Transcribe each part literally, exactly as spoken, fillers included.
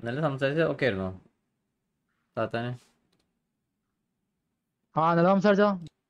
നല്ല സംസാരിച്ച ഓക്കെ ആയിരുന്നോ താത്താനെ? ആ നല്ല സംസാരിച്ചോ.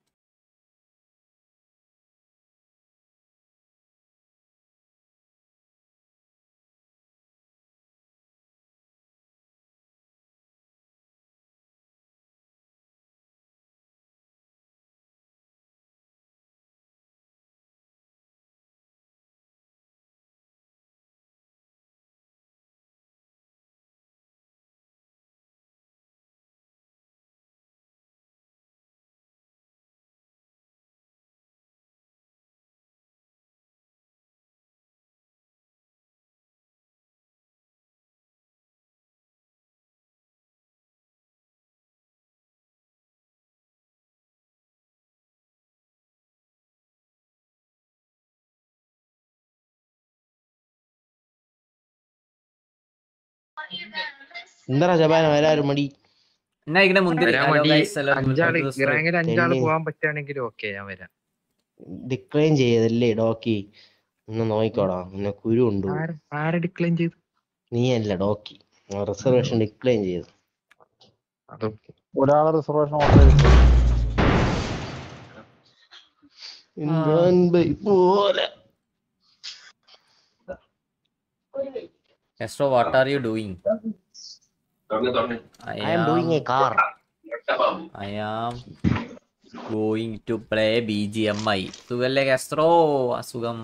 എന്താ ജപാന വരാരും മടി എന്നാ ഇങ്ങനെ മുന്തിരി. ഹലോ ഗൈസ്, എല്ലാവർക്കും വെൽക്കം അഞ്ചാള് ടു ദി സ്ട്രീം. റാങ്കിൽ അഞ്ചാള് പോവാൻ പറ്റുകയാണെങ്കിൽ ഓക്കെ ഞാൻ വരാം. ഡിക്ലൈൻ ചെയ്തല്ലേ ഡോക്കി? ഒന്ന് നോക്കിക്കോടാ, നിന്നെ കുരു ഉണ്ട്. ആരെ ഡിക്ലൈൻ ചെയ്തു? നീയല്ല ഡോക്കി, റിസർവേഷൻ ഡിക്ലൈൻ ചെയ്തു. ഒരാളെ റിസർവേഷൻ ഓർഡർ ചെയ്തിട്ട് ഇമ്രാൻ ബൈ പോലെ. Astro, what are you doing? I I am doing a car. I am going to play B G M I. സുഖല്ലേ കാസ്ട്രോ? അസുഖം.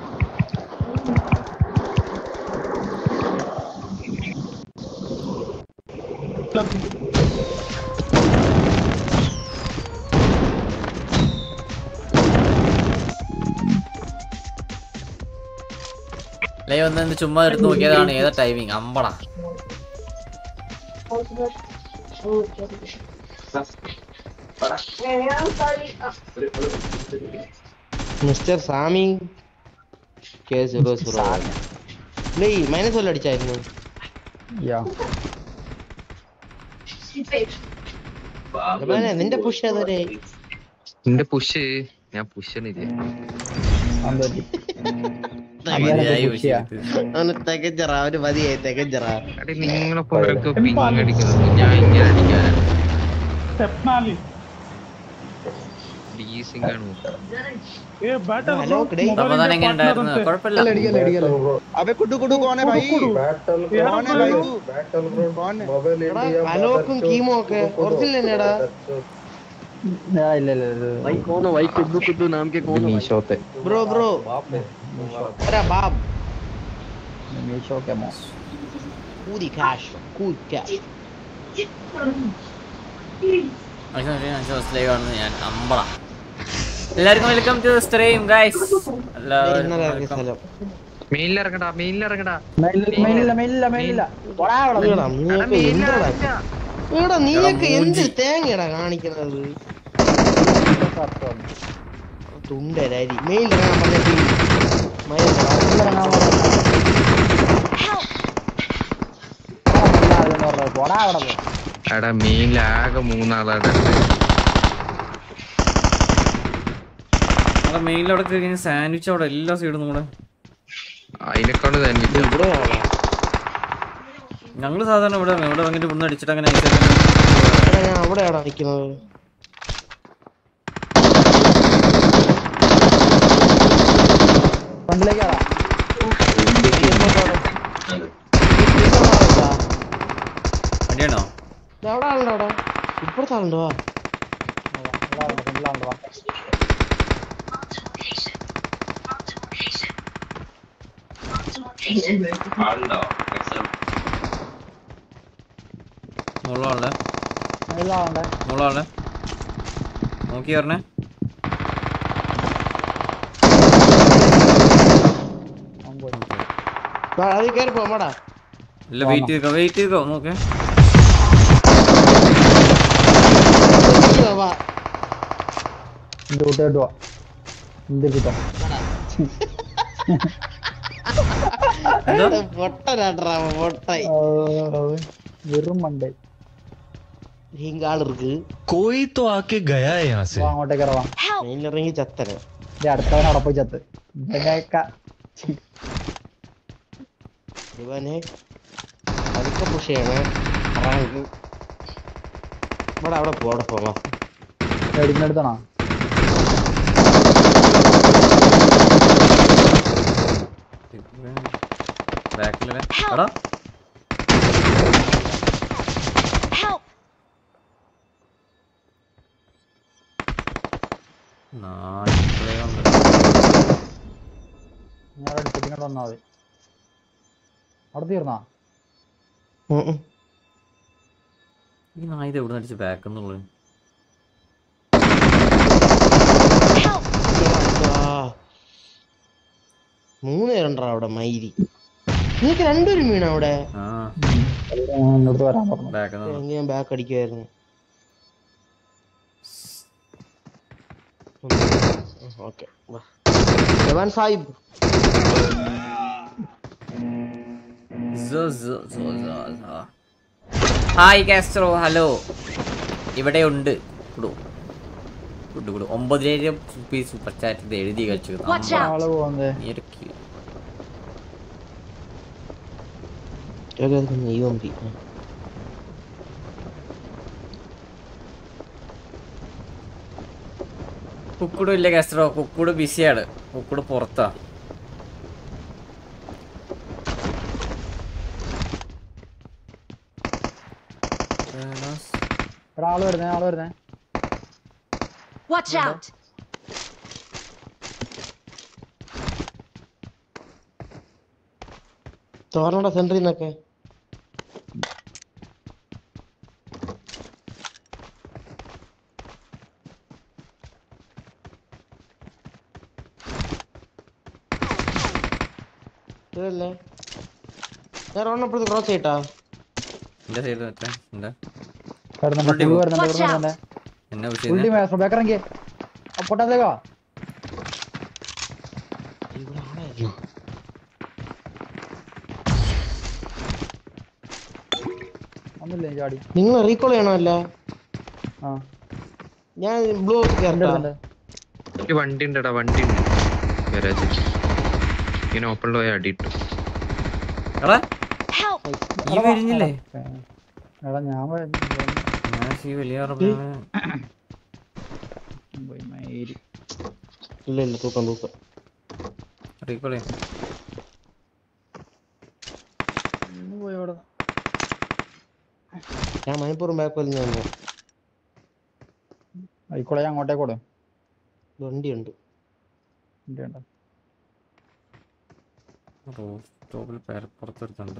ലൈവ് ഒന്ന് ചുമ്മാ എടുത്ത് നോക്കിയതാണ്. ഏതാ ടൈമിങ്? അമ്പടാ. മിസ്റ്റർ സാമി മൈനസ് വല്ല അടിച്ചായിരുന്നു. നിന്റെ പുഷ് ഏതൊരു നിന്റെ പുഷ് ഞാൻ പുഷണില്ല. അവന് തികച്ചറ, അവന് മതിയായി തികച്ചറ. നിങ്ങളൊപ്പം അടിക്കുന്നത് ഞാൻ ഇങ്ങനെ അടിക്കാൻ റമദാൻ എങ്ങനെ ഉണ്ടായിരുന്നു? കുഴപ്പമില്ല. അലോക്കും കീമോ ഒക്കെ ഒറിജിനൽ തന്നെയാടാ. ബ്രോ ബ്രോ ബാബ് കൂരി കാഷ് കൂരി കാഷ്. ലൈവ് ആണ് ഞാൻ. അമ്പള. എല്ലാവർക്കും വെൽക്കം ടു സ്ട്രീം ഗൈസ്. മെയിലിറങ്ങടാ മെയിലിറങ്ങടാ. നീയൊക്കെ എന്ത് തേങ്ങടാ കാണിക്കുന്നത്? തുണ്ടരി മെയിലിറങ്ങാൻ പറഞ്ഞിട്ട് എടാ മെയിലാകെ മൂന്നാളാണ്. മെയിലവിടെ കഴിഞ്ഞ സാൻഡ്വിച്ച് അവിടെ എല്ലാ സൈഡും കൂടെ അതിനെക്കൊണ്ട് തന്നെ ഞങ്ങള് സാധാരണ ഇവിടെ ഇവിടെ വന്നിട്ട് ഇവിടുന്ന് അടിച്ചിട്ട് അങ്ങനെ അവിടെയാടാ നിക്കുന്നത്. അടിയാണോ? അവിടെ ആളുണ്ടോ? അവിടെ ഇപ്പുറത്തെ ആളുണ്ടോ? മുള്ളാളെ മുള്ളാളെ നോക്കി പറഞ്ഞേ. അത് കയറി പോടാ. ഇല്ല, വെയിറ്റ് ചെയ്തോ വെയിറ്റ് ചെയ്തോ നോക്കേ. വെറും മണ്ടേ. कोई तो आके गया है यहाँ से. അങ്ങോട്ടേക്ക് ഇറങ്ങാം. ഇറങ്ങി ചത്തര അടുത്തവൻ അവിടെ പോയി ചത്ത്. അതൊക്കെ പുഷ് ചെയ്യണേ. റാങ്ക് ഇവിടെ അവിടെ പോ അവിടെ പോവാ. എടുത്താണോ ബാക്കിലെ എടാ ഞാൻ എടുത്തിട്ട് വന്നാ മതി. അവിടെ തീർന്നാ ഈ നായത് എവിടെ അടിച്ച് ബാക്ക് എന്നുള്ളത്? മൂന്ന് പേരുണ്ടാ അവിടെ മയിരി. നിനക്ക് രണ്ടുപേരും വീണ അവിടെ? ആ എന്നോട് വരാൻ പറഞ്ഞു. ബാക്ക് ഞാൻ ബാക്ക് അടിക്കുമായിരുന്നു. Okay Jawan Sahib. Hi Castro, hello. ഇവിടെ ഉണ്ട് കുടു കുടു കുടു ഒമ്പതിനായിരം റുപ്പീസ് സൂപ്പർ ചാറ്റ് എഴുതി കഴിച്ചു. ആള് പോകുന്നേ കുക്കുടു ഇല്ല കാസ്ട്രോ, കുക്കുടു ബിസിയാണ്. കുക്കുടു പുറത്താ. ആള് വരുന്നേ ആള് വരുന്നേ. Watch out! തോരണ സെന്ററിൽ നിന്നൊക്കെ ഇതല്ലേ ഞാൻ റോണപ്പുറത്ത് ക്രോസ് ചെയ്യട്ടാ. എന്താ ചെയ്ത് വെച്ചാ എന്താ വരുന്നുണ്ട് പുള്ളി വരുന്നുണ്ട് Watch ഇവിടെ out! വരുന്നുണ്ട്. എന്നെ പുള്ളി വിളിച്ചത് ബേക്കറെങ്കിൽ പൊട്ടാത്തേക്കോ ഇവിടെ ആളായിരുന്നു. ഒന്നുമില്ലേ ചാടി. നിങ്ങൾ റീകോൾ ചെയ്യണമല്ല. ആ ഞാൻ ബ്ലൂ കേറട്ടാ. ഒരു വണ്ടി ഉണ്ടടാ, വണ്ടി ഉണ്ട് ഗരാജിൽ. ഇങ്ങനെ ഓപ്പണിൽ പോയി അടിയിട്ടു. എടാ Help! ഈ വരുന്നില്ലേ? എടാ ഞാൻ വരുന്നു. ഞാൻ ഈ വലിയ പോയി മയിരി. ഇല്ല ഇല്ല തൂക്കം തൂക്കം. റീകോളേ ഇന്ന് പോയി അവിടെ ഞാൻ മണിപ്പൂറും ബാക്ക് വലിഞ്ഞു വന്നു. ആയിക്കോളെ ഞാൻ അങ്ങോട്ടേക്ക് കൊടു. വണ്ടിയുണ്ട്. ഉണ്ട് റൂഫ് ടോപ്പിൽ പേരപ്പുറത്തെടുത്തുണ്ട്.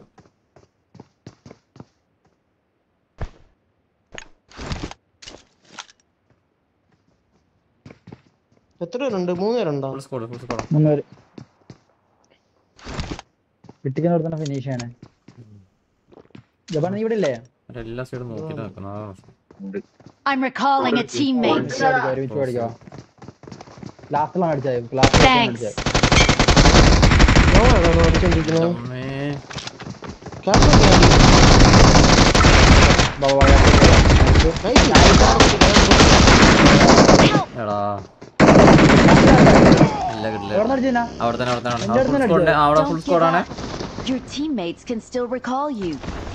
എത്ര പേരുണ്ട്? മൂന്ന് പേരുണ്ടോ? Full squad full squad. മൂന്ന് പേര് കിട്ടിക്കുന്ന തന്നെ ഫിനിഷ് ചെയ്യണേ. ജപ്പാൻ നീ ഇവിടെ ഇല്ലേ? എല്ലാ സൈഡും നോക്കിട്ട് നിൽക്കുന്നു. അതാണ് പ്രശ്നം. I'm recalling a teammate. ഒരുമിച്ച് പഠിക്കാം. ലാസ്റ്റിലാണ് അടിച്ചത്. ലാസ്റ്റിലാണ് അടിച്ചത്. അടിച്ചോണ്ടിരിക്കുന്നത് അമ്മേ. എടാ ഇല്ല കിട്ടില്ല. എവിടെ അടിച്ചാ? അവിടെ തന്നെ അവിടെ തന്നെ ഫുൾ സ്കോഡ്. അവിടെ ഫുൾ സ്കോഡാണ്. Your teammates can still recall you.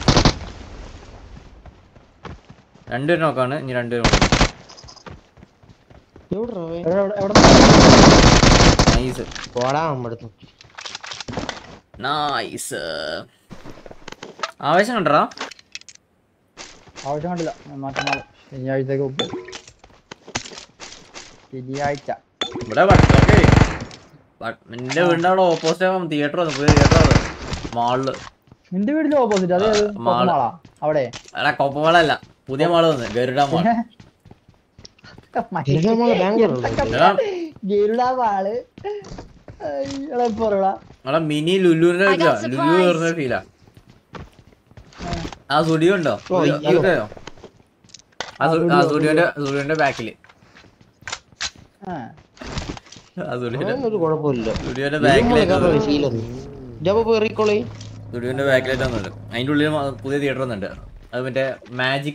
രണ്ടുപേരും നോക്കാണ്. ഇനി രണ്ടുപേരും നൈസ് നൈസ്. ആവേശം കണ്ടടാ. ആവശ്യം കണ്ടില്ല. മറ്റന്നാൾ ശനിയാഴ്ചക്ക് മുമ്പ്. ശനിയാഴ്ച ഇവിടെ വട്ടൊക്കെ നിന്റെ വീടിന്റെ അവിടെ ഓപ്പോസിറ്റ് ആകും തിയേറ്റർ വന്നു. പുതിയ തിയേറ്റർ മാളില്. നിന്റെ വീടിന്റെ ഓപ്പോസിറ്റ് അത് മാളാ അവിടെ. എടാ കൊപ്പമാളല്ല, പുതിയ മാള് വന്ന് ഗരുഡ മാൾ. ഗരുഡ മാള് എടാ മിനി ലുലുവിന്റെ ലുലു കയറുന്ന ഫീലാ. ആ സ്റ്റുഡിയോ ഉണ്ടോ? ആ സ്റ്റുഡിയോന്റെ സ്റ്റുഡിയോന്റെ ബാക്കില്. ഒരു കുഴപ്പമില്ല. സ്റ്റുഡിയോന്റെ ബാക്കിലേക്ക് സ്റ്റുഡിയോന്റെ ബാക്കിലായിട്ട് വന്നുണ്ട്. അതിന്റെ ഉള്ളിൽ പുതിയ തിയേറ്റർ വന്നിട്ടുണ്ട്. അത് മറ്റേ മാജിക്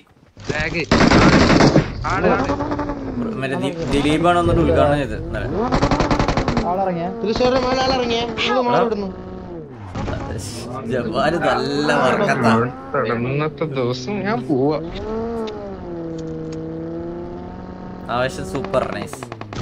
മറ്റേ ദിലീപാണ് വന്നിട്ട് ഉദ്ഘാടനം ചെയ്ത്. ജബ്ബാര് നല്ല വർക്കത്താ. ഇന്നത്തെ ദിവസം ഞാൻ പോവാ. ആവശ്യം സൂപ്പർ നൈസ്.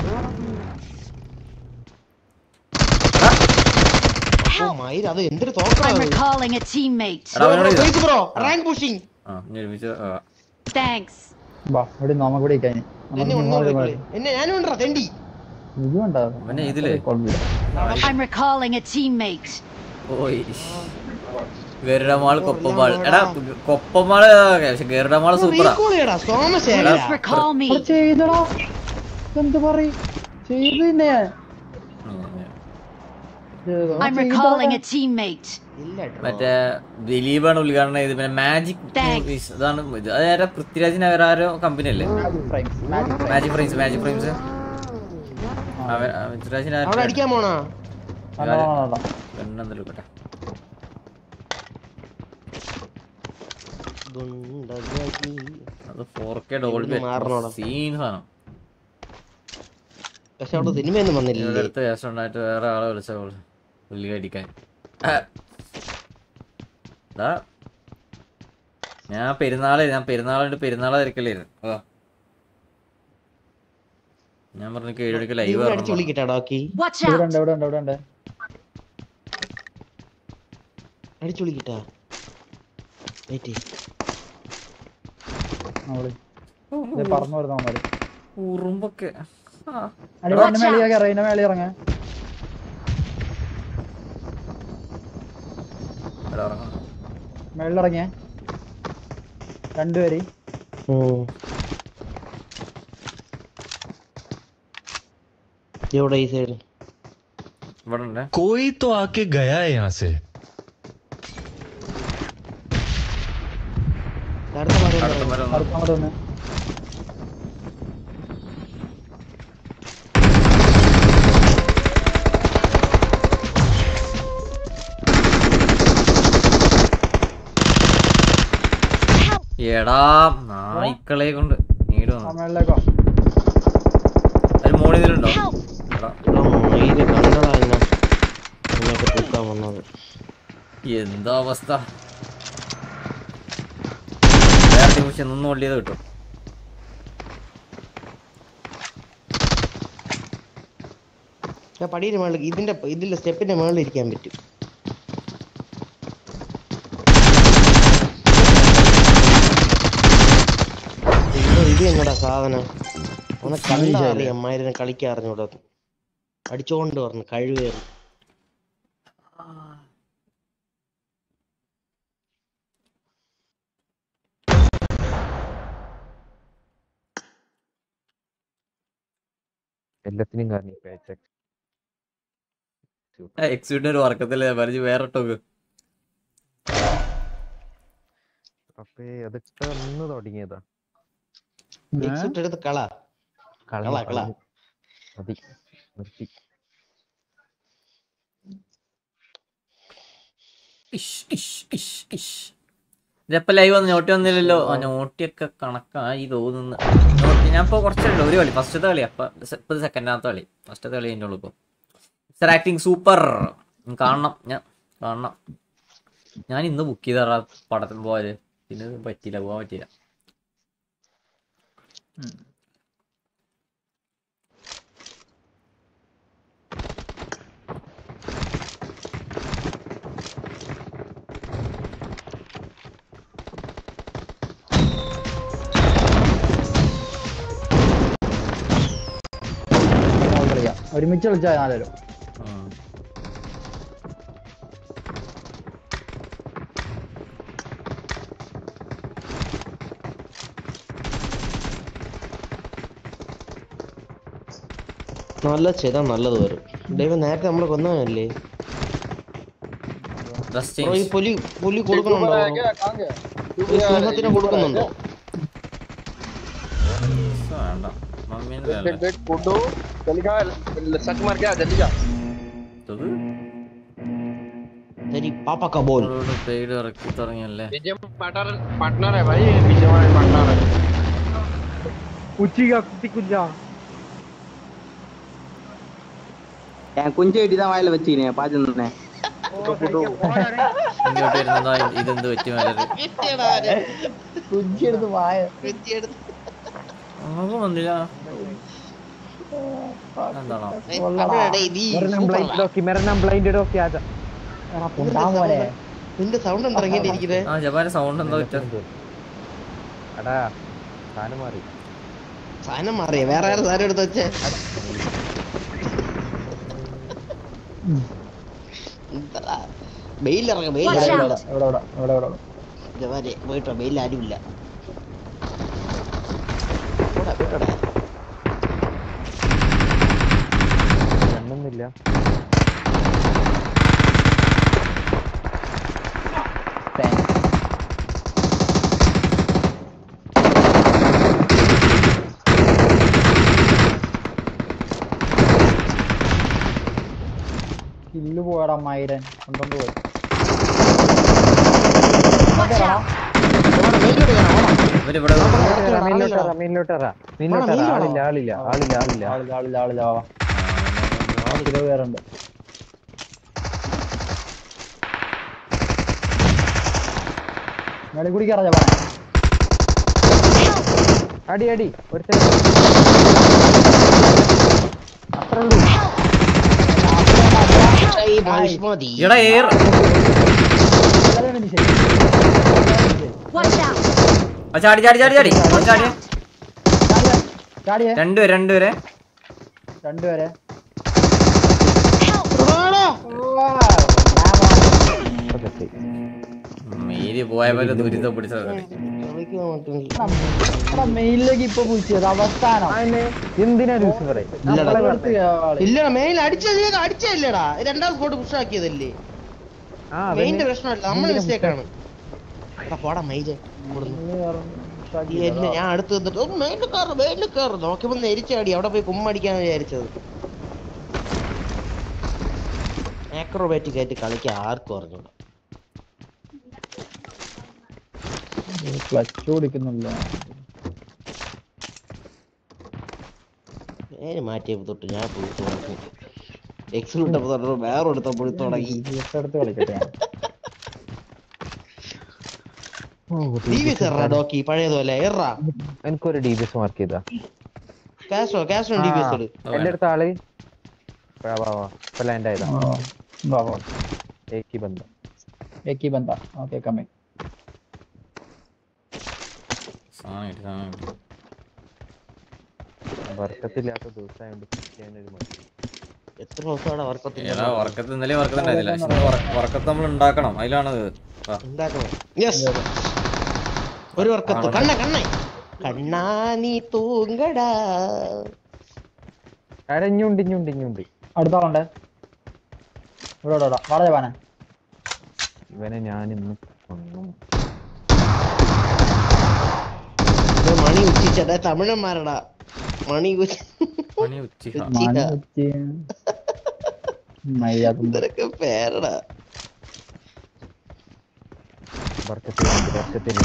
അത് എന്തൊരു I'm recalling a teammate. Rank pushing. ആ ഇനി ഒരുമിച്ച് Thanks. വാ ഇവിടെ നമ്മ കൂടെ ഇരിക്കാൻ എന്നെ ഞാനും ഉണ്ടോ തെണ്ടി. ഇത് കണ്ടോ അവനെ ഇതില് I'm recalling a teammate. ഓയ് ഗരുഡമാള് കൊപ്പമാൾ. എടാ കൊപ്പമാള് പക്ഷെ ഗരുഡമാള് സൂപ്പറാ. Please recall me. ചെയ്തടാ എന്ത് പറയും ചെയ്തന്നെ I'm recalling a teammate. മറ്റേ ദിലീപാണ് ഉദ്ഘാടനം ചെയ്ത്. പിന്നെ മാജിക് മൂവീസ് ഇതാണ് ഇത്. അതായത് പൃഥ്വിരാജിന് അവരാരോ കമ്പനി അല്ലേ മാജിക് ഫ്രെയിംസ്. മാജിക് ഫ്രെയിംസ് പൃഥ്വിരാജിന് അടിക്കാൻ പോണോ? പെണ്ണെന്തല്ലോ കേട്ടെ. അത് ഫോർ കെ ഡോൾബി സീൻ സാധനം. പക്ഷെ അവിടെ സിനിമയൊന്നും വന്നില്ല. അടുത്ത കേസ് ഉണ്ടായിട്ട് വേറെ ആളെ വിളിച്ച പുള്ളി അടിക്കാൻ. ഞാൻ പെരുന്നാള് ഞാൻ പെരുന്നാളിന്റെ പെരുന്നാളെ തിരക്കലായിരുന്നു. അതാ ഞാൻ പറഞ്ഞു ഏഴ് മണിക്ക് ലൈവ് Watch ഇവിടെ out. ഉണ്ട് ഇവിടെ ഉണ്ട് ഇവിടെ ഉണ്ട് അടിച്ചു വിളിക്കട്ടാ. നമ്മള് ഇത് പറഞ്ഞു വരുന്ന നമ്മള് ഉറുമ്പൊക്കെ അടിവാന്റെ മേളിയൊക്കെ ഇറങ്ങി മേളി ഇറങ്ങ മേളിലിറങ്ങിയ രണ്ടുപേര് ഇവിടെ ഈ സൈഡ് ഇവിടെ ഉണ്ട്. कोई तो आके गया है यहाँ से. അടുത്ത മരം ഒന്ന്. അടുത്തങ്ങോട്ട് വന്ന് എടാ നായ്ക്കളെ കൊണ്ട് നീട് ആ മേളിലേക്കോ ഒരു മോളിൽ ഇതിലുണ്ടോ? എന്താ അവസ്ഥ? വേറെ നിമിഷം നിന്ന് കൊള്ളിയത് കിട്ടും. പടിയുടെ മേളിൽ ഇതിന്റെ ഇതിന്റെ സ്റ്റെപ്പിന്റെ മേളിൽ ഇരിക്കാൻ പറ്റും. ഇത് എങ്ങടാ സാധനം? ഒന്ന് കണ്ടറിയാം അമ്മായിരനെ കളിക്കാൻ അറിഞ്ഞൂടാ. അടിച്ചോണ്ട് പറഞ്ഞു കഴിവേറി. എല്ലാത്തിനും കാരണം എക്സിക്യൂട്ടീവ് ഒരു വർക്കത്തില്ലേ പറഞ്ഞ് വേറെ ടോക്ക് അപ്പേ അതൊക്കെ അന്ന് തുടങ്ങിയതാ. എടുത്ത് കള കള കള മതി നിർത്തി. ഇതെപ്പോ ലൈവ് വന്ന് നോട്ടി വന്നില്ലല്ലോ. ആ നോട്ടിയൊക്കെ കണക്കായി തോന്നുന്നു. നോട്ടി ഞാൻ ഇപ്പൊ കുറച്ചുണ്ട് ഒരു കളി ഫസ്റ്റത്തെ കളി. അപ്പൊ ഇപ്പൊ സെക്കൻഡാമത്തെ കളി. ഫസ്റ്റത്തെ കളി അതിൻ്റെ ഉള്ളു. ഇപ്പൊ മിസ്റ്റർ ആക്ടിങ് സൂപ്പർ. കാണണം ഞാൻ കാണണം. ഞാൻ ഇന്ന് ബുക്ക് ചെയ്ത പടത്തിന് പോയത് പിന്നെ പറ്റിയില്ല പോകാൻ പറ്റിയില്ല. ഒരുമിച്ച് കളിച്ചാൽ നാലോ നല്ല ചെയ്താ നല്ലത് വരും. ദൈവം നേരത്തെ നമ്മളെ കൊന്നല്ലേ. പുലി പുലി കൊടുക്കുന്നുണ്ടോ? സിംഹത്തിന് കൊടുക്കുന്നുണ്ടോ? पापा का बोल पेड़ रखी തുടങ്ങിയല്ലേ. पार्टनर है भाई, विजय हमारे पार्टनर है. कुचिगा कुटी कुंजा என் குஞ்சு எடி தான் வாயில வச்சினே பாத்துனே ഇങ്ങോട്ട് വരുന്നതാ ഇതെന്ത് പറ്റി മലര് കുഞ്ചെടുത്ത് വായ നമുക്ക് വന്നില്ല എന്താണോ നിന്റെ സൗണ്ട് എന്താ ഇറങ്ങിയിട്ടിരിക്കുന്നേ? ആ ജപ്പാന്റെ സൗണ്ട് എന്താ പറ്റുക? സാധനം മാറിയ വേറെ ആരും സാധനം എടുത്ത് വെച്ചേ. വെയിലിറങ്ങ ജവാനെ പോയിട്ടോ, വെയിൽ ആരുമില്ല. കണ്ണൊന്നുമില്ല. കില്ല് പോയടാ മൈരൻ കൊണ്ടോണ്ട് പോയി. ഇവരിവിടെ ആളില്ല ആളില്ല ആളില്ല ആളില്ല ആളില്ല ആളില്ല ആളില്ല വാ കിലോ വേറുണ്ട്. മേളിൽ കൂടി കയറാ ജപ്പാനെ. അടി അടി ഒരു അത്ര ഉള്ളൂ. എടാ എയർ Watch out! ചാടി ചാടി ചാടി ചാടി ചാടി ചാടിയേ രണ്ടുപേരെ രണ്ടുപേരെ രണ്ടുപേരെ മേരി പോയപോലെ ദുരിതം പിടിച്ചത്. മെയിലേക്ക് ഇപ്പൊ പൂച്ചത് അവസാനം എന്തിനാ ലൂസിഫറെ? ഇല്ല മെയിൽ അടിച്ചത് അടിച്ചല്ലേടാ, രണ്ടാം സ്പോട്ട് പുഷ് ആക്കിയതല്ലേ. മെയിന്റെ പ്രശ്നമല്ല, നമ്മളെ മിസ്റ്റേക്ക് ആണ്. പോടാ മെയില് ഞാൻ അടുത്ത് വന്നിട്ട് മെയിലിൽ കയറ് മെയിലിൽ കയറ് നോക്കിയപ്പോ നെരിച്ചാടി അവിടെ പോയി കുമ്മടിക്കാന്ന് വിചാരിച്ചത്. ആക്രോബാറ്റിക് ആയിട്ട് കളിക്കാൻ ആർക്കും അറിഞ്ഞൂടാ. ക്ലച്ച് ഓടിക്കുന്നില്ല. പേര് മാറ്റിയപ്പോ തൊട്ട് ഞാൻ പോയി തുടങ്ങി. എക്സിലിട്ടപ്പോ തൊട്ട് വേറെ എടുത്തപ്പോൾ തുടങ്ങി. എടുത്ത് കളിക്കട്ടെ. ഡോക്കി പഴയതുപോലെ എറാ എനിക്കൊരു ഡി ബി എസ് മാർക്ക് ചെയ്താ Castro Castro D B S എടു. എന്റെ അടുത്ത ആള് ലാൻഡ് ആയതാ. ഏക്കി ബന്ധ ഏക്കി ബന്ധ ഓക്കെ കമ്മിങ്. വർക്കത്തില്ലാത്ത ദിവസമായോണ്ട് എത്ര ദിവസമാണ് വർക്കത്തിൽ വർക്കത്ത് ഇന്നലെ വർക്കത്തുണ്ടായില്ല. വർക്കത്ത് നമ്മൾ ഉണ്ടാക്കണം, അതിലാണത് ഉണ്ടാക്കണം. യെസ് ഒരു വർക്കത്ത് കണ്ണ കണ്ണ കണ്ണാ നീ തൂങ്ങടാ. ഇഞ്ഞുണ്ട് ഇഞ്ഞുണ്ട് ഇഞ്ഞുണ്ട് അടുത്താളുണ്ട് ഇവിടെ ഇവിടെ വളരെ പാന. ഇവനെ ഞാൻ ഇന്ന് മണി ഉച്ചിച്ചടാ തമിഴന്മാരടാ. മണി ഉച്ചി പണി ഉച്ച ഇതൊക്കെ പേരടാ. വർക്കത്തിലുണ്ട് വർക്കത്തിൽ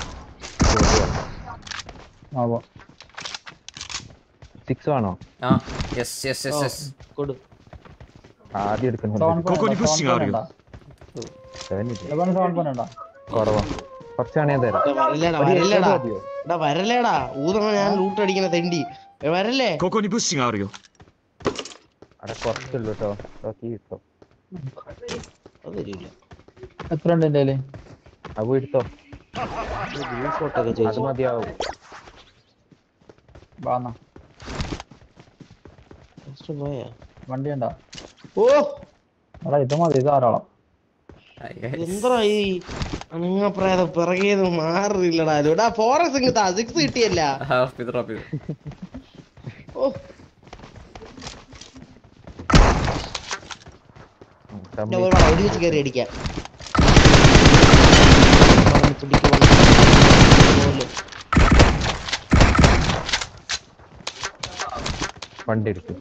സിക്സ് ആണോ? ആ യെസ് യെസ് യെസ് യെസ് കൊടു ആദ്യം എടുക്കുന്നത് കുറവാ. കുറച്ചാണ് ഞാൻ തരാം. വരല്ലേടാ വരല്ലേടാ എടാ വരല്ലേടാ ഊതണ ഞാൻ ലൂട്ട് അടിക്കണ തെണ്ടി വരല്ലേ. അവിടെ കുറച്ചുള്ളൂ കേട്ടോ. കിട്ടോ അത് തരില്ല. എത്ര ഉണ്ട് എന്റെ അത് എടുത്തോ. അത് മതിയാവും. വണ്ടി ഉണ്ടോ? ഓ എടാ ഇത് മതി ധാരാളം. എന്താ ഈ അനങ്ങപ്രേത പിറകേന്ന് മാറില്ലടാ. ഇവിടെ ഫോറസ്റ്റ് ഇങ്ങത്താ സിക്സ് കിട്ടിയല്ല. ഓ ഒരുമിച്ച് കയറി അടിക്കാം. വണ്ടി എടുക്കും.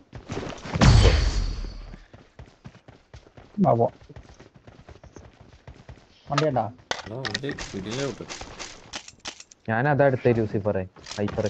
വണ്ടി ഉണ്ടാ? ഞാൻ അതാ എടുത്തേ ലൂസിഫറെ. ഹൈപ്പർ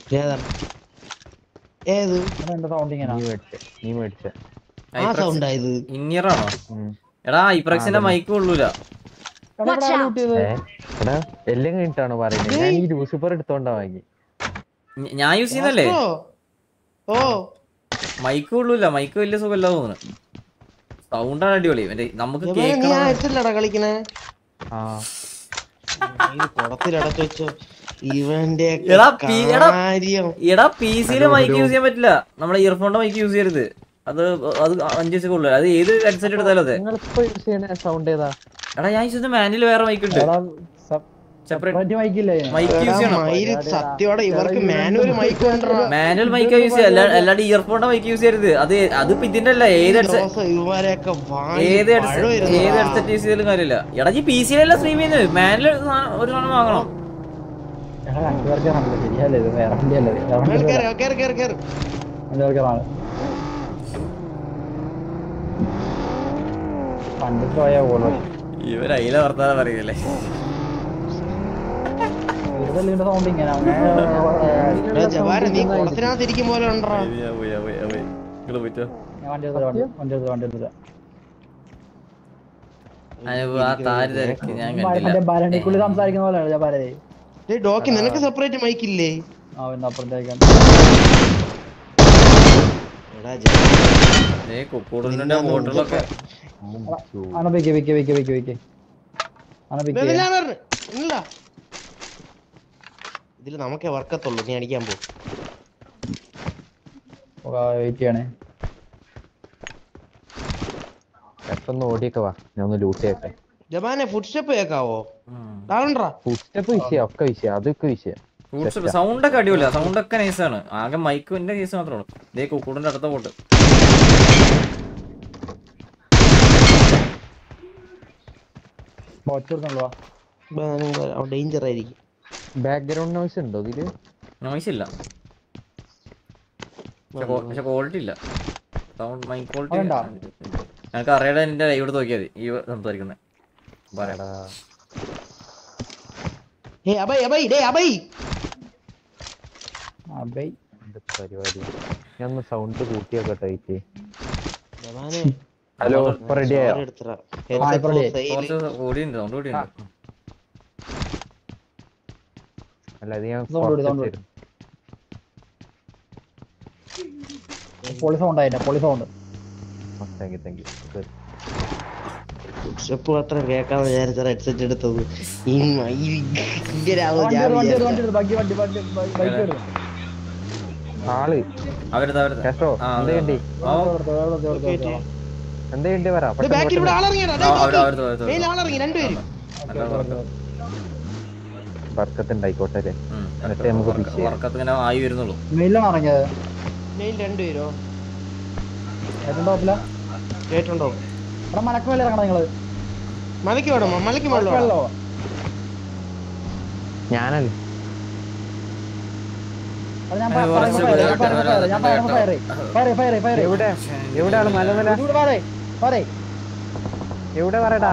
ഏത് എന്റെ സൗണ്ട് ഇങ്ങനെ നീ മേടിച്ച നീ മേടിച്ച ആ സൗണ്ടായത് ഇന്നിയറാണോ? എടാ ഇപ്രക്ഷന്റെ മൈക്ക് കൊള്ളൂല. Watch out! ഏ എടാ എല്ലാം കഴിഞ്ഞിട്ടാണ് പറയുന്നത്. ഞാൻ ഈ ലൂസിഫർ എടുത്തോണ്ടാ വാങ്ങി. ഞ- ഞാൻ യൂസ് ചെയ്യുന്നല്ലേ ഓ മൈക്ക് കൊള്ളൂല. മൈക്ക് വലിയ സുഖമല്ല തോന്നുന്നു. സൗണ്ടാണ് അടിപൊളി. മറ്റേ നമുക്ക് ജബാനെ, നീ കേൾക്കണം. ആ ഹെഡ്സെറ്റിലാടാ കളിക്കണേ? ആ കുടത്തിലടച്ചു വെച്ചോ ഇവന്റെ എടാ, പി- എടാ. കാര്യം. എടാ പി സിയില് മൈക്ക് യൂസ് ചെയ്യാൻ പറ്റില്ല. നമ്മുടെ ഇയർഫോണിന്റെ മൈക്ക് യൂസ് ചെയ്യരുത്. അത് അത് അഞ്ച് ദിവസം കൊള്ളു. അത് ഏത് ഹെഡ്സെറ്റ് എടുത്താലും അതെ. നിങ്ങളിപ്പോ യൂസ് ചെയ്യുന്ന സൗണ്ട് ഏതാ? എടാ ഞാൻ യൂസ് മാനുവൽ വേറെ മൈക്ക് ഉണ്ട്. സെപ്പറേറ്റ് മൈക്കില്ലേ? മൈക്ക് യൂസ് ചെയ്യണം. മയില് സത്യോടെ ഇവർക്ക് മാനുവൽ മൈക്ക് കൊണ്ടുവരാ. മാനുവൽ മൈക്ക് യൂസ് ചെയ്യാം. അല്ലാ അല്ലാണ്ട് ഇയർഫോണിന്റെ മൈക്ക് യൂസ് ചെയ്യരുത്. അത് അതിപ്പോ ഇതിന്റെ അല്ല. ഏത് ഹെഡ്സെറ്റ് ഇവരെയൊക്കെ ഏത് ഹെഡ്സെറ്റ് ഏത് ഹെഡ്സെറ്റ് യൂസ് ചെയ്താലും കാര്യമില്ല. എടാ ഈ പി സിയിലല്ല സ്ട്രീം ചെയ്യുന്നത്. മാനുവൽ ഒരു സാധനം വാങ്ങണം. ശരിയല്ലേ ഇത്? വേറെ വണ്ടിയല്ലേ ഇത്? വേറെ വണ്ടി കേറ് കേറ് കേറ് കേറ്. ആണ്. പണ്ട് പോയ ഓളോ ഇവർ അയില വർത്താനം പറയല്ലേ. സൗണ്ട് ഇങ്ങനെ എടാ ജവാനെ, നീ കുടത്തിനകത്ത് ഇരിക്കും പോലെ ഉണ്ടോ? പോയിട്ടോ ഞാൻ വണ്ടി എടുത്തില്ല, വണ്ടി വണ്ടി എടുത്തില്ല, വണ്ടി എടുത്തില്ല. അനുഭവ ആ താര് തിരക്ക് ഞാൻ കണ്ടില്ല. മറ്റേ ഭരണിക്കുള്ളി സംസാരിക്കുന്ന പോലെയാണ് ഞാൻ പറയേ. ഡേയ് ഡോക്കി, നിനക്ക് സെപ്പറേറ്റ് മൈക്ക് ഇല്ലേ? ആ പിന്നെ അപ്പുറത്തേക്കാൻ എടാ ജവാനെ, ഏ കുക്കൂടുന്നുണ്ട് ബോട്ടിലൊക്കെ. അനപ്പിക്ക് വിക്ക് വിക്ക് വിക്ക് വിക്ക് അനപ്പിക്ക്. ഇതിലാ പറഞ്ഞെ. ഇല്ല, ഇതില് നമുക്കേ വർക്കത്തുള്ളൂ. നീ അടിക്കാൻ പോ. വെയിറ്റ് ചെയ്യണേ. പെട്ടെന്ന് ഓടിയൊക്കെ വാ, ഞാൻ ഒന്ന് ലൂട്ട് ചെയ്യട്ടെ. ജവാനെ, ഫുഡ് സ്റ്റെപ്പ് കേക്കാവോ? ഡാണ്ടാ ഫുഡ് സ്റ്റെപ്പ് വിഷയം, ഒക്കെ വിഷയം, അതൊക്കെ വിഷയം. സൗണ്ട് ഒക്കെ അടിപൊളിയാ. സൗണ്ട് ഒക്കെ നൈസാണ്. ആകെ മൈക്കിന്റെ കേസ് മാത്രമേ ഉള്ളൂ. ഇതേ കുക്കൂടിന്റെ അടുത്ത പോട്ട്. ഡേഞ്ചർ ആയിരിക്കും. ബാക്ക്ഗ്രൗണ്ട് നോയ്സ് ഉണ്ടോ ഇതില്? നോയ്സ് ഇല്ല, പക്ഷെ ക്വാളിറ്റി ഇല്ല. സൗണ്ട് മൈക്ക് ക്വാളിറ്റി ഞങ്ങൾക്ക് അറിയാതെ എന്റെ ലൈവ് എടുത്ത് നോക്കിയാൽ മതി. ഈ സംസാരിക്കുന്നത് പറയടാ. ഏയ് അബൈ അബൈ ഡേയ് അബൈ. അബൈ എന്ത് പരിപാടി? ഞാൻ ഒന്ന് സൗണ്ട് കൂട്ടിയൊക്കെ ടൈറ്റ്. ജവാനെ, ഹലോ, ഇപ്പൊ റെഡി ആയോ? എടുത്തറ. കുറച്ച് കൂടിയുണ്ട്. സൗണ്ട് കൂടിയുണ്ട്. അല്ല അത് ഞാൻ Sound കൂടി, sound കൂടി. പൊളി സൗണ്ട് ആയിട്ടാ, പൊളി sound. Thank you thank you. Step മാത്രം കേൾക്കാന്ന് വിചാരിച്ച ഹെഡ്സെറ്റ് എടുത്തത്. ഈ ഭയങ്കരാവും വണ്ടി ഞാൻ എടുത്ത്, വണ്ടി എടുത്ത്, വിചാരിച്ചു. വണ്ടി എടുത്ത്, ബഗ്ഗി വണ്ടി വണ്ടി ബൈക്ക് എടുത്ത്. ആള് അവരുത് അവരുത് കേട്ടോ? എന്താ ചെയ്യണ്ടേ? ആ എടുത്തോ, എടുത്തോ, എടുത്തോ, എടുത്തോ. എന്താ ചെയ്യണ്ടേ പറ. ദേ ബാക്കിൽ ഇവിടെ ആളിറങ്ങിയടാ. ആ, അവര് അവരുത് അവരുത് മെയിൽ ആളിറങ്ങി രണ്ടുപേരും. വർക്കത്തുണ്ടായിക്കോട്ടെ അല്ലേ? എന്നിട്ട് നമുക്ക് പിച്ച് ചെയ്യാം. വർക്കത്ത് ഇങ്ങനെ ആയി വരുന്നുള്ളൂ. മെയിലാണ് ഇറങ്ങിയത്. മെയിൽ രണ്ടുപേരോ? ഏറ്റവും ടോപ്പില. കേട്ടുണ്ടോ? ഇവിടെ മലക്ക് മേലെ ഇറങ്ങണം നിങ്ങള്. മലയ്ക്ക് വേണോ? മലയ്ക്ക് വെള്ളം വെള്ളോ? ഞാനല്ലേ അത് ഞാൻ ഏ, കുറച്ച് ഫയർ ഇവിടെ ഫയർ ഫയർ ഞാൻ fire fire fire fire fire എവിടെ എവിടെയാണ് മലമല? ഇവിടെ പറേ പറേ എവിടെ പറയടാ?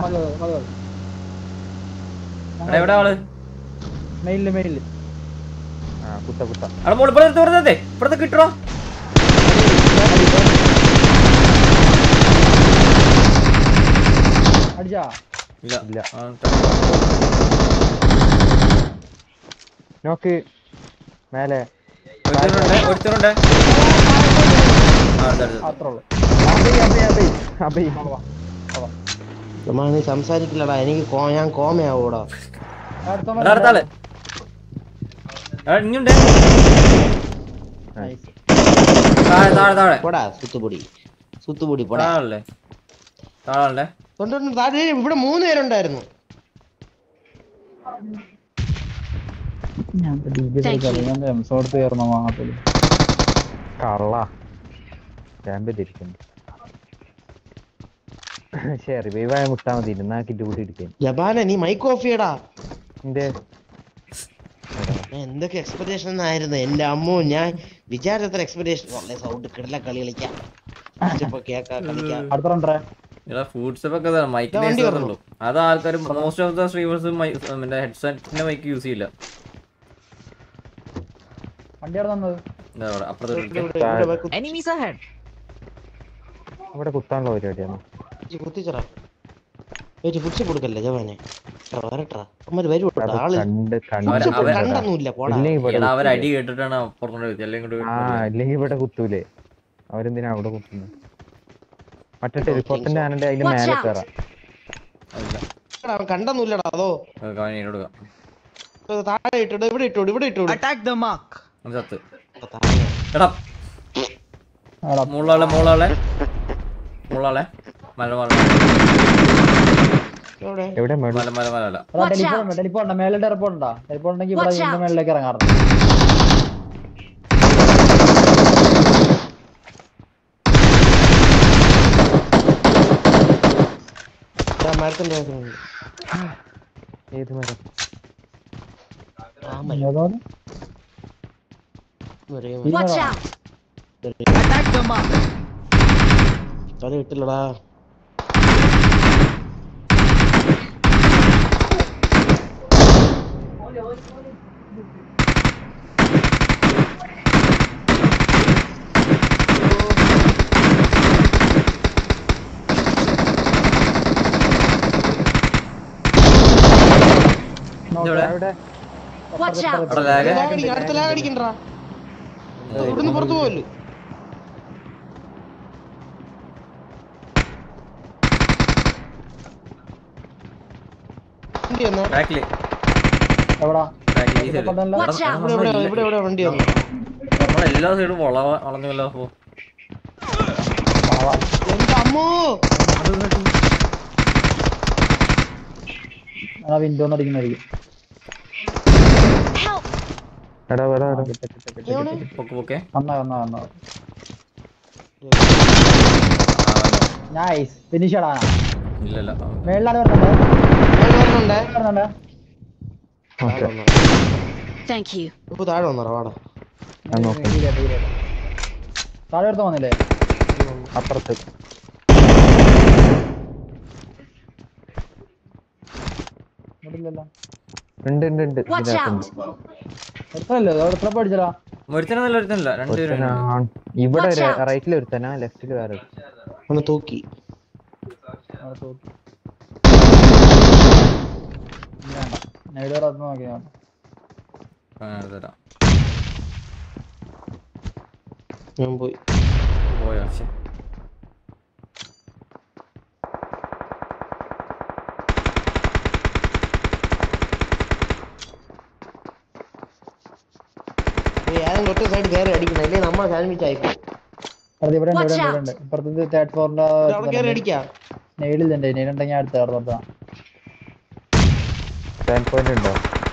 എടാ, എവിടെ ആള്? മെയിലില് മെയിലില്. ആ കുത്ത കുത്ത. അവിടെ മോള് ഇവിടെ തുറന്നേ. ഇവിടത്തെ കിട്ടണോ? അടിച്ചാ ഇല്ല ഇല്ല. ആ, നോക്ക് മേലെ. ഒരുത്തനുണ്ട്, ഒരുത്തനുണ്ട്. ആ, അടുത്ത, അടുത്ത. അത്രേ ഉള്ളൂ. അബൈ അബൈ അബൈ അബൈ നീ സംസാരിക്കില്ലടാ. എനിക്ക് കോ- ഞാൻ കോമയാവൂടാ. അടുത്ത എടാ, അടുത്ത ആള്. എടാ, ഇനിയുണ്ട്. താഴെ താഴെ താഴെ പോടാ സുത്തുപൊടി, സുത്തുപൊടി പോടാ. താഴെ താഴെ തൊണ്ടു താഴെ ഇവിടെ മൂന്ന് പേരുണ്ടായിരുന്നു. ഞാൻ ഞാൻ എംസോർത്ത് കയറുന്ന വാങ്ങത്തില്ല. കള്ള ക്യാമ്പിലിരിക്കുന്നു. ശരി റിവൈവായ മുട്ടാ മതി. എന്നാക്കിട്ട് കൂട്ടി ഇരിക്കും. ജപാനെ, നീ മൈക്ക് ഓഫ് ചെയ്യടാ. എന്റെ എന്തൊക്കെ എക്സ്പെക്ടേഷൻ ആയിരുന്നു എന്റെ അമ്മോ. ഞാൻ വിചാരിച്ചത്ര എക്സ്പെക്ടേഷൻ. സൗണ്ട് കിടല കളി കളിക്കാം, കേൾക്കാം, കളിക്കാം. അടുത്തേ എടാ ഫുഡ് സ്റ്റെപ്പ് ഒക്കെ മൈക്കിന്റെ ഉള്ളൂ. അത് ആൾക്കാർ മോസ്റ്റ് ഓഫ് ദ സ്ട്രീമേഴ്സ് മറ്റേ ഹെഡ്സെറ്റിന്റെ മൈക്ക് യൂസ് ചെയ്യില്ല. വണ്ടി അവിടെ തന്നത് എന്താ പറയാ, അപ്പുറത്തെ അവിടെ കുത്താനുള്ള പരിപാടിയാണ്. കുത്തിച്ചറാ. പുടിച്ച് കൊടുക്കല്ലേ ജവാനെ വരട്ടാ അമ്മര് വരും ആള് കണ്ട് അവര് അവര് കണ്ടൊന്നുമില്ല പോടാ എടാ അവർ അടി കേട്ടിട്ടാണ് അപ്പുറത്തോണ്ട് വെച്ചത് അല്ലെങ്കിൽ ആ അല്ലെങ്കിൽ ഇവിടെ കുത്തൂലേ അവരെന്തിനാ അവിടെ കുത്തുന്നത് മറ്റേ ടെലിപ്പോർട്ടിന്റെ ആനന്റെ അതിന്റെ Watch മേലെ out. കയറാം അവൻ കണ്ടൊന്നുമില്ലടാ അതോ എന്നോട് താഴെ ഇട്ടോട് ഇവിടെ ഇട്ടോട് ഇവിടെ ഇട്ടോട് ചത്ത് എടാ മുള്ളാളെ മുള്ളാളെ മുള്ളാളെ മല മല എവിടെ എവിടെ മേളിൽ? മല മല മല അല്ല ടെലിഫോൺ ടെലിഫോൺ മേലെ ടെലിഫോൺ ഉണ്ടോ ടെലിഫോൺ ഉണ്ടെങ്കിൽ ഇവിടെ Watch ഇതിന്റെ out. മേളിലേക്ക് ഇറങ്ങാറുണ്ട് മരത്തിന്റെ ഏത് മരം? Watch out. തല ഇട്ടില്ലടാ അവിടെ Watch out. അവിടെ ലാഗ് അടുത്ത ലാഗ് അടിക്കണ്ടാ ഇവിടുന്ന് പുറത്തു പോവല്ലോ ബാക്കില് എവിടാ ബാക്കിൽ ഈ സൈഡ് Watch out. ഇവിടെ ഇവിടെ ഇവിടെ ഇവിടെ വണ്ടി വന്നു നമ്മളെല്ലാ സൈഡും വള വളഞ്ഞല്ലോ അപ്പോ എന്റെ അമ്മോ ആ വിൻഡോ അടിക്കുന്നതായിരിക്കും Help. എടാ എടാ എടാ പൊക്കെ പൊക്കെ വന്നാ വന്നാ വന്നാ നൈസ് ഫിനിഷ് ഇടാ ഇല്ലല്ല മേളിലാണ് വരുന്നുണ്ട് വരുന്നുണ്ടേ വരുന്നുണ്ട് ഓക്കെ Thank you. ഇപ്പൊ താഴെ വന്നറ വാടാ ഞാൻ നോക്കാം. തീരെ, തീരെ. താഴെ എടുത്ത് വന്നില്ലേ അപ്പുറത്ത് ഇവിടെ ഇല്ലല്ലോ ഉണ്ട് ഉണ്ട് ഉണ്ട് Watch out. എടുത്തല്ലേ അവിടെ എത്ര പഠിച്ചടാ ഒരുത്തനല്ല ഒരുത്തനല്ല രണ്ടുപേരും ഒരുത്തനാണ്. ഇവിടെ Watch out. റൈറ്റിൽ ഒരുത്തനാ ലെഫ്റ്റിൽ വേറെ ഒരുത്തൻ. ഒന്ന് തൂക്കി വേണ്ട നൈഡ് വരെ നോക്കി വേണ്ട തരാം ഞാൻ പോയി പോയോ പക്ഷെ ഏതെങ്കിലും ഒറ്റ സൈഡ് കയറി അടിക്കണം അല്ലേ നമ്മൾ സാൻഡ്വിച്ച് അത് ഇവിടെ ഉണ്ട് Watch ഇവിടെ out. ഉണ്ട് ഇപ്പുറത്തെ തേർഡ് ഫ്ലോറിന്റെ അവിടെ കയറി അടിക്കാം നെയ്ഡിലുണ്ട് നെയ്ഡുണ്ടെങ്കിൽ അടുത്ത് അവിടെ നിർത്താം സ്റ്റാൻഡ് പോയിന്റ് ഉണ്ടോ?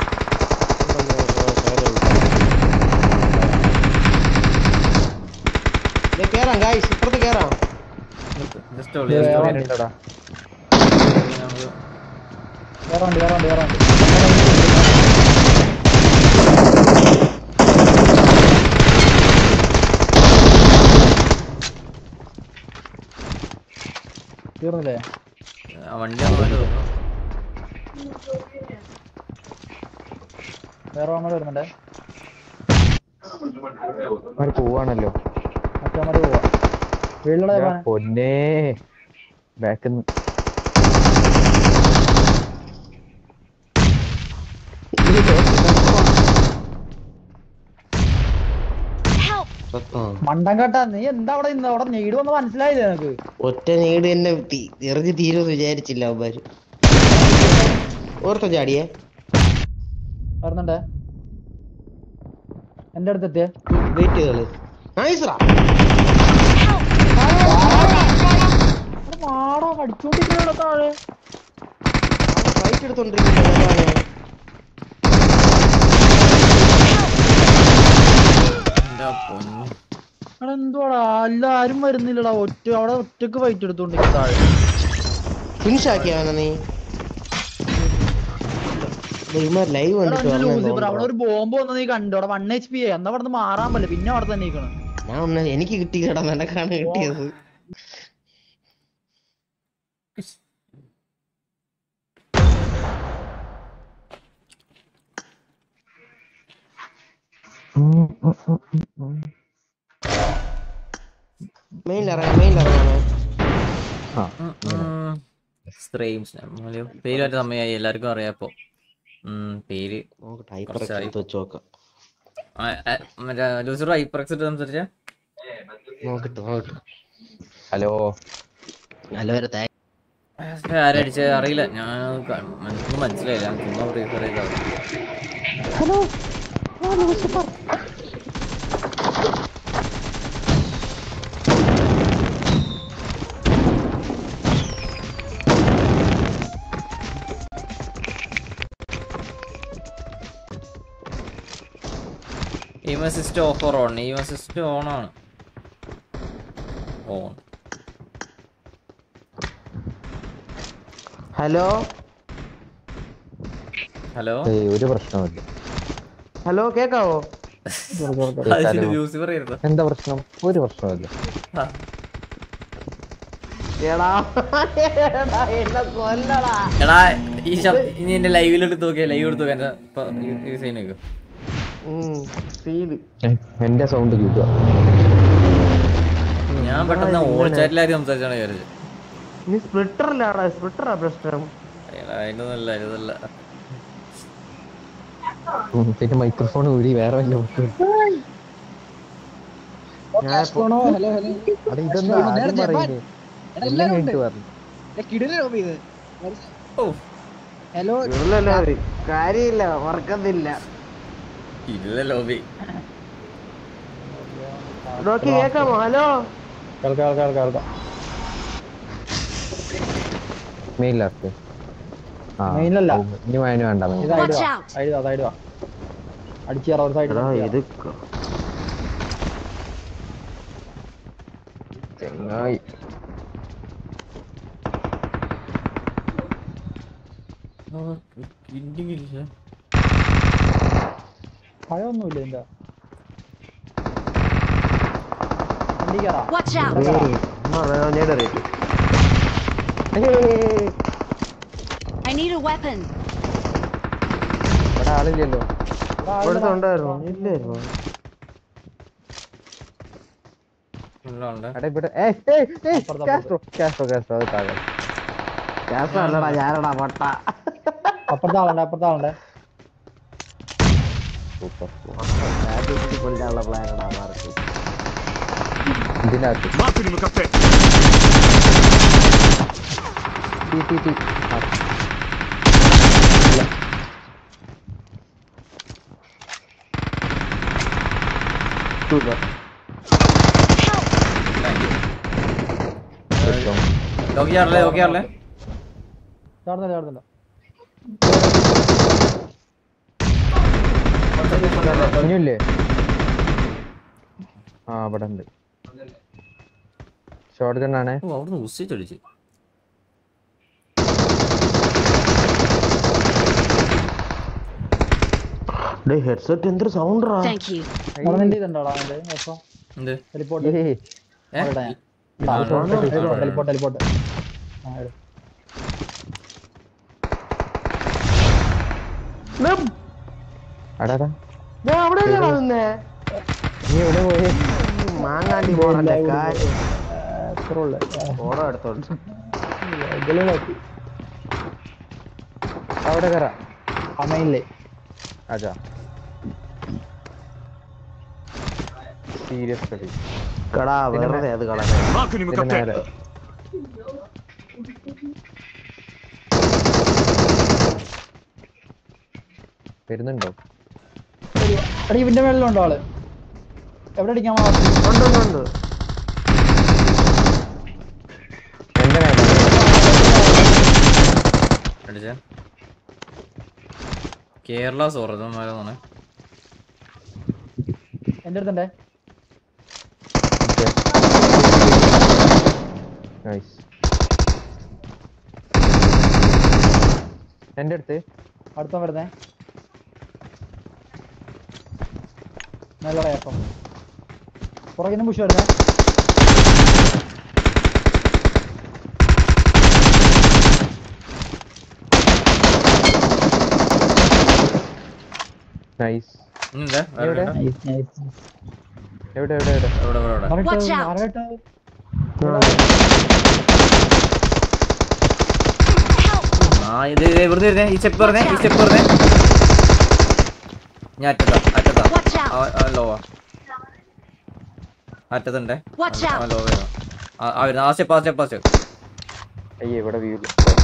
കേറാം ഗായ്സ് ഇപ്പുറത്ത് കേറാം ജസ്റ്റ് ഉണ്ടോടാ? വേറെ ഉണ്ട് വേറെ ഉണ്ട് വേറെ ഉണ്ട് തീർന്നില്ലേ വണ്ടി അങ്ങോട്ട് തോന്നുന്നു വേറെ അങ്ങോട്ട് വരുന്നുണ്ടേ അവർ പോവാണല്ലോ. മറ്റേ അങ്ങോട്ട് പോവാ വീട്ടിലൂടെ ഇതാ പൊന്നേ ബാക്ക് Help. മണ്ടം കേട്ടാ നീ എന്താ അവിടെ ഇന്ന് അവിടെ നെയ്ഡ് വന്ന് മനസ്സിലായില്ലേ നിനക്ക് ഒറ്റ നീട് തന്നെ എറിഞ്ഞ് തീരുമെന്ന് വിചാരിച്ചില്ല അവന്മാര് ഓർത്തോ ചാടിയേ വരുന്നുണ്ടേ എന്റെ അടുത്തെത്തിയേ വെയിറ്റ് ചെയ്തോളൂ നൈസ്റാ മാടാ കടിച്ചോണ്ടിരിക്കണോ താഴെ ഫൈറ്റ് എടുത്തോണ്ടിരിക്കുന്നു അവിടെ എന്തുവാടാ എല്ലാരും വരുന്നില്ലടാ ഒറ്റ അവിടെ ഒറ്റക്ക് ഫൈറ്റ് എടുത്തോണ്ടിരിക്കും താഴെ ഫിനിഷ് ആക്കിയാവന നീ ലൈവ് ലൂസിഫർ അവിടെ ഒരു ബോംബ് വന്ന നീ കണ്ടു അവിടെ വൺ എച്ച് പി എന്നാ അവിടെ നിന്ന് മാറാൻ പറ്റില്ല പിന്നെ അവിടെ തന്നെ നിൽക്കണം ഞാൻ ഒന്ന് എനിക്ക് കിട്ടിയടാ നിനക്കാണ് കിട്ടിയത് മെയിനിലിറങ്ങാം മെയിനിലിറങ്ങാമേ സ്ട്രെയിംസ് പേര് മറ്റേ സമയമായി എല്ലാവർക്കും അറിയാപ്പോ. പേര് മറ്റേ ലൂസർ ഹൈപ്പർഎക്സ് ഇട്ട് സംസാരിച്ച ഹലോ ഹലോ ആരടിച്ച അറിയില്ല. ഞാൻ എനിക്ക് മനസ്സിലായില്ല. ഞാൻ ചുമ്മാ പ്രീഫർ ചെയ്താൽ aim assist off or on? Aim assist on ആണ്. ഓൺ. ഹലോ ഹലോ ഒരു പ്രശ്നമില്ല. ഹലോ കേക്കാവോ? എന്താ പ്രശ്നം? ഒരു പ്രശ്നമില്ല. എടാ ഈ ഇനി എന്റെ ലൈവിലെടുത്ത് നോക്കിയാ ലൈവ് എടുത്ത് നോക്കാം. എന്റെ സൗണ്ട് കേൾക്കുക. ഞാൻ പെട്ടെന്ന് ഓൾ ചാറ്റിലാരും സംസാരിച്ചാണ് വിചാരിച്ചത്. നീ സ്പ്ലിറ്ററിലാടാ, സ്പ്ലിറ്ററാ പ്രശ്നം. അതിനൊന്നല്ല ഇതല്ല. പിന്നെ മൈക്രോഫോൺ ഊരി വേറെ വല്ല കാര്യമില്ല, മറക്കുന്നില്ല. ഇല്ല ലോബി കേക്കാമോ? ഹലോ മെയിലാക്ക് മെയിനല്ല ഇനി വയന് വേണ്ട. അടിച്ചു ഒരു സൈഡ് ചെങ്ങായി ഭയമൊന്നുമില്ല. എന്താ Watch out! I need a weapon. ഇവിടെ ആളില്ലല്ലോ. ഉണ്ടായിരുന്നു ഇല്ലായിരുന്നു. അല്ലടാ ഞാനടാ പൊട്ട. അപ്പുറത്തെ ആളുണ്ട്, അപ്പുറത്തെ ആളുണ്ട്. കൊല്ലാനുള്ള പ്ലാനടാ മാർക്ക്. ഇതിനകത്ത് നോക്കിയാറല്ലേ നോക്കിയാറല്ലേ ചാടുന്നില്ല ചാടുന്നില്ല. ഇനിയില്ലേ? ആ അവിടെ ഉണ്ട്. ഷോട്ട് ഗണ്ണാണ്. അവിടുന്ന് ഉസിച്ചടിച്ച് ഹെഡ്സെറ്റ് എന്തൊരു സൗണ്ട്. Thank you. എന്ത് ടെലിപ്പോർട്ട് ടെലിപ്പോർട്ട് ടെലിപ്പോർട്ട് അടാ അവിടെയല്ലേ നിന്നേ? നീ എവിടെ പോയി? മാങ്ങാണ്ടി പോണല്ലേ കാര്യം. ഫോട്ടോ എടുത്തോണ്ട് അവിടെ കയറാ. അമ്മയില്ലേ? അതാ സീരിയസ് കളി. കടാ വെറുതെ അത് കളയാ. വരുന്നുണ്ടോ? ഇവന്റെ മേളിലുണ്ടോ ആള്? എവിടെ അടിക്കാൻ? ഉണ്ട്. എന്റെ അടിച്ച കേരള സോറതാണ്. എന്റെ അടുത്തുണ്ടേ. എന്റെ അടുത്ത് അടുത്ത വരുന്നേ. നല്ലടയപ്പം പുറകിനും പുഷ് വരുന്നേ. നൈസ്. എവിടെ എവിടെ എവിടെ എവിടെ Watch out! ഇത് ഇവിടുന്ന് വരുന്നേ ഈ സ്റ്റെപ്പ് പറഞ്ഞേ ഈ സ്റ്റെപ്പ് പറഞ്ഞേ ഞാൻ അറ്റത്താ അറ്റത്താ Watch out! ലോവാ അറ്റത്തുണ്ടേ Watch out! ലോ വരുന്നു ആ വരുന്നു ആ സ്റ്റെപ്പ് ആ സ്റ്റെപ്പ് ആ സ്റ്റെപ്പ് അയ്യേ ഇവിടെ വ്യൂ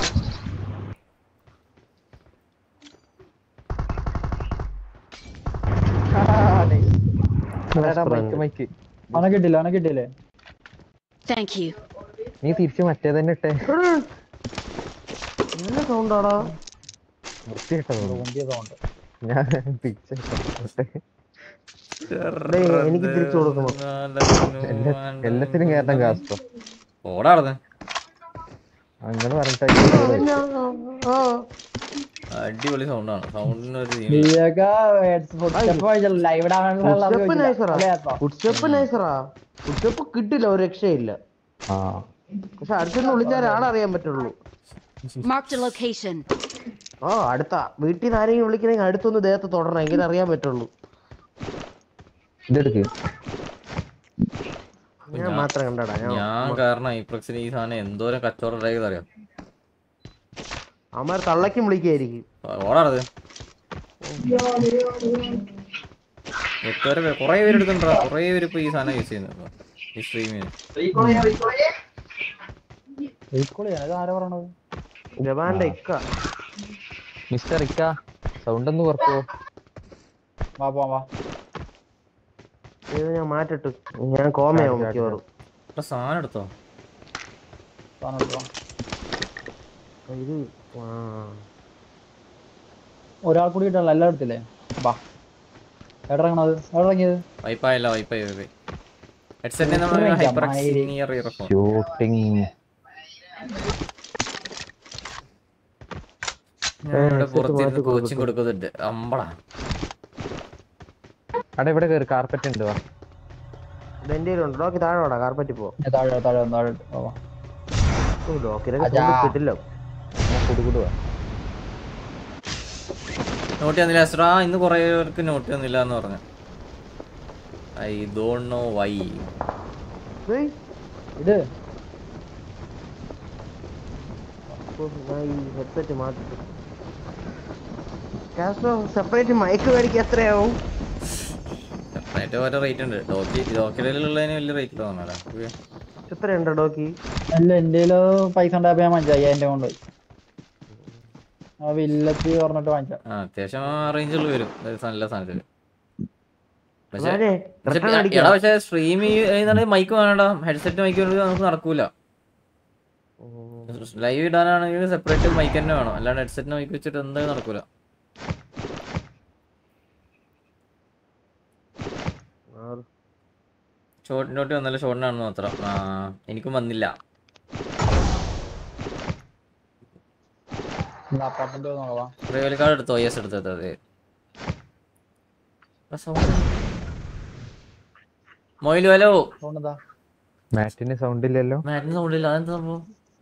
മൈക്ക് അവനെ കിട്ടില്ല അവനെ കിട്ടിയില്ലേ Thank you. നീ തിരിച്ച് മറ്റേ തന്നെ ഇട്ടേ നല്ല സൗണ്ടാടാ. വൃത്തിയിട്ടോ വണ്ടിയ സൗണ്ട് ഞാൻ തിരിച്ചിട്ടെ എനിക്ക് തിരിച്ചു കൊടുക്കണം. എല്ലാത്തിനും കേട്ടാൻ കാസ്റ്റോ ഓടാർന്ന് അങ്ങനെ പറഞ്ഞിട്ട് അടിപൊളി സൗണ്ടാണ് സൗണ്ടിനൊരു ഫുട്സ്റ്റെപ്പ് കിട്ടില്ല, ഒരു രക്ഷയില്ല. ആ പക്ഷെ അടുത്തുനിന്ന് വിളിച്ചാൽ ആളറിയാൻ പറ്റുള്ളൂ. Marked a location. ഓ അടുത്ത വീട്ടിൽ നിന്ന് ആരെങ്കിലും വിളിക്കണമെങ്കിൽ അടുത്തൊന്ന് ദേഹത്ത് തൊടണം, എങ്കിലും അറിയാൻ പറ്റുള്ളൂ. ഇതെടുക്ക് ഞാൻ മാത്രം കണ്ടടാ. ഞാൻ കാരണം ഇപ്രക്സിന് ഈ സാധനം എന്തോരം കച്ചവടം ഉണ്ടായത് അറിയാം. അവന്മാർ തള്ളക്കും വിളിക്കായിരിക്കും. ഓടാണത് എത്ര പേര് കൊറേ പേര് എടുക്കണ്ടാ, കൊറേ പേര് ഇപ്പൊ ഈ സാധനം യൂസ് ചെയ്യുന്നത് ഈ സ്ട്രീമിന്. ആരാ പറയണത്? ജവാന്റെ ഇക്ക മിസ്റ്റർ ഇക്ക സൗണ്ട് ഒന്ന് കുറക്കോ? വാ പോ വാ. ഇത് ഞാൻ മാറ്റിട്ടു, ഞാൻ കോമയാവും മിക്കവാറും. സാധനം എടുത്തോ സാധനം എടുത്തോ. ഇത് ഒരാൾ കൂടി കിട്ടണല്ലോ, എല്ലാം എടുത്തില്ലേ? ബാ എവിടെ ഇറങ്ങണത്? എവിടെ ഇറങ്ങിയത്? വൈപ്പായല്ല വൈപ്പായി വൈപ്പായി ഹെഡ്സെറ്റ് നമ്മൾ ഹൈപ്പർ സീനിയർ ഇയർഫോൺ ഷൂട്ടിംഗ് ഞാനിവിടെ പുറത്തിരുന്ന് കോച്ചിങ് കൊടുക്കുന്നുണ്ട്. അമ്പടാ അവിടെ ഇവിടെ കേറി കാർപ്പറ്റ് ഉണ്ട്. വാ എന്റെ ഡോക്കി താഴെ വേടാ, കാർപ്പറ്റിൽ പോ. ഞാൻ താഴെ താഴെ താഴെ പോവാ. ഡോക്കിനൊക്കെ കിട്ടില്ല. കൊടുക്കുവാ നോട്ട് തന്നില്ല അസ്രാ, ഇന്ന് കുറെ പേർക്ക് നോട്ട് തന്നില്ല എന്ന് പറഞ്ഞു. I don't know why. ഇത് ഹെഡ്സെറ്റ് മാറ്റി സെപ്പറേറ്റ് മൈക്ക് മേടിക്കാൻ എത്രയാവും? സെപ്പറേറ്റ് ഓരോ റേറ്റ് ഉണ്ട്. ഡോക്കി ഡോക്കിലുള്ളതിന് വലിയ റേറ്റ് തോന്നല. എത്രയുണ്ട് ഡോക്കി? അല്ല എന്റെ പൈസ ഉണ്ടായപ്പോ ഞാൻ വാങ്ങിച്ചാ അയ്യായിരം കൊണ്ട് ആ വില്ലത്തി പറഞ്ഞിട്ട് വാങ്ങിച്ച. ആ അത്യാവശ്യം റേഞ്ചുള്ള വരും നല്ല സാധനത്തില്. പക്ഷെ എടാ പക്ഷെ സ്ട്രീം ചെയ്യുന്ന മൈക്ക് വേണടാ, ഹെഡ്സെറ്റ് മൈക്ക് വേണമെങ്കിൽ നമുക്ക് നടക്കൂല. ലൈവ് ഇടാനാണെങ്കിൽ സെപ്പറേറ്റ് മൈക്ക് തന്നെ വേണം, അല്ലാണ്ട് ഹെഡ്സെറ്റിന് മൈക്ക് വെച്ചിട്ട് എന്തായാലും നടക്കൂല. ഷോർട്ട് നോട്ട് വന്നല്ല, ഷോർട്ടിനാണെന്ന് മാത്രം. ആ എനിക്കും വന്നില്ല. കാർഡ് എടുത്തോ? യെസ് എടുത്തത്. അതെ മൊയിലു ഹലോ. മാറ്റിന് സൗണ്ട് ഇല്ലല്ലോ. മാറ്റിന് സൗണ്ട് ഇല്ല, അതെന്താ സംഭവം?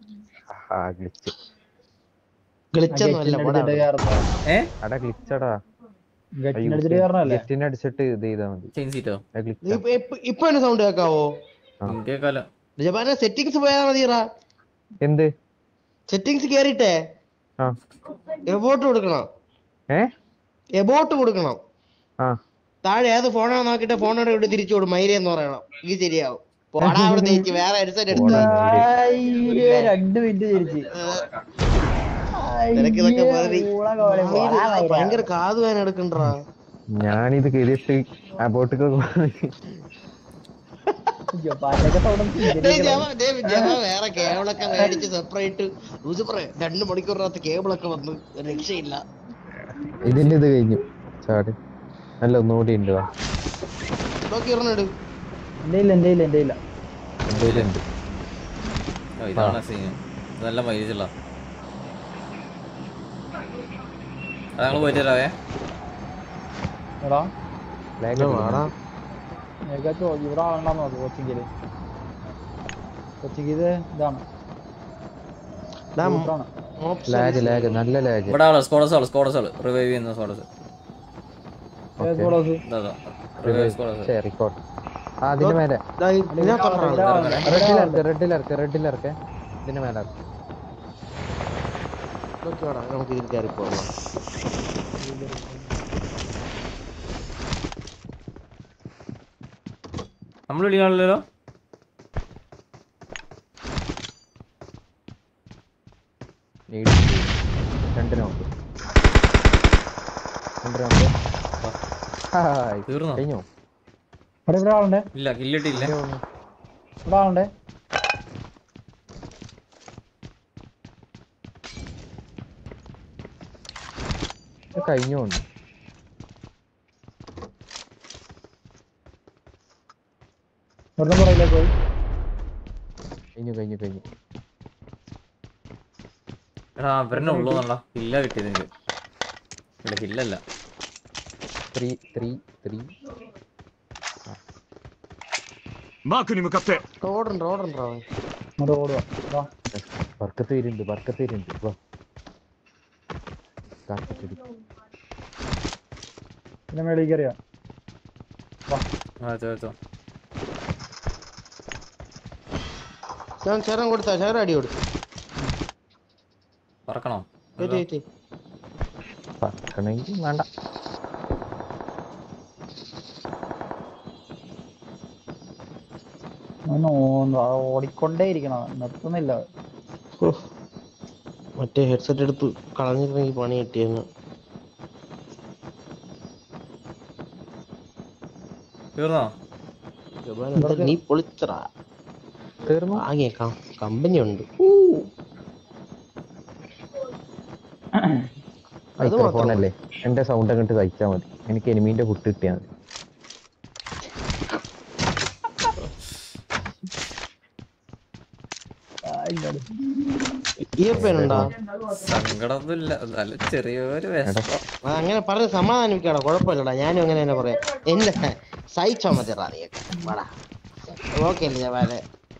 അടിച്ചിട്ട് ഇത് ചെയ്താ മതി. ഇപ്പൊ സൗണ്ട് കേക്കാവോ? കേക്കാലോ. സെറ്റിംഗ്സ് പോയാ മതിറാ. എന്ത് സെറ്റിംഗ്സ് കേറിട്ടേ എബോട്ട് കൊടുക്കണം. എബോട്ട് കൊടുക്കണം. താഴെ ഏത് ഫോണാണോ നോക്കിട്ട് ഫോണോടെ ഇവിടെ തിരിച്ചു കൊടുക്കും. മൈരെന്ന് പറയണം, ഈ ശരിയാവും. പോടാ അവിടെ തിരിച്ച് വേറെ ഹെഡ്സെറ്റ് എടുത്തു. രണ്ട് മിനിറ്റ് തിരിച്ച് ഭയങ്കര കാത് വേന എടുക്കണ്ടാ. ഞാനിത് കേറിയിട്ട് അബോട്ടൊക്കെ വേറെ കേബിളൊക്കെ മേടിച്ച് സെപ്പറേറ്റ് രണ്ട് മണിക്കൂറിനകത്ത് കേബിളൊക്കെ വന്ന് രക്ഷയില്ല. ഇതിന്റെ ഇത് കഴിഞ്ഞു ചാട്. അല്ല ഒന്നുകൂടി ഉണ്ട്. ഇതാണ് സീൻ. നല്ല മൈലേജുള്ള ഞങ്ങള് പോയിട്ട് തരാവേ. ഇവിടെ ആളുണ്ടാന്ന് നോക്ക് കൊച്ചിങ്കില്. കൊച്ചിങ്കിത് ഇതാണ് നല്ല ലാഗ്. ഇവിടെ ആള് സ്കോഡസ് ആള് സ്കോഡസ് ആള് റിവൈവ് ചെയ്യുന്ന സ്കോഡസ്. അതിന്റെ മേലെ റെഡിലിറക്ക് റെഡിലിറക്ക് ഇതിന്റെ മേലെ നോക്കിയോടാ നമുക്ക് ഇതിൽ കയറി പോകാം. നമ്മൾ വിളിക്കാണല്ലോ. രണ്ട് നോക്ക് രണ്ട് നോക്ക് തീർന്നോ? കഴിഞ്ഞോ? ഇവിടെ ഇവിടെ ആളുണ്ട്, ഇല്ല കില്ലിട്ടില്ല. ഇവിടെ ആളുണ്ട്. കഴിഞ്ഞോണ്ട് ഇവിടുന്ന് പുറകിലേക്ക് പോയി. കഴിഞ്ഞു കഴിഞ്ഞു കഴിഞ്ഞു. എടാ അവരെന്നെ ഉള്ളൂ എന്നുള്ള കില്ല കിട്ടിയത് എനിക്ക്. ഇല്ല കില്ലല്ല. ത്രീ ത്രീ ത്രീ ഓടണ്ട ഓടണ്ട അങ്ങോട്ട് ഓടുക. വാ. വർക്കത്ത് വരുന്നുണ്ട് വർക്കത്ത് വരുന്നുണ്ട്. വാ കാത്തിട്ടടി. പിന്നെ മേളിൽ കയറിയാ. വാ. ആ ചോദിച്ചോ. ഞാൻ ചേരം കൊടുത്താ ചേരം അടി കൊടുത്തു. പറക്കണോ? ഏറ്റി ഏറ്റി പറക്കണമെങ്കിൽ വേണ്ട. ഓടിക്കൊണ്ടേ ഇരിക്കണം, നിർത്തുന്നില്ല. മറ്റേ ഹെഡ്സെറ്റ് എടുത്ത് കളഞ്ഞിരുന്നെങ്കിൽ പണി കിട്ടിയെന്ന്. തീർന്നോ? നീ പൊളിച്ചടാ. തീർന്നു. ആകെ കമ്പനി ഉണ്ട്. മൈക്രോഫോണല്ലേ, എന്റെ സൗണ്ട് അങ്ങോട്ട് സഹിച്ചാൽ മതി. എനിക്ക് എനിമീന്റെ ഫുഡ് കിട്ടിയാൽ മതി. സങ്കടമൊന്നുമില്ല, നല്ല ചെറിയൊരു വിഷമം. അങ്ങനെ പറഞ്ഞ് സമാധാനിപ്പിക്കാടാ, കുഴപ്പമില്ലടാ. ഞാനും അങ്ങനെ തന്നെ പറയാം. എന്റെ സഹിച്ചോ മതിടാ നീയൊക്കെ. ഓക്കെ അല്ലേ ജവാലെ?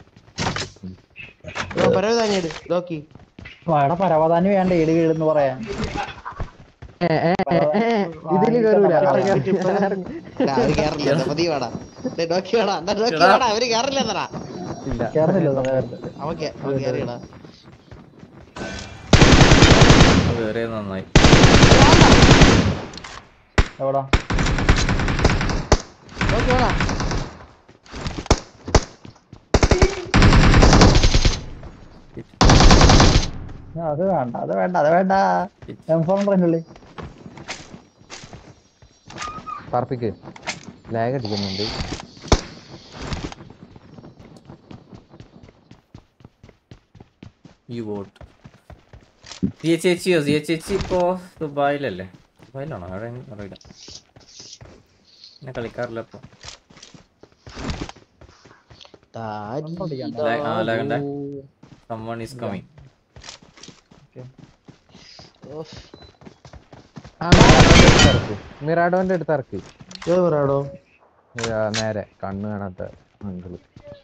പരവതാനിട് നോക്കി വാടാ പരവതാനി വേണ്ട, ഏട് കീഴെന്ന് പറയാൻ. ഇതില് കേറൂല. അവര് കേറില്ലെന്നടാ. കേറുന്നില്ല. ഓക്കെ കേറിയടാ. കേറിയത് നന്നായി. എവിടാ? ഓക്കെടാ. അത് വേണ്ട അത് വേണ്ട അത് വേണ്ട. എം ഫോർ ഉള്ളിൽ പറപ്പിക്ക് ലാഗ് അടിക്കുന്നുണ്ട്. ഈ വോട്ട് സി എച്ച് എച്ചിയോ സി എച്ച് എച്ചി ഇപ്പോ ദുബായിലല്ലേ? ദുബായിലാണോ? അവിടെ അറിയില്ല, എന്നെ കളിക്കാറില്ല ഇപ്പൊ. Someone is coming. മിറാഡോന്റെ അടുത്ത് ഇറക്കി. മിറാഡോ നേരെ കണ്ണ് കാണാത്ത അങ്കിള്.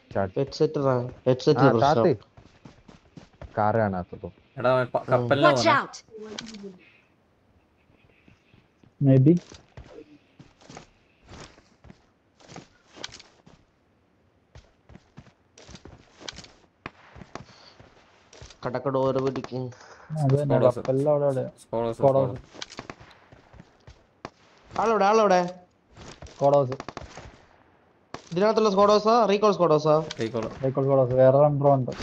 കാറ് കാണാത്തപ്പോ Watch out! Maybe. കടക്കടോര പിടിക്കും. ആളോടെ ആളോടെ ഇതിനകത്തുള്ള സ്കോഡോസാ റീകോൾ സ്കോഡോസാ? റീകോൾ സ്കോഡോസ് വേറെ രണ്ടോ ഉണ്ട്.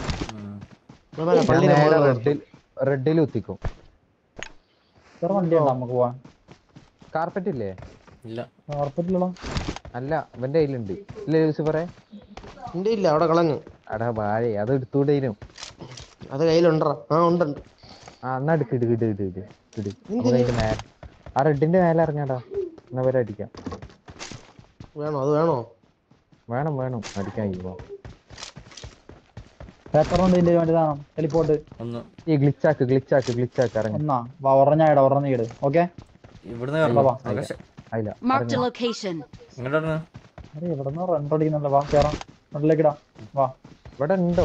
റെഡിൽ കുത്തിക്കും. വണ്ടിയുണ്ടോ നമുക്ക് പോവാൻ? കാർപ്പറ്റ് ഇല്ലേ? ഇല്ല കാർപ്പറ്റില്ലല്ലോ. അല്ല ഇവന്റെ കയ്യിലുണ്ട്. ഇല്ലേ ലൂസിഫറെ? എന്റെ ഇല്ല, അവിടെ കളഞ്ഞു. അടാ വാഴ അത് എടുത്തുകൂടെയും. അത് കയ്യിലുണ്ടോ? ആ ഉണ്ട്. ആ എന്നാ എടുക്ക് ഇട് ഇട് ഇട് ഇട് ഇട്. അതിന്റെ മേലെ ആ റെഡിന്റെ മേലെ ഇറങ്ങാടാ. എന്നാ വരെ അടിക്കാം. വേണോ? അത് വേണോ? വേണം വേണം അടിക്കാൻ. ഇപ്പോ ടെലിപ്പോർട്ട് ഈ ഗ്ലിച്ചാക്ക് ഗ്ലിച്ചാക്ക് ഗ്ലിച്ചാക്ക് ഇറങ്ങി. എന്നാ വാ ഉറഞ്ഞായിടാ ഉറഞ്ഞിട്. ഓക്കെ ഇവിടുന്ന് Marked a location. ഇവിടുന്ന് റണ്ടടിക്കുന്നുണ്ട്. വാ കേറാം, ഫ്രണ്ടിലേക്കിടാ. വാ ഇവിടെ ഉണ്ടോ?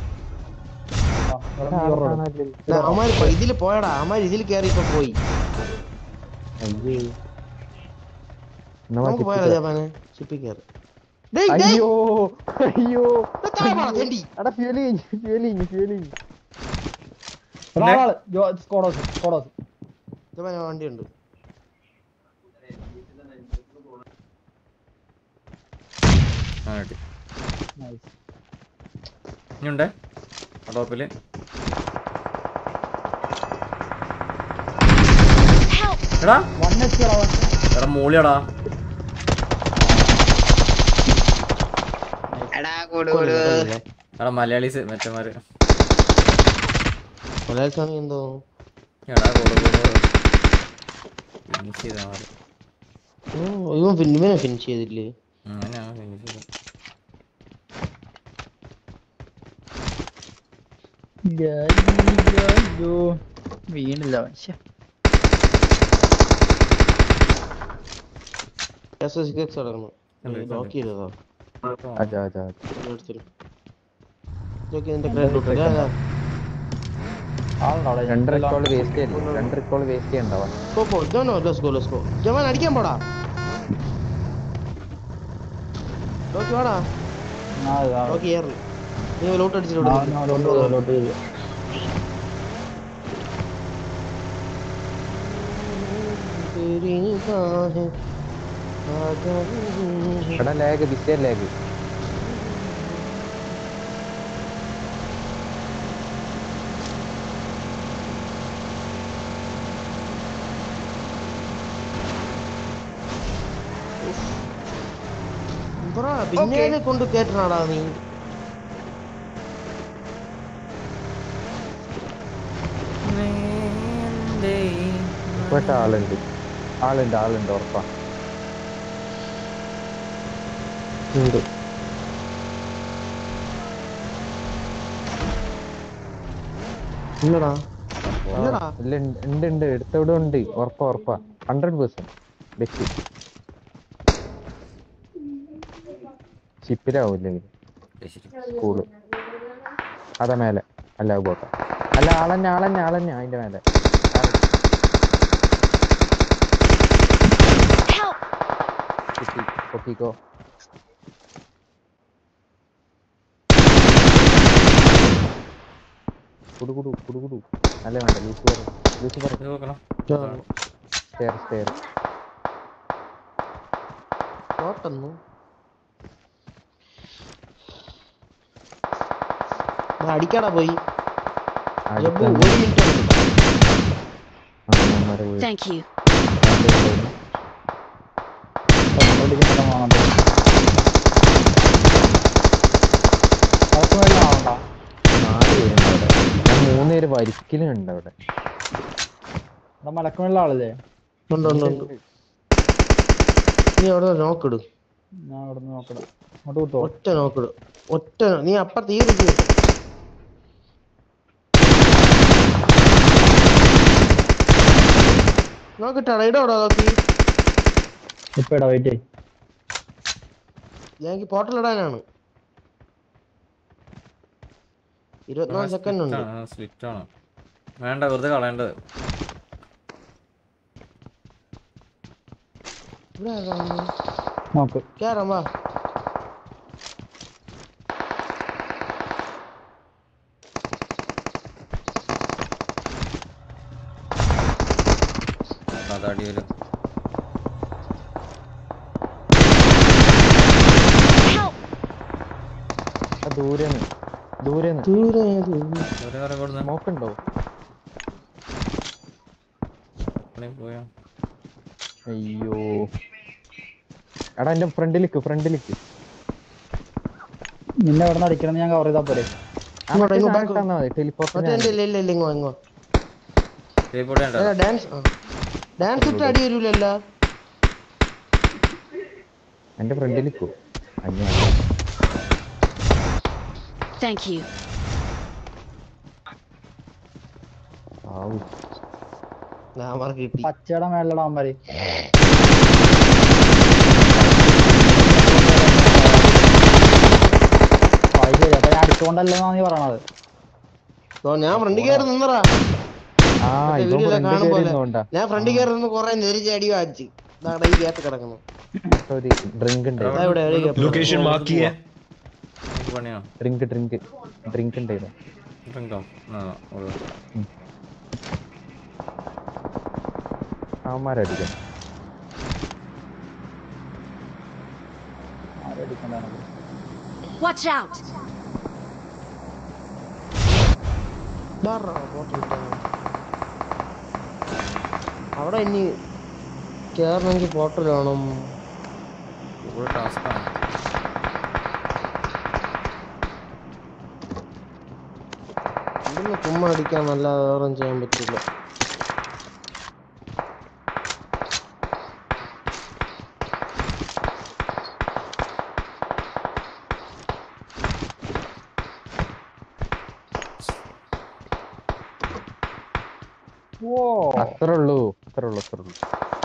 അമാര് ഇതില് പോയടാ. അമാര് ഇതിൽ കേറി ഇപ്പൊ പോയി. നമുക്ക് പോയാലോ ജപ്പാനെ? ഷിപ്പിൽ കേറി. അയ്യോ അയ്യോ. എടാ ഫ്യൂല് കഴിഞ്ഞു ഫ്യൂല് കഴിഞ്ഞു ഫ്യൂല് കഴിഞ്ഞു. ഒരാള് സ്കോഡോസ് സ്കോഡോസ് വണ്ടി ഉണ്ട്. ഇനിയുണ്ടേ ടോപ്പില്. എടാ എടാ മൂളിയടാ. എടാ മലയാളീസ് മറ്റന്മാര്. മലയാളി എന്തോ എടാ ഫിനിഷ് ചെയ്താ മതി. ഇവൻ ഫിലിമിനെ ഫിനിഷ് ചെയ്തില്ലേ? അങ്ങനെയാണ് ഫിനിഷ് ചെയ്തത്. വീണില്ല പക്ഷെ അജാ അജാ രണ്ട് റെക്കോൾ വേസ്റ്റ് ചെയ്യണ്ട രണ്ട് റെക്കോൾ വേസ്റ്റ് ചെയ്യണ്ടാവാ. ജവാൻ അടിക്കാൻ പോടാ. ലോക്കി വാടാ. ലോക്കി ഏറ്. നീ ലോട്ട് അടിച്ചിട്ട് എടാ ലാഗ് വിഷയ ലാഗ്. പിന്നെ കൊണ്ട് കേട്ടനാടാ നീ. ഇപ്പോഴത്തെ ആളുണ്ട് ആളുണ്ട് ആളുണ്ട് ഉറപ്പാ. ഉണ്ട് ഇല്ലടാ ഇല്ലടാ ഇല്ല ഉണ്ട് ഉണ്ട് എടുത്തവിടെ ഉണ്ട് ഉറപ്പാ ഉറപ്പാ ഹൺഡ്രഡ് പെർസെന്റ് ബെസ്റ്റ്. ഷിപ്പിലാവൂല്ലെങ്കിൽ സ്കൂള് അതാ മേലെ അല്ല പോട്ടെ. അല്ല ആളന്നെ ആളന്നെ ആളന്നെ അതിന്റെ മേലെ. പൊക്കിക്കോ. കുടുകുടു കുടുകുടു അല്ല വേണ്ട ലൂസ് പറ ലൂസ് പറ സ്റ്റെയർ സ്റ്റെയർ കോട്ടൊന്നു അടിക്കാടാ പോയി. ഒരു മിനിറ്റ് Thank you. ഞാൻ മൂന്ന് പേര് വരിക്കലും ഉണ്ട് അവിടെ. മലക്കുള്ള ആളല്ലേ? ഉണ്ട് ഉണ്ട് ഉണ്ട്. നീ അവിടെ നോക്കിടും. ഞാൻ അവിടെ നോക്കണം. അങ്ങോട്ട് കിട്ടോ? ഒറ്റ നോക്കിടും ഒറ്റ. നീ അപ്പുറത്ത് ഈ റിച്ച് നോക്കിട്ടാടാ. ഇടോടാ നോക്കി. ഇപ്പൊ ഇടാ വെയിറ്റ്. ഞാൻ പോർട്ടൽ ഇടാനാണ്. ഇരുപത്തിനാല് സെക്കൻഡ് ഉണ്ട്. സ്ലിറ്റ് ആണ് വേണ്ട വെറുതെ കളയേണ്ടത്. നോക്ക് കേറാം വാ. അതാടി വരും. ദൂരെന്ന് ദൂരെന്ന് നോക്കണ്ടോ? അയ്യോ എടാ എന്റെ ഫ്രണ്ടിലേക്ക് ഫ്രണ്ടിലേക്ക്. നിന്നെ എവിടെ നിന്ന് അടിക്കണം? ഞാൻ കവർ ചെയ്താ പോരെ? എന്റെ ഫ്രണ്ടിലേക്കോ? Thank you. പച്ചയുടെ മേലടാ അവന്മാര്. അപ്പൊ ഞാൻ അടിച്ചോണ്ടല്ലെന്നാ നീ പറയണത്? ഞാൻ ഫ്രണ്ട് കയറി നിന്നറാ. ഞാൻ ഫ്രണ്ട് കയറി നിന്ന് കൊറേ നെരിച്ച് അടി വാങ്ങിച്ച് ഈ ഗ്യാപ്പ് കിടക്കുന്നു. लोकेशन मार्क की है. ഡ്രിങ്ക് ഡ്രിങ്ക് ഡ്രിങ്ക് ഉണ്ടായിരുന്നു. അവന്മാരടിക്കാം. Watch out! അവിടെ ഇനി കേറണമെങ്കിൽ പോർട്ടൽ വേണം. ടാസ്കാണ്. ഇവിടുന്ന് ചുമ്മാ അടിക്കാൻ നല്ല വേറെ ചെയ്യാൻ പറ്റില്ല. അത്രേ ഉള്ളൂ അത്രേ ഉള്ളൂ അത്രേ ഉള്ളൂ.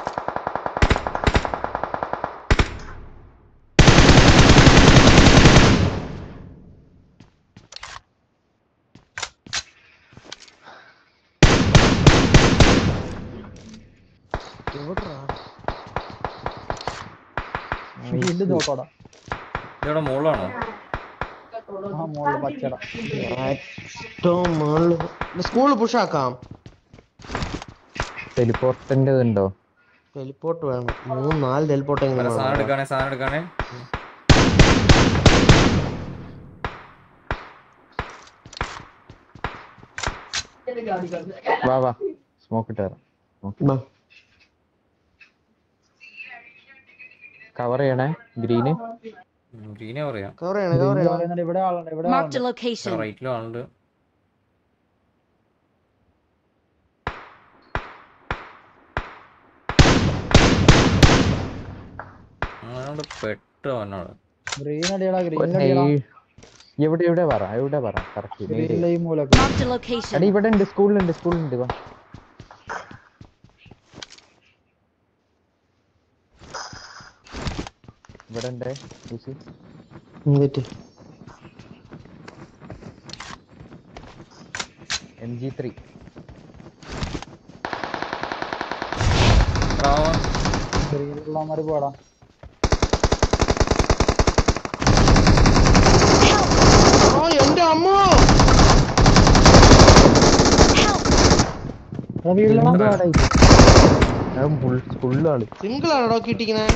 ഇവിടെ മോളാണോ? സ്കൂള് പുഷാക്കാം. ടെലിപ്പോർട്ടിന്റെ ഉണ്ടോ? ടെലിപ്പോർട്ട് വേണം. മൂന്ന് നാല് ടെലിപ്പോർട്ട് എങ്ങനെ സാധനം എടുക്കാണേ സാധനം എടുക്കാണേ. വാ വാ സ്മോക്ക് ഇട്ടാ കവർ ചെയ്യണേ. ഗ്രീന് ഗ്രീനെ പറയാം. കവർ ചെയ്യണം കവർ ചെയ്യണം. ഇവിടെ ആളുണ്ട് ഇവിടെ Marked a location. റൈറ്റിലും ആളുണ്ട്. അവനോട് പെട്ടു അവനോട്. ഗ്രീൻ അടിയടാ ഗ്രീൻ അടിയടാ. എവിടെ എവിടെ പറ എവിടെ പറ കറക്റ്റ്. ഗ്രീനിലെ ഈ മൂലക്ക്. Marked a location. അടി ഇവിടെ ഉണ്ട്. സ്കൂളിലുണ്ട് സ്കൂളിലുണ്ട്. വാ ഇവിടെ ഉണ്ട്. എം ജി ത്രീ ഗ്രീനിലുള്ളമാര് പോടാ. എന്റെ അമ്മ ഫുള്ള് ആള്. സിംഗിൾ ആണോ കിട്ടിക്കണേ?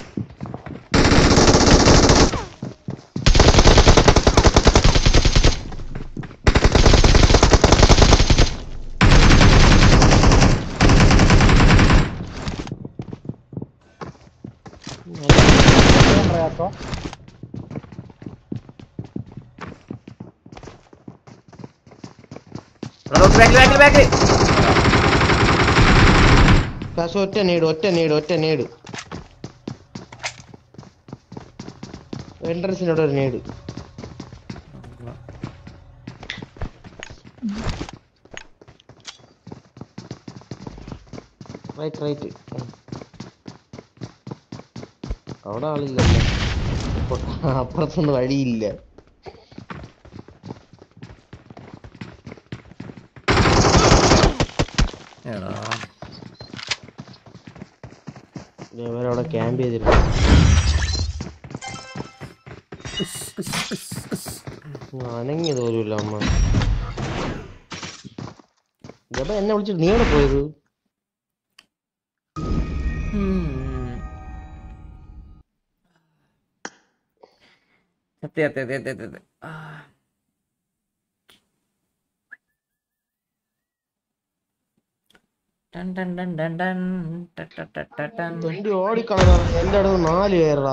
ഒറ്റ നേട് ഒറ്റ നേട് ഒറ്റ നേട് എൻട്രൻസിനോട് ഒരു നേട്. Right right. അവിടെ ആളില്ലല്ലോ. അപ്പുറത്തൊന്നും വഴിയില്ല. അവരവിടെ ക്യാമ്പ് ചെയ്തിരുന്നു. അനങ്ങിയത് പോലുമില്ല അമ്മ. ജബ എന്നെ വിളിച്ചിട്ട് നീ എവിടെ പോയത്? അതെ അതെ അതെ അതെ അതെ. ഓടിക്കളഞ്ഞ എന്റെ അടുത്ത് നാല് പേരടാ.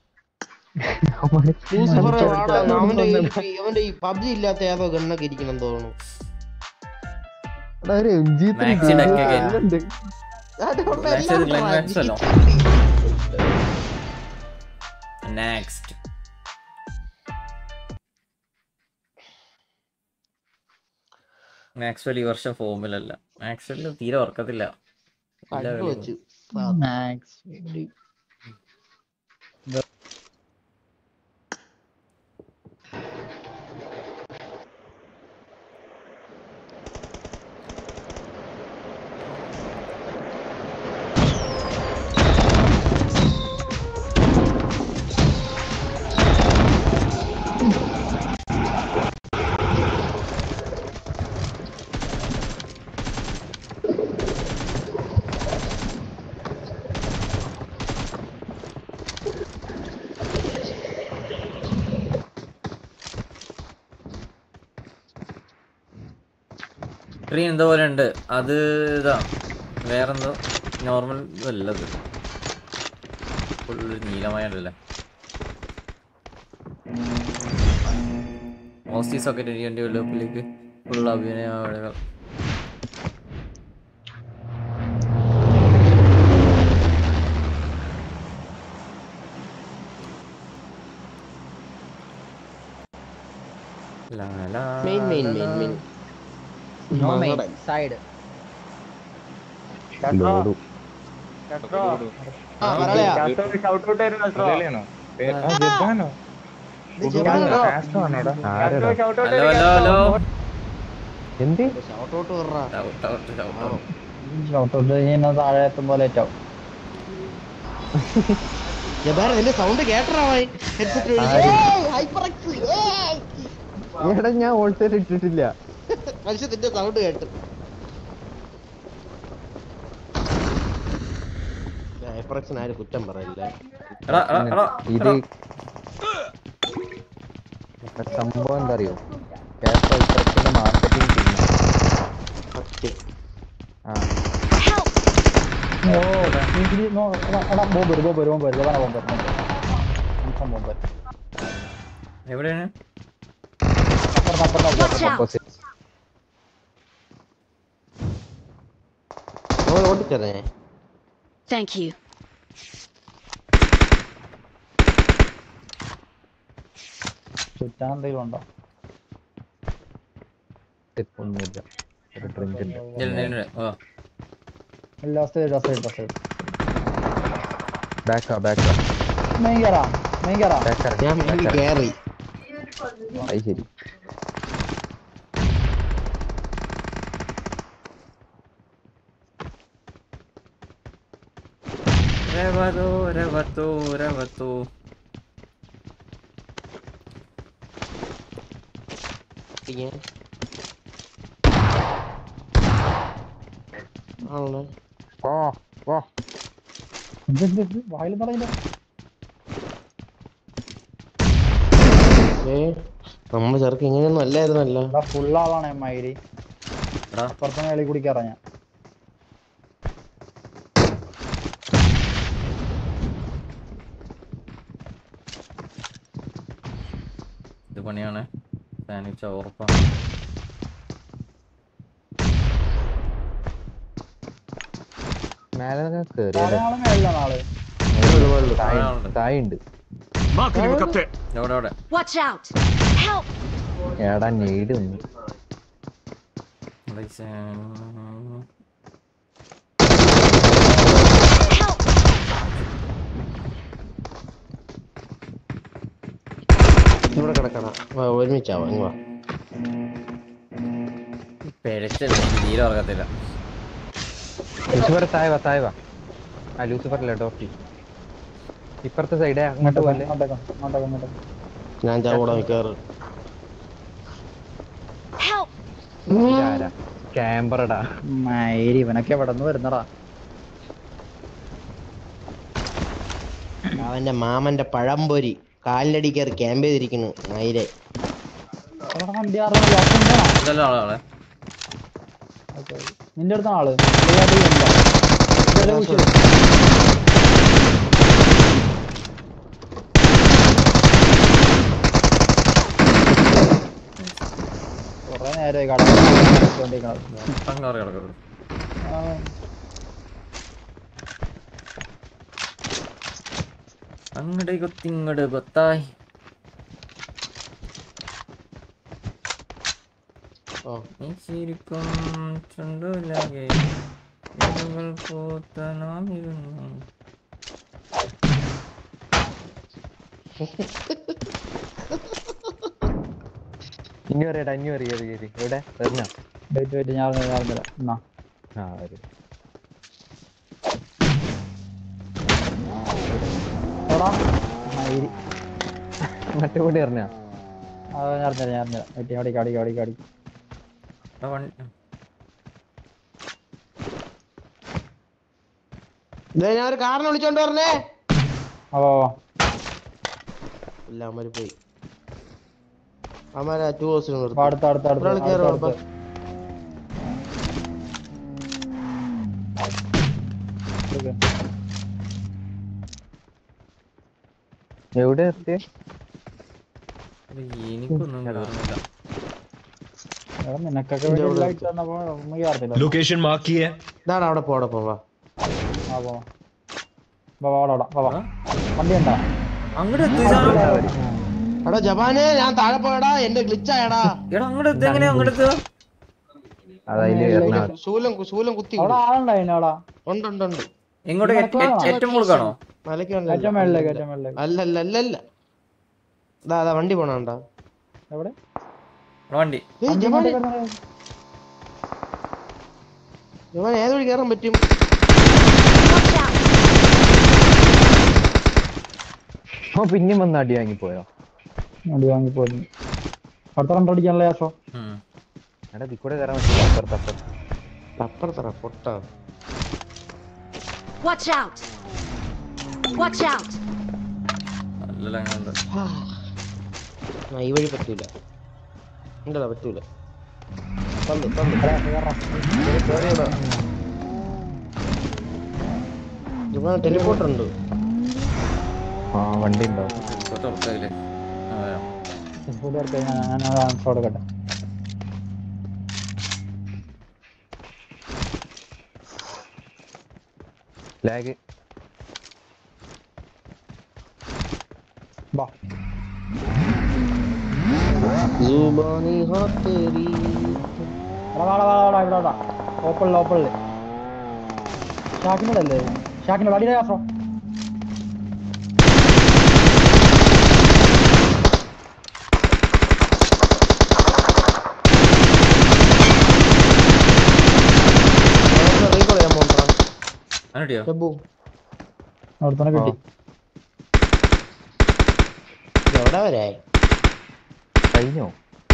അവന്റെ അവന്റെ ഈ പബ്ജി ഇല്ലാത്ത ഏതോ ഗണ്ണൊക്കെ ഇരിക്കണം തോന്നുന്നു. നെക്സ്റ്റ് മാക്സ്വെൽ ഈ വർഷം ഫോമിലല്ല. മാക്സ്വെൽ തീരെ ഓർക്കത്തില്ല. സ്ക്രീൻ എന്തോ പോലെ ഉണ്ട്. അത് ഇതാ വേറെന്തോ നോർമൽ അല്ലത്. ഫുള്ള് നീലമായല്ലേ. ഓസി സോക്കറ്റ് വേണ്ടി വെള്ളപ്പിലേക്ക് ഫുൾ അഭിനയ ആളുകൾ. Main main main main No main, side. ലോഡു ആ പറളയാ ആരടാ ഹലോ ഹലോ ഹലോ എന്ത് ഷൗട്ട് ഔട്ട് പറ. Out out out out. Shot ചെയ്യുന്ന താഴെ എത്തുമ്പോൾ ലേറ്റ് ആവും. ജബാർ നിന്റെ സൗണ്ട് കേട്ടറാ ഹെഡ്സെറ്റ് ഹൈപ്പർഎക്സ് എടാ ഞാൻ ഓൾസൈഡ് ഇട്ടിട്ടില്ല. മനുഷ്യ നിന്റെ സൗണ്ട് കേട്ട് ഹൈപ്പർഎക്സിന് ആരും കുറ്റം പറയില്ല. എടാ എടാ എടാ ഇത് സംഭവം എന്താ അറിയോ, മാർക്കറ്റിംഗ് ടീം. സത്യം. ആ Help! ഓ ഇതില് നോ എടാ ബോംബ് വരും ബോംബ് വരും ബോംബ് വരും ജവാന ബോംബ് വരും കൺഫേം ബോംബ് വരും. എവിടെയാണ്? അപ്പുറത്ത് അപ്പുറത്ത് Watch out! ഓപ്പോസിറ്റ്. നമ്മൾ ഓടിച്ചതേ Thank you. ചുറ്റാൻ എന്തെങ്കിലും ഉണ്ടോ? ഒന്നുമില്ല, ഒരു ഡ്രിങ്ക് ഉണ്ട്. ഇല്ല, ഇല്ല, ഇല്ല. ഓ last side last side last side ബാക്കാ ബാക്കാ മെയിൻ കയറാം മെയിൻ കയറാം. ബാക്കാ ഞാൻ മേലിൽ കേറി. അത് ശരി. രവതോ രവതോ രവതോ. ആണല്ലേ ഓ ഓ വായിൽ തുടങ്ങില്ല. ഏ നമ്മ ചെറുക്ക് ഇങ്ങനെയൊന്നും അല്ലായിരുന്നല്ലോ. എടാ ഫുൾ ആളാണ് എമ്മായിരി. എടാ അപ്പുറത്തെ മേളിൽ കൂടി കയറാം ഞാൻ. ഇത് പണിയാണ്. സാനിച്ച ഉറപ്പാണ്. മേലെ കേറിയ താഴെ ആള് മേളിലാണ് ആള്. താഴെ ഉണ്ട്. എവിടെ എവിടെ? Watch out! Help! ഏടാ നെയ്ഡ് ഒന്ന്. Help! ഇവിടെ കിടക്കണം. ഒരുമിച്ചാവാ ഇങ്ങ വാ. പിഴച്ചല്ലേ, തീരെ ഉറക്കത്തില്ല. ലൂസിഫർ താഴെ വാ താഴെ വാ. ആ ലൂസിഫർ അല്ല ഡോക്ടി. ഇപ്പുറത്തെ സൈഡേ അങ്ങോട്ട് പോലെ. അങ്ങോട്ടേക്ക് അങ്ങോട്ടേക്ക് അങ്ങോട്ടേക്ക്. ഞാൻ ചാവൂടാ മിക്കവാറും. Help! ഇതാരാ ക്യാമ്പറടാ. മയിരി ഇവനൊക്കെ എവിടെ നിന്ന് വരുന്നടാ? അവന്റെ മാമന്റെ പഴംപൊരി കാലിലടി കയറി ക്യാമ്പ് ചെയ്തിരിക്കുന്നു മയിലെ. അവിടെ വണ്ടി ആരുടെ ഗ്യാസ് ഉണ്ടോ? ഇതല്ലോ ആളെ. നിന്റെ അടുത്ത ആള് ഇയാളുടെ ഇല്ല. ഇതെല്ലാം കുഴിച്ചിടും. കൊറേ നേരമായി കടകൊണ്ടിരിക്കണത്. മൊത്തം കറി കിടക്കുന്നു. അങ്ങടെ കൊത്തിങ്ങട് കൊത്തായി. ഓ നീ ശരിക്കും ചുണ്ടുലാകെ ഇതുകൾ പൂത്തനാമിരുന്നു. ഇനി പറയടാ ഇനി പറയ കയറി എവിടെ വരണ. വെയിറ്റ് വെയിറ്റ് ഞാൻ അറിഞ്ഞില്ല, ഞാൻ അറിഞ്ഞില്ല. എന്നാ ആ വരും. എടാ മയിരി മറ്റേ കൂടി പറഞ്ഞ അത് ഞാൻ അറിഞ്ഞില്ല, ഞാൻ അറിഞ്ഞില്ല. വെയിറ്റ് അടിക്ക അടിക്ക അടിക്ക അടിക്ക. ആ വണ്ടി ഞാൻ ഒരു കാറിനെ വിളിച്ചോണ്ട് പറഞ്ഞേ. ഓ ഇല്ല അവന്മാര് പോയി. അവന്മാരെ ടു ഹൗസിൽ അടുത്ത അടുത്ത അടുത്ത ഒരാൾ അടുത്ത കയറും. അടുത്ത എവിടെ എത്തിയ എനിക്കൊന്നും കേറുന്നില്ല. എടാ നിനക്കൊക്കെ വേണ്ടി എല്ലാം ഇട്ട് തന്നപ്പോ ഒന്നും കേറത്തില്ല. लोकेशन मार्क की है ഇതാണ് അവിടെ പോടെ പോവാ. ആ പോ വാ വാ വാ വാ വാ. വണ്ടി ഉണ്ടോ? അങ്ങോട്ട് എത്തി സാധനം. എടാ ജവാനെ ഞാൻ താഴെ പോയടാ, എന്റെ ഗ്ലിച്ച് ആയടാ. എടാ അങ്ങോട്ട് എത്തി. എങ്ങനെയാ അങ്ങോട്ട് എത്തുക? അതായത് എറണാകുളം ശൂലം ശൂലം കുത്തി അവിടെ ആളുണ്ടോ അതിനവിടെ? ഉണ്ട് ഉണ്ട് ഉണ്ട്. എങ്ങോട്ട് ഏറ്റവും മുഴുക്കാണോ? മലയ്ക്ക് ഏറ്റവും മേളിലേക്ക് ഏറ്റവും മേളിലേക്ക്. അല്ല അല്ല അല്ല അല്ല. ഇതാ അതാ വണ്ടി പോണണ്ടാ. എവിടെ? വണ്ടി ഏയ് ജവാനെ ജവാൻ ഏത് വഴി കയറാൻ പറ്റും? Watch out! ഓ പിന്നെയും വന്ന് അടി വാങ്ങി പോയോ? വണ്ടി വാങ്ങി പോയി. അടുത്ത റൺ അടിക്കാനുള്ള യാസോ. എടാ ഇതിൽ കൂടെ കയറാൻ പറ്റില്ല. അപ്പുറത്തപ്പുറത്ത് അപ്പുറത്തറ പൊട്ട. Watch out! Watch out! അല്ലല്ല അങ്ങനെയുണ്ട്. ഈ വഴി പറ്റൂല. ഉണ്ടല്ലോ പറ്റൂല. തന്നു തന്നു ജവാൻ ടെലിപോർട്ടർ ഉണ്ട്. ആ വണ്ടി ഉണ്ടോ? റിസോർട്ട് ഉറപ്പായില്ലേ? അതെയോ? ഞാൻ ആൻസർ കൊടുക്കട്ടെ. ലാഗ് വാ സുബാനി ഹാത്തരി. എടാ വാടാ വാടാ വാടാ ഇവിടെ വാടാ. ഓപ്പണില് ഓപ്പണില്. ഷാക്കിനോട് അല്ലേ? ഷാക്കിനോട് അടിയുടെ യാസോ. റീകോൾ ചെയ്യാൻ പോണ്ടാ. അങ്ങോട്ടിയോ? ഡബ്ബു അവിടെ തന്നെ കിട്ടി. എവിടെ വരെ? കഴിഞ്ഞോ?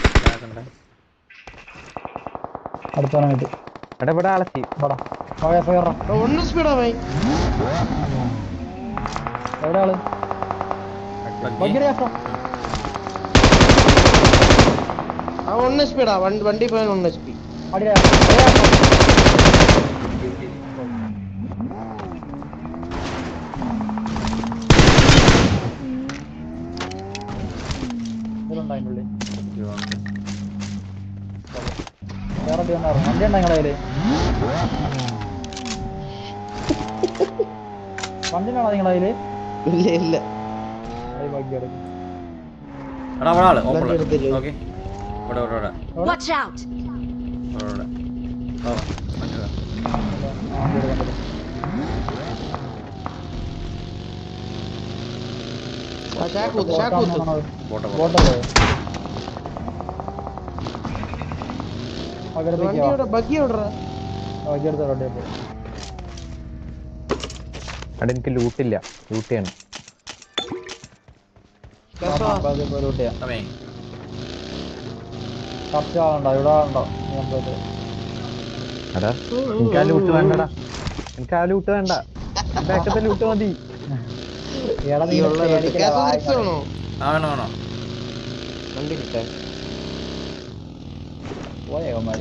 അടുത്തവനെ കിട്ടി. എടാ ഇവിടെ ആളെത്തി. വാടാ വാ യാസോ കയറാം. ഒന്ന് സ്പീഡാ പോയി. എവിടെ ആള്? ഭയങ്കര യാസോ. ആ ഒന്ന് സ്പീഡാ വണ്ടി പോയാൽ ഒന്ന് സ്പീഡ്. അടിയാ ഇതിലുണ്ടായില്ലേ? വേറെ അടി വന്നായിരുന്നു. വണ്ടി ഉണ്ടോ നിങ്ങളുടെ കയ്യില്? വണ്ടി ഉണ്ടോ നിങ്ങളുടെ കയ്യില്? ഇല്ല ഇല്ല. അത് ഭാഗ്യം എടുക്കും. എടാ അവിടെ ആള് ഓപ്പൺ. വണ്ടി എടുത്തില്ലേ? ഓക്കെ ഇവിടെ ഇവിടെ ഇവിടെ Watch out! ഇവിടെ ഇവിടെ. ആ വണ്ടി ഇതാ. ആ, വണ്ടി എടുക്കാം, വണ്ടി എടുക്കാം. ആ ചാക്കൂത്ത് ചാക്കൂത്ത്. പോട്ടെ പോട്ടെ. ബോട്ടല്ലേ? പകരത്തേക്ക് വാ. വണ്ടിയുടെ ബഗ്ഗി എവിടെടാ? ഭാഗ്യം എടുത്തോ വണ്ടി എടുത്തോ. അവിടെ എനിക്ക് ലൂട്ടില്ല. ലൂട്ട് ചെയ്യണം. കേസോ ഭാഗ്യം പോയി ലൂട്ട് ചെയ്യാം. സമയം കറക്റ്റ് ആളുണ്ടോ? ഇവിടെ ആളുണ്ടോ? ഞാൻ പോയിട്ട് എടാ എനിക്ക് ആ ലൂട്ട് വേണ്ടടാ. എനിക്ക് ആ ലൂട്ട് വേണ്ട. ബാക്കത്തെ ലൂട്ട് മതി. എടാ നീ ഈ ഉള്ള പേടിക്കല, കേസോ വാ സിക്സ് ആണോ? ആ വേണോ വേണോ? വണ്ടി കിട്ടാൻ പോയേ അവന്മാര്.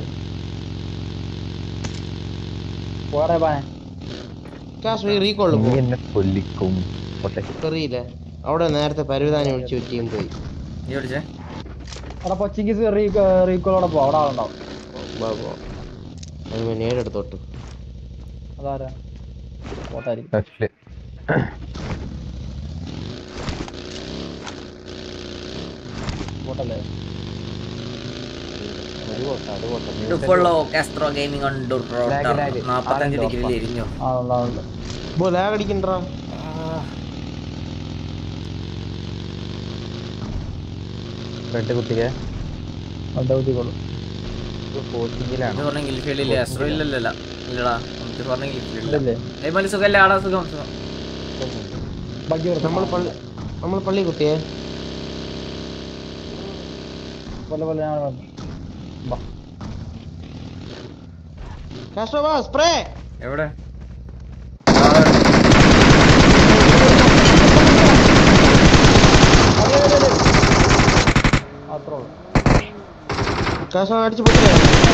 പോടെ പാനെ. കാശ് റീകോളിൽ നീ പോകും. എന്നെ കൊല്ലിക്കും. പോട്ടെ. അറിയില്ല. അവിടെ നേരത്തെ പരുവതാനി ഒഴിച്ചു പറ്റിയും പോയി. നീ ഓടിച്ചേ? എടാ കൊച്ചിക്ക് റീകോളോടെ പോ. അവിടെ ആളുണ്ടാവും. അത് നേടെടുത്തോട്ട്. അതാരാ? പോട്ടായിരിക്കും. ടെസ്റ്റില്. പോട്ടല്ലേ? ഒരു പോട്ടെ. അത് പോട്ടെ. ഡുഫോളോ കാസ്ട്രോ ഗെയിമിംഗ് ഓൺ ഡുറോട്ടർ ലാഗ്, ലാഗ്. നാപ്പത്തഞ്ച് ആളുണ്ടോ? ഡിഗ്രിയിൽ എരിഞ്ഞു. ആളുണ്ട് ആളുണ്ട്. ബോ ലാഗ് അടിക്കണ്ടാ. റെഡ് കുത്തിക്കേ. അവിടെ ഊത്തിക്കോളൂ. പോസ്റ്റിങ്ങിലാണ്. ഇത് പറഞ്ഞ ഗിൽഫീൽഡില്ലേ? അസ്ട്രോ ഇല്ലല്ലല്ല ഇല്ലടാ. നമുക്ക് പറഞ്ഞ ഗിൽഫീൽഡില്ല. ഇതല്ലേ? ഏയ് മലി സുഖല്ലേ? ആടാ സുഖം സുഖം. ഭാഗ്യം എടുത്തോ. നമ്മൾ പള്ളി നമ്മൾ പള്ളി കുത്തിയേ. പോലെ പോലെ ഞാൻ വന്നു. വാ. കാശോ വാ സ്പ്രേ. എവിടെ? അത്രേ ഉള്ളൂ. കാശോ അടിച്ചു പൊട്ടില്ലേ?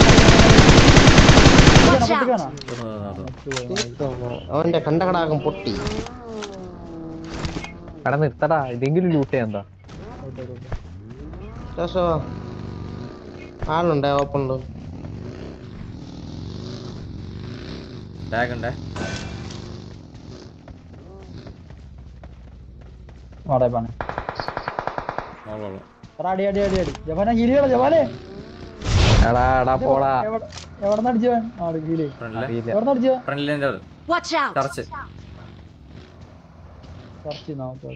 Watch out! പൊട്ടിക്കാനാ? അവന്റെ കണ്ടകടാകം പൊട്ടി. എടാ നിർത്തടാ ഇതെങ്കിലും ലൂട്ട് ചെയ്യാന്താ. ആളുണ്ടേ ഓപ്പണില് ടാഗ് ഉണ്ടേ. അടി അടി അടി അടി ജവാനെ ഹീലിയോ ജവാനെ എടാ എടാ പോടാ. എവിടെന്ന് അടിച്ചവൻ ഹീലി എവിടെന്ന് അടിച്ചവൻ ഫ്രണ്ടിലിന്റെ Watch out! ചർച്ച്. ചർച്ച നോക്കാം.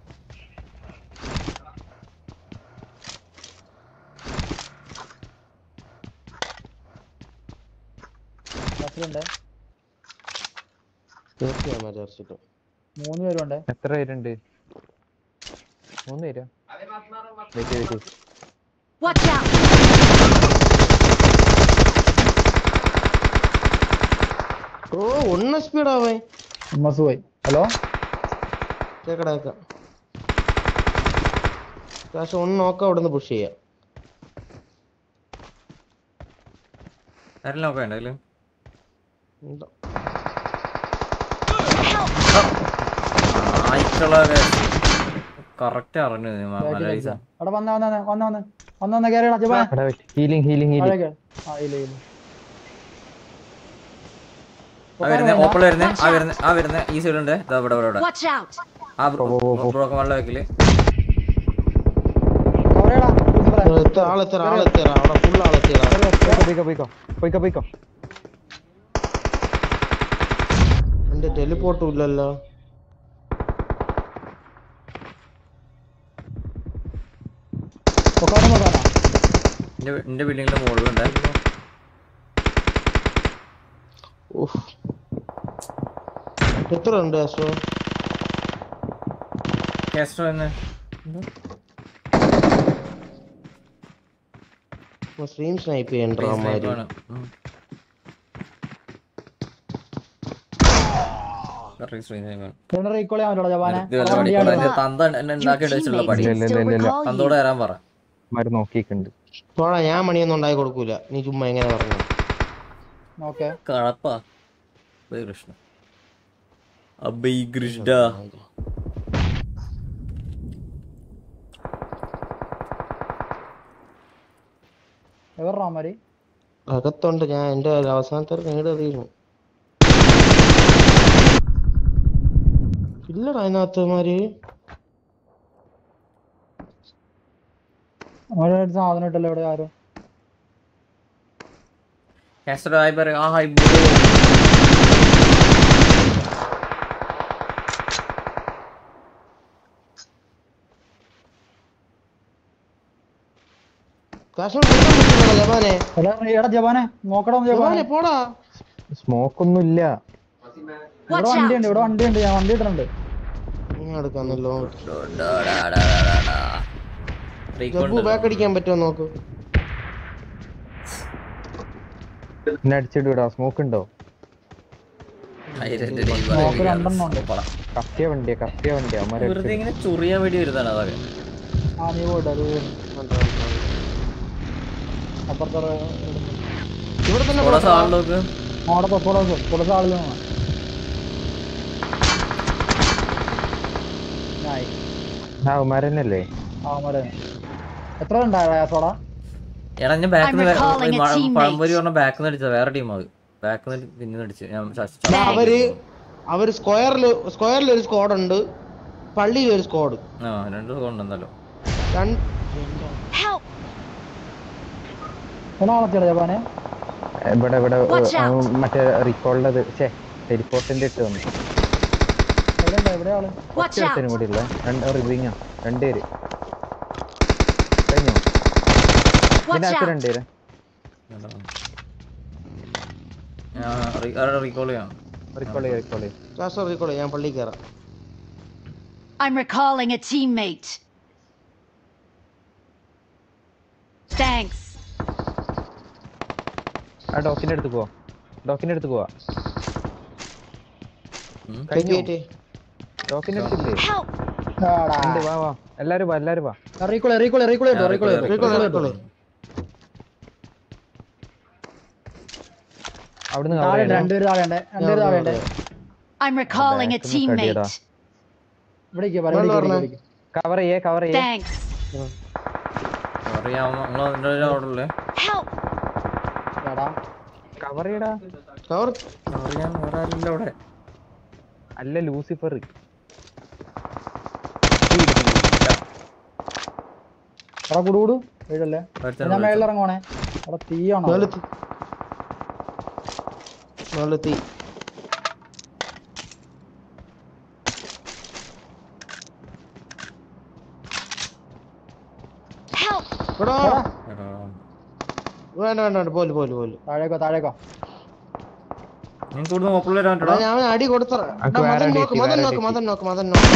മൂന്ന് പേരുണ്ട്. എത്ര പേരുണ്ട്? മൂന്ന് പേരോ? Wait wait. Watch out! ഓ ഒന്ന് സ്പീഡാവേ. പോയി. ഹലോ കേക്കടാ കേക്കാം. പക്ഷെ ഒന്ന് നോക്കാം അവിടെ നിന്ന് പുഷ് ചെയ്യാം. ആരെല്ലാം നോക്കാം ഉണ്ടല്ലോ. കറക്റ്റ് അറിഞ്ഞു. അവിടെ വന്ന വന്ന വന്ന വന്ന വന്ന വന്ന കേറിയടാ ജവാൻ. Healing healing healing. ആ ഇല്ല ഇല്ല. ആ വരുന്നേ ഓപ്പൺ വരുന്നേ. ആ വരുന്നേ ആ വരുന്നേ ഈ സൈഡ് ഉണ്ട്. ഇതാ ഇവിടെ ഇവിടെ Watch out! ആ ബ്രോക്കൻ വെള്ളം വെക്കല്. ആളെത്തിയറ ആളെത്തിയറ അവിടെ ഫുൾ ആളെത്തിയറ. പോയിക്കോ പോയിക്കോ പോയിക്കോ പോയിക്കോ. എന്റെ ടെലിപോർട്ടും ഇല്ലല്ലോ. എന്റെ ബിൽഡിങ്ങിന്റെ മുകളിലുണ്ട്. എത്ര ഉണ്ട് അശോ? കാസ്ട്രോ എന്ന് സ്ട്രീം സ്നൈപ്പ് ചെയ്യണ്ടോ അമ്മാരി. തന്തോടെ വരാൻ പറ. നോക്കിയിട്ടുണ്ട്. പോടാ ഞാൻ മണിയൊന്നും ഉണ്ടാക്കി കൊടുക്കൂല. നീ ചുമ്മാ എങ്ങനെ പറഞ്ഞു കഴപ്പാ. കൃഷ്ണ അബൈ കൃഷ്ണ അകത്തുണ്ട്. ഞാൻ എന്റെ അവസാനത്തെ നേട് അറിയുന്നു. ഇല്ലടാ അതിനകത്ത് മാര് സാധനം ഇട്ടല്ലോ ഇവിടെ ആരോ. കാസ്ട്രോ ഹായ് പറ. ആ ഹായ് ജവാനെ നോക്കണം. ജവാനെ പോടാ. സ്മോക്ക് ഒന്നും ഇല്ല. ഇവിടെ വണ്ടിയുണ്ട്. ഇവിടെ വണ്ടിയുണ്ട്. ഞാൻ വണ്ടി ഇട്ടിട്ടുണ്ട്. ബാക്ക് അടിക്കാൻ പറ്റുമോ നോക്ക്. എന്നെ അടിച്ചിട്ട് സ്മോക്ക് ഉണ്ടോ? രണ്ടെണ്ണം ഉണ്ട്. കത്തിയ വണ്ടിയാ കത്തിയ വണ്ടിയാ. വെറുതെ ഇങ്ങനെ ചൊറിയാൻ വേണ്ടി വരുന്നതാണ് അതൊക്കെ. ആ നീ പോട്ടെ. അപ്പുറത്തെ ഇവിടെ തന്നെ നോക്ക്. അവിടെ പുറത്തെ ആളിൽ മരനല്ലേ? എത്ര ഉണ്ടായ സോഡ? എടാ ഞാൻ ബാക്കിൽ പഴംപൊരി പറഞ്ഞ ബാക്കിൽ നിന്ന് അടിച്ചത്. വേറെ ടീം അത് ബാക്കിൽ നിന്ന് പിന്നെ അടിച്ചു. അവര് അവര് സ്ക്വയറില് സ്ക്വയറിൽ ഒരു സ്ക്വാഡ് ഉണ്ട്. പള്ളിയിൽ ഒരു സ്ക്വാഡ്. ആ രണ്ട് സ്ക്വാഡ് ഉണ്ടല്ലോ. ഇവിടെ ഇവിടെ മറ്റേ റീകോളിന്റെ ടെലിപ്പോർട്ടിന്റെ ഇട്ട് വന്നു. കൂടി ഉള്ള രണ്ട് റിവിങ്ങാ. രണ്ടുപേര് കഴിഞ്ഞോ? ഇതിനകത്ത് രണ്ടുപേര്. ഞാൻ പള്ളി കയറാം. I'm recalling a teammate. Thanks. ആ ഡോക്കിന്റെ അടുത്ത് പോവാ. ഡോക്കിന്റെ അടുത്ത് പോവാ. ഡോക്കിന്റെ അടുത്തില്ലേ? വാ വാ എല്ലാരും വാ എല്ലാരും വാ. റീകോൾ റീകോൾ റീകോൾ ഇട്ടോ. റീകോൾ റീകോൾ അവിടുന്ന് രണ്ടുപേര് താഴെ ഉണ്ട്. രണ്ടുപേര് താഴെ ഉണ്ട്. I'm recalling a teammate. ഇവിടേക്ക് കവർ ചെയ്യേ കവർ ചെയ്യേ Thanks. അറിയാമോ നിങ്ങൾ അതിൻ്റെ അവിടെ ഉള്ളേ Help. കവർ ചെയ്യടാ കവർ അറിയാൻ വേറെ ആരില്ല അവിടെ. അല്ല ലൂസിഫർ എടാ കൂടുകൂടു വീടല്ലേ ഒരുത്തനെ ഞാൻ വിളിച്ചു. മേളിൽ ഇറങ്ങുവാണേ അവിടെ തീയാണോ വെളുത്തി വെളുത്തി Help. എടാ എടാ, വേണ്ട വേണ്ട വേണ്ട പോലെ പോലെ പോലെ താഴേക്കോ താഴേക്കോ നീ കൂടുതൽ പോപ്പുലർ എടാ ആയിട്ടാ. ഞാൻ അടി കൊടുത്ത അനക്ക് വേറെ മതൻ അടി നോക്ക് കിട്ടി, മതൻ വേറെ നോക്ക് അടി മതൻ നോക്ക് മതൻ നോക്ക്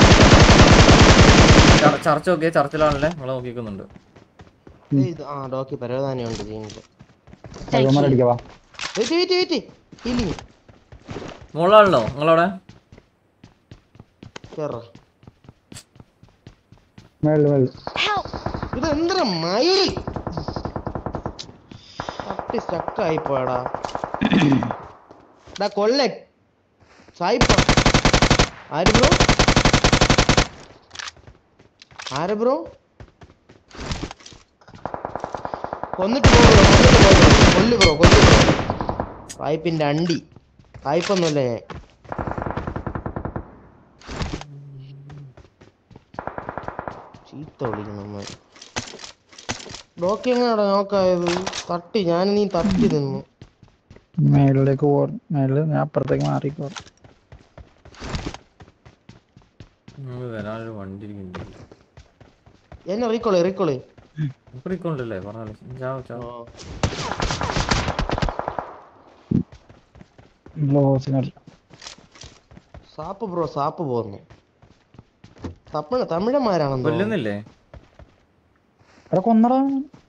ചർച്ച നോക്കിയേ, ചർച്ചിലാണല്ലേ നിങ്ങളെ നോക്കിക്കുന്നുണ്ട്. ഏയ് ഇത് ആ ഡോക്കി പരവധാനിയുണ്ട് ജീനില് Thank you. അടിക്കവാ വെയിറ്റ് വെയിറ്റ് വെയിറ്റ് ഹീലിങ് മുകളിലാണല്ലോ നിങ്ങളവിടെ. കേറ മേളിൽ മേളിൽ Help. ഇത് എന്തൊരു മയിൽ തട്ടി സ്റ്റക്കായി പോയടാ ഡാ കൊല്ല സായിപ്പ ആര് ബ്രോ ആര് ബ്രോ കൊന്നിട്ട് പോ ബ്രോ കൊന്നിട്ട് പോ ബ്രോ കൊല്ലു ബ്രോ കൊല്ലു ബ്രോ സായിപ്പിന്റെ അണ്ടി സായിപ്പൊന്നുമല്ലേ ഞാൻ ചീത്ത വിളിക്കണം ഡോക്കി എങ്ങനെയാടാ നോക്കായത് തട്ടി ഞാൻ നീ തട്ടി നിന്നു മേളിലേക്ക് പോ മേളിൽ ഞാൻ അപ്പുറത്തേക്ക് മാറിക്കോ നിങ്ങൾ വരാനൊരു വണ്ടി ഇരിക്കുന്നുണ്ട്. എന്നെ റീക്കോളെ റീക്കോളെ ഇപ്പൊ ഇരിക്കണ്ടല്ലേ പറഞ്ഞാലേ. ചാവ് ചാവ്. സാപ്പ് ബ്രോ സാപ്പ് പോന്നു തമിഴ് തമിഴന്മാരാണെന്നോ കൊല്ലുന്നില്ലേ? എടാ കൊന്നടാ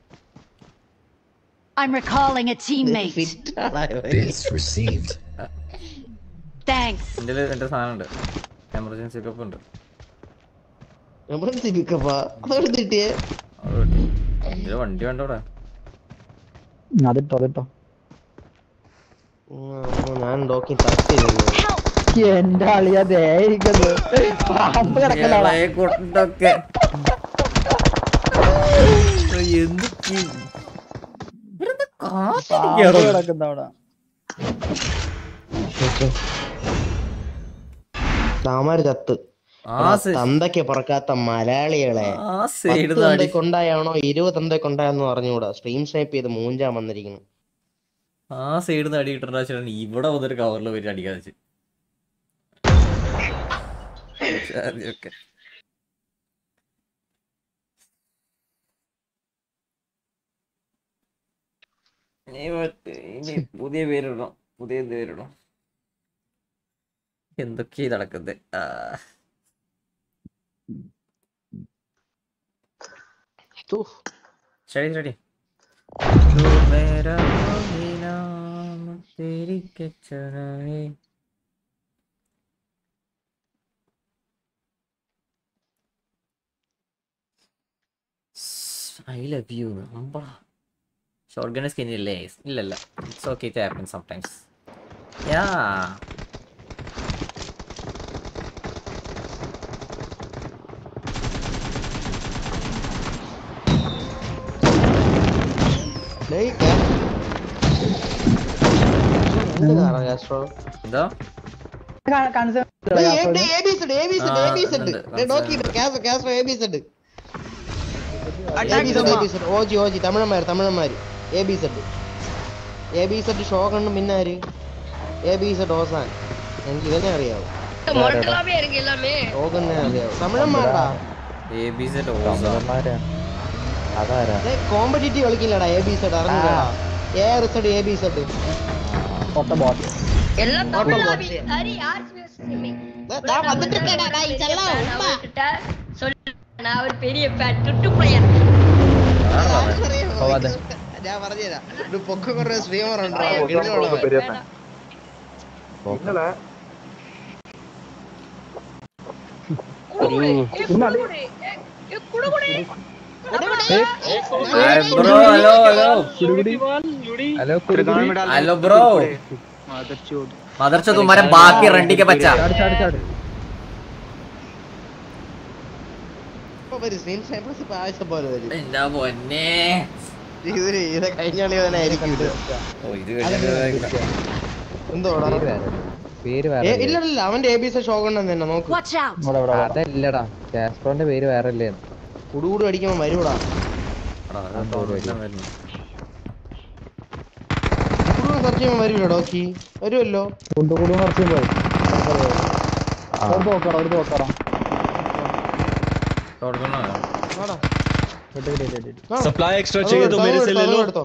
I'm recalling a teammate. Thanks. എന്റെ എന്റെ സാധനം ഉണ്ട്, എമർജൻസി പിക്കപ്പ് ഉണ്ട്. എമർജൻസി പിക്കപ്പാ അതോട് കിട്ടിയേ അത് കിട്ടി. എന്റെ വണ്ടി വേണ്ട അവിടെ. അതിട്ടോ അതിട്ടോ ഞാൻ ഡോക്കി തട്ടി നിന്നു Help. എന്റെ അളിയാ ദേ ഇരിക്കുന്നത് പാമ്പ് കിടക്കലാടാ ഇളയെ കൊണ്ടൊക്കെ എന്ത് ചെയ്യും? ഇവിടുന്ന് കാറ്റ് പാമ്പ് അടിക്കാറോ? കിടക്കുന്ന അവിടെ താമാര് ചത്ത് ആ സെ- തന്തയ്ക്ക് പറക്കാത്ത മലയാളികളെ ആ സൈഡ് പത്ത് തന്തയ്ക്ക് ഉണ്ടായാണോ ഇരുപത് തന്തയ്ക്ക് ഉണ്ടായെന്ന് പറഞ്ഞുകൂടാ സ്ട്രീം സ്നൈപ്പ് ചെയ്ത് മൂഞ്ചാൻ വന്നിരിക്കുന്നു ആ സൈഡിൽ നിന്ന് അടി കിട്ടേണ്ട വെച്ചിട്ടാണ് ഇവിടെ വന്നൊരു കവറിൽ പോയിട്ട് അടിക്കാതെ വെച്ച്. ഓക്കെ ഇനി പുതിയ പേരിടണം, പുതിയ എന്ത് പേരിടണം? എന്തൊക്കെയാ നടക്കുന്നത്? ആ ശരി ശരി. I love you. Short gun skin ഇല്ലേ? ഇല്ലല്ല. It's okay to happen sometimes. Yeah. എന്താ? ഓജി ഓജി തമിഴന്മാര് തമിഴന്മാര് A B Z A B Z ഷോകണ്ണും പിന്നെ ആര് എ ബി സെഡ് ഓസാൻ എനിക്ക് ഇതന്നെ അറിയാവും ഷോകണ്ണെ അറിയാവും തമിഴന്മാരടാ കോമ്പറ്റീറ്റീവ് കളിക്കില്ലടാ എ ബി സെഡ് അറിഞ്ഞാ എ റിസഡ് എ ബി സെഡ് ഞാൻ പറഞ്ഞുതരാം ഒരു പൊക്ക കുറേ സ്ട്രീമർ ഉണ്ടോ bro hello hello hello bro मदरचोद तुम्हारे बाप की रंडी के बच्चा വരും സ്ക്രീൻ സ്നൈപ്പേഴ്സ് ഇപ്പൊ ആവശ്യം പോലെ വരും. എന്താ പൊന്നെ ഇവര് ഇത് കഴിഞ്ഞ കളി തന്നെ ആയിരിക്കും ഇത്. ഓ ഇത് കഴിഞ്ഞ എന്തോടാ പേര് ഏ, വേറെ ഇല്ല ഇല്ല അവന്റെ എ ബി എസ് ഷോഗൺ തന്നെ നോക്ക്. Watch out! ഇവിടെ ഇവിടെ ഇവിടെ. അതല്ലടാ കാസ്ട്രോന്റെ പേര് വേറെ അല്ലേ കുടുകൂട് അടിക്കുമ്പോ വരൂടാ. കുടുകൂട് സെർച്ച് ചെയ്യുമ്പോ വരൂല ഡോക്കി വരുമല്ലോ. കുണ്ടു കുടു കുറച്ച് പോയി ഒരു തോക്കടാ ഒരു തോക്കടാ ആടാ. കിട്ടി കിട്ടി കിട്ടി കിട്ടി. ആ. सप्लाई एक्स्ट्रा അത് चाहिए तो എടുത്തോ, मेरे അത് से ले എടുത്തോ, लो. അത് എടുത്തോ.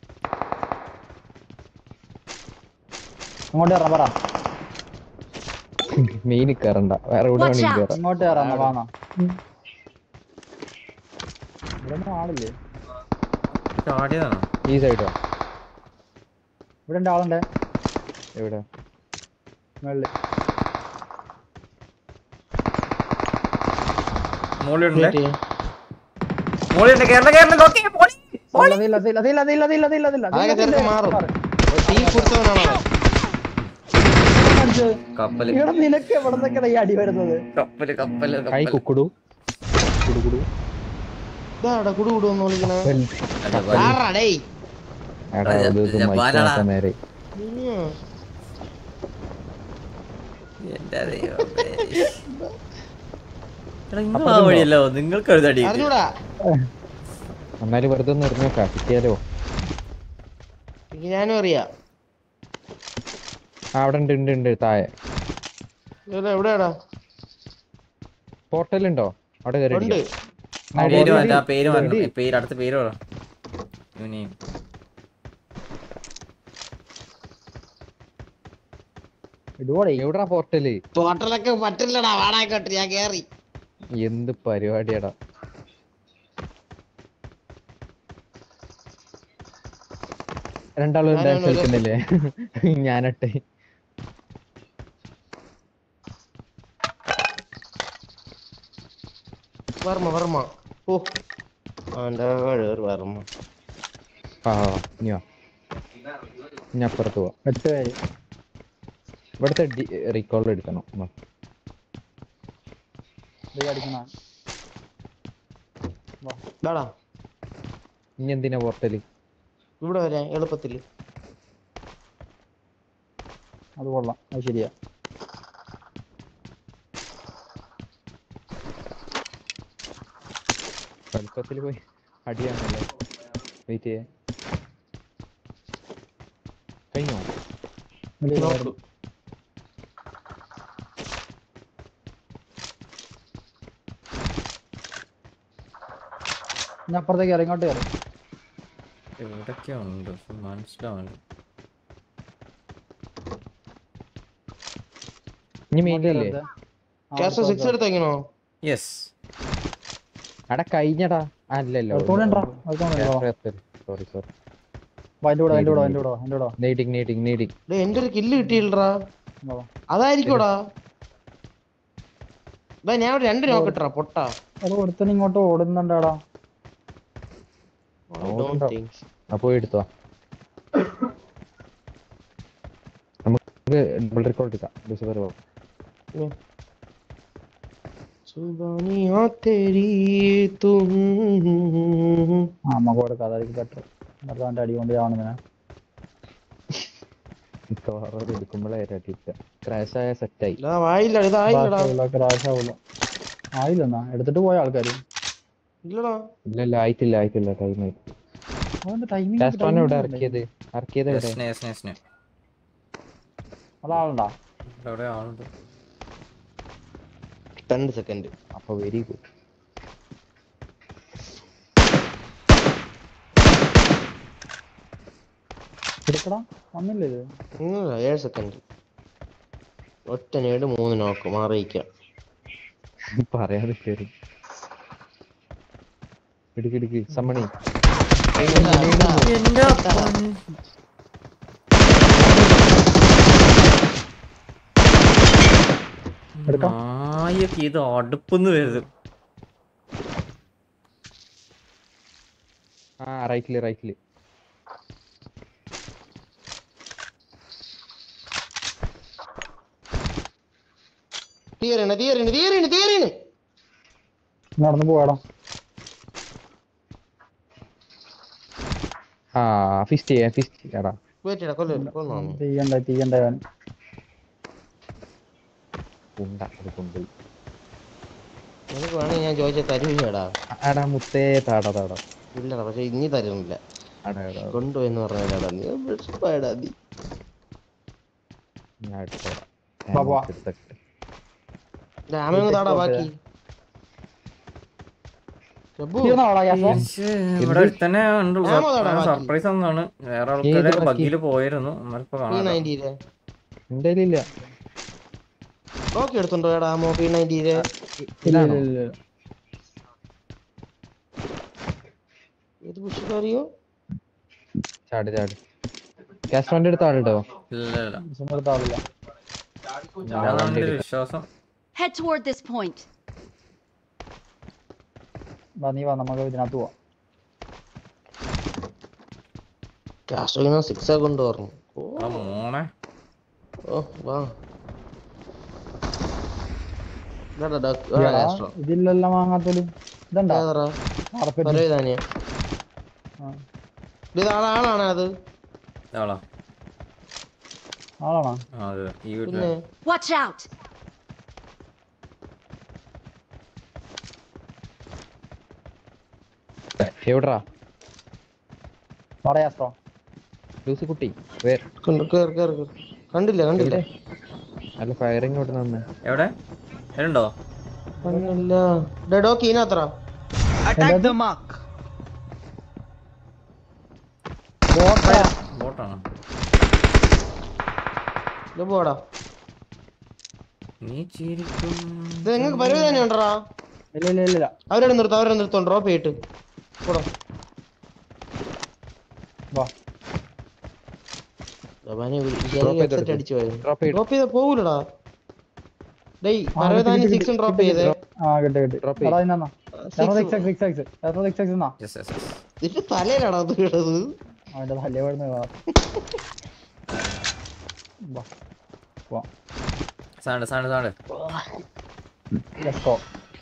അങ്ങോട്ട് ഇറങ്ങാം പറ മെയിൻ കയറണ്ട വേറെ ഇവിടെ Watch വേണമെങ്കിൽ out. കയറാം ഇങ്ങോട്ട് ഇറങ്ങാം വാങ്ങാ ഇവിടെ ഒന്നും ആളില്ലേ ചാടിയതാണോ? ഈ സൈഡോ ഇവിടെ ഉണ്ട് ആളുണ്ട് എവിടെ മേളില് മോളിയുണ്ടല്ലേ? മോളിയുണ്ട്. കേരള കേരള നോക്കി മോളി. അതില്ല അതില്ല അതില്ല അതില്ല അതില്ല അതില്ല അതില്ല ആകെ അതില്ല ചെറുക്കൻ മാറും. തീ കൊടുത്തവനാണോ അവൻ? കപ്പല് ഇവിടെ നിനക്ക് എവിടെ നിന്നൊക്കെയാ ഈ അടി വരുന്നത് കപ്പല് കപ്പല് കൈ കപ്പല്. കുക്കുടു കുടുകുടു ഇതാടാ കുടുകൂട് എന്ന് വിളിക്കണേ. അല്ല, വലു. ആടാ ഡേയ്. എടാ ഇത് ഇത് ജപ്പാനാടാ. മൈക്ക് നേരെ ഉം. എന്റെ ദൈവമേ. എടാ, നിങ്ങൾ ആ വഴിയല്ലോ നിങ്ങൾക്ക് എഴുതടി. അറിഞ്ഞൂടാ എന്നാലും വെറുതെ ഒന്ന് എറിഞ്ഞു നോക്കാം കിട്ടിയാലോ എനിക്ക് ഞാനും അറിയാം. ആ അവിടെ ഉണ്ട് ഉണ്ട് ഉണ്ട് താഴെ ഇവിടെ എവിടെയാടാ പോർട്ടലുണ്ടോ അവിടെ കയറി ഉണ്ട്. അടിക്കാം. പേര് ആ, മാറ്റാ പേര് ready. മാറ്റണം. പേര് അടുത്ത പേര് പറ. യൂണിയൻ. ഇടുവോടെ എവിടാ പോർട്ടല് തോട്ടലൊക്കെ പറ്റില്ലടാ വാടാക്കോട്ട് ഞാൻ കേറി. എന്ത് പരിപാടിയാടാ രണ്ടാളും ഞാനും ഡാൻസ് ഒരു- കളിക്കുന്നില്ലേ ഞാനട്ടെ വർമ്മ വർമ്മ ഓ അവന്റെ കഴിവ് വർമ്മ. ആ ഇനി വാ ഇനി അപ്പുറത്ത് പോവാ എട്ട് പേര് ഇവിടുത്തെ റീകോൾ എടുക്കണം വാ. ഇത് അടിക്കണ ഇതാടാ ഇനി എന്തിനാ പോർട്ടല് ഇവിടെ വരാൻ എളുപ്പത്തില്. അത് കൊള്ളാം അത് ശരിയാ എളുപ്പത്തിൽ പോയി അടിയാണല്ലേ വെയിറ്റ് ചെയ്യേ കഴിഞ്ഞോ നോക്ക്. ഞാൻ അപ്പുറത്തേക്ക് കയറി ഇങ്ങോട്ട് കയറി എവിടൊക്കെയോ ഉണ്ട് പക്ഷെ മനസ്സിലാവില്ല. ഇനി മെയിനിലല്ലേ കാസ്റ്റർ സിക്സ് എടുത്തേക്കണോ? യെസ്. അടാ കഴിഞ്ഞടാ അല്ലല്ലോ സോറി സോറി അതിന്റെ കൂടെ അതിന്റെ കൂടെ അതിന്റെ കൂടെ അതിന്റെ കൂടെ നീട്ടിങ് നീട്ടിങ് നീട്ടിങ് ഡേ എന്റെ ഒരു കില്ല് കിട്ടിയില്ലടാ. അതായിരിക്കോടാ. ഡാ ഞാൻ ഇവിടെ രണ്ട് നോക്കട്ടാ പൊട്ടാ. അത് ഒരുത്തൻ ഇങ്ങോട്ട് ഓടുന്നുണ്ടാടാ I don't think so. അപ്പൊ എടുത്തോ നമുക്ക് ഡബിൾ റെക്കോർഡ് എടുക്കാം ലൂസിഫർ പോ സുബാനിയാ തേരി തും. ആ നമുക്ക് കൊടുക്കാം അതായിരിക്കും ബെറ്റർ അവന്റെ അടി കൊണ്ട് കാണുന്നതിനെ മിക്കവാറും എടുക്കുമ്പോഴേ ക്രാഷ് ആയ സെറ്റായി ഇതാ വായില്ല ഇതായില്ലടാ. ക്രാഷ് ആവൂല ആയില്ലെന്നാ എടുത്തിട്ട് പോയ ആൾക്കാര് ഇല്ലടാ ഇല്ലല്ല ആയിട്ടില്ല ആയിട്ടില്ല ടൈം ആയി അവന്റെ ടൈമിംഗ് കാസ്ട്രോനെ എവിടെ ഇറക്കിയത് ഇറക്കിയത് എവിടെ സ്നേ സ്നേ സ്നേ. അതാളുണ്ടാ ഇവിടെ ആളുണ്ട്. രണ്ട് സെക്കൻഡ്. അപ്പൊ വെരി ഗുഡ് എടുക്കടാ വന്നില്ലേ ഇത് ഏഴ് സെക്കൻഡ്. ഒറ്റ നേട് മൂന്ന് നോക്ക് മാറിയിക്കാം. പറയാതെ കയറി ഇടുക്കിടുക്കി സമ്മണി എന്റെ പൊന്ന്. എടുക്കാം. നായൊക്കെ ഇത് അടുപ്പെന്ന് വരുന്നത്. ആ റൈറ്റില് റൈറ്റില് തീയറിണ് തീയറിണ് തീയറിണ് തീയറിണ് നടന്ന് പോവാടാ. ആ ഫിസ്റ്റ് ചെയ്യാ ഫിസ്റ്റ് ചെയ്യാടാ. വെയിറ്റ് കൊല്ലു കൊന്നു തീയണ്ട തീയണ്ട ഞാൻ ഉണ്ട അത് കൊണ്ടുപോയി. നിനക്ക് വേണമെങ്കിൽ ഞാൻ ചോദിച്ച തരൂലടാ. ആടാ മുത്തേ താടാ താടാ. ഇല്ലടാ പക്ഷെ ഇനി തരുന്നില്ല. ആടാ ആടാ കൊണ്ടുപോയെന്ന് പറഞ്ഞാടാ നീ വിഷമായിടാ നീ. ഞാൻ എടുത്തോടാ. ബാബാ. രാമയൊന്ന് താടാ ബാക്കി. പ്രഭു തീർന്നോടാ ഗ്യാസോ? ഇവിടെ തന്നെ ആമോ താടാ ബാക്കി. സർപ്രൈസ് ഒന്നാണ്. വേറെ ആൾക്കാരെ ഏത് ബാക്കി? ബഗ്ഗില് പോയിരുന്നു. നമ്മളിപ്പോ പി കാണാം. നയൻറ്റിയിലെ എന്റെ കയ്യിലില്ല. നോക്കി എടുത്തുണ്ടോ എടാ ആമോ പി നയൻറ്റിയിലെ? ഇല്ല ഇല്ല ഇല്ല ഏത് പുഷ്പറിയോ? ചാട് ചാട്. ക്യാഷ് വണ്ടി എടുത്ത ആളുണ്ടോ? ഇല്ല ഇല്ല സുന്ദരത്താവില്ല. അതാണ് എന്റെ ഒരു വിശ്വാസം. Head toward this point. വാ നീ വാ നമുക്ക് ഇതിനകത്ത് പോവാം. കാസ്റ്റോയിനോ സിക്സ് ആ കൊണ്ടുവരണം. ആ മോനെ ഓ വാ ഇതാടാ ഡക്ക്. ആ ഇയ്യാ, കാസ്റ്റോ ഇതിലെല്ലാം വാങ്ങാത്തോലും ഇതെന്താ ഏതാടാ കാർപ്പറ്റ്. പരവേദാനിയ ആ. ഇത് ആളാ ആളാണ് അത്. ആളാ ആളാണോ? ആ അതെ ഈ വീട്ടില്. പിന്നെ Watch out. എവിടാ പറയാസ്ട്രോ ലൂസി കുട്ടി? വേർ കണ്ടു കേറ് കേറ് കേറ്. കണ്ടില്ല കണ്ടില്ല അല്ല ഫയറിങ് ഇവിടെ നിന്ന്. എവിടെ ഉണ്ടോ? കണ്ടില്ല. ഡോക്കി ഇതിനകത്ര ബോട്ടാണോ? ഇത് പോടാ. നീ ചിരിക്കും. ഇത് നിങ്ങൾക്ക് പരവേദാനി ഉണ്ടടാ. ഇല്ല ഇല്ല ഇല്ല അവരോട് നിർത്തും അവരോട് നിർത്തും. ഡ്രോപ്പ് ചെയ്തിട്ട് പോടാ. വാ അടിച്ചു പോയത്. ഡ്രോപ്പ് ചെയ്ത് ഡ്രോപ്പ് ചെയ്ത പോകൂലടാ. ഡേയ് പരവേദാനി സിക്സും ഡ്രോപ്പ് ചെയ്തേ. ആ കിട്ടി കിട്ടി. Drop എടാ ഇന്നാ six six six six six എന്നാ Yes, yes, yes. ഇതിന്റെ തലയിലാണോ അത് വീണത്? അവന്റെ തലേ വീഴുന്ന വാ വാ സാണ്ട് സാണ്ട് സാണ്ട്. Let's go.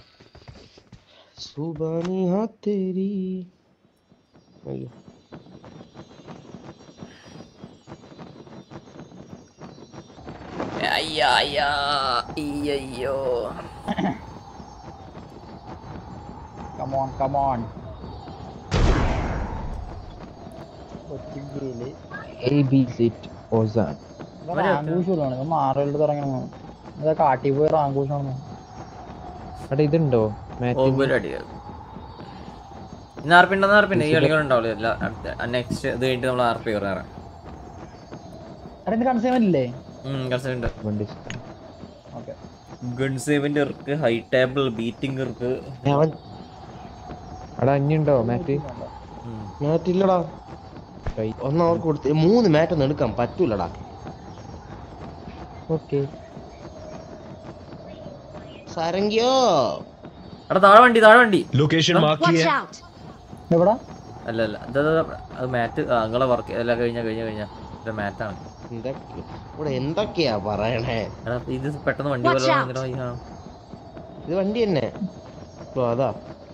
സുബാനി ഹാ തേരി. അയ്യോ അയ്യാ അയ്യാ അയ്യോ. Come on come on. ഒത്തിരി എ ബി സിറ്റ് ഓസാൻ. റാങ്കൂഷാണ് മാറലിട്ട് തുടങ്ങണം. ഇതാ കാട്ടി പോയി റാങ്കൂഷാണ്. അവിടെ ഇതുണ്ടോ ഓവർ അടിയാ. ഇന്ന് ആർപ്പി ഉണ്ടെന്ന് ആർപ്പിണ്ട്. ഈ കളികളുണ്ടാവില്ല. നെക്സ്റ്റ് ഇത് കഴിഞ്ഞിട്ട് നമ്മൾ ആർപ്പി കയറാറ്. അരെ ഇത് കൺസേവൻ ഇല്ലേ? കൺസെന്റ് വണ്ടി ഓക്കെ ഗൺ സേവിന്റെ ഇർക്ക്, ഹൈ ടേബിൾ ബീറ്റിംഗ് ഇർക്ക്. അവൻ അവിടെ അഞ്ഞുണ്ടോ മാറ്റ്? മാറ്റ് ഇല്ലടാ. ഒന്ന് അവർക്ക് കൊടുത്ത് മൂന്ന് മാറ്റ് ഒന്നും എടുക്കാൻ പറ്റൂലടാ. ഓക്കെ സാരംഗിയോ എടാ താഴെ വണ്ടി താഴെ വണ്ടി. लोकेशन मार्क की Watch है. out. എവിടാ? അല്ല അല്ല ഇത് അത് മാറ്റ്. നിങ്ങളെ വർക്ക് എല്ലാം കഴിഞ്ഞ കഴിഞ്ഞ കഴിഞ്ഞ മാറ്റാണ്. എന്തൊക്കെ ഇവിടെ എന്തൊക്കെയാ പറയണേ? എടാ ഇത് പെട്ടെന്ന് വണ്ടി Watch പോലെ out. വന്നിട്ട് ഈ കാണാം. ഇത് വണ്ടി തന്നെ. ഓ അതാ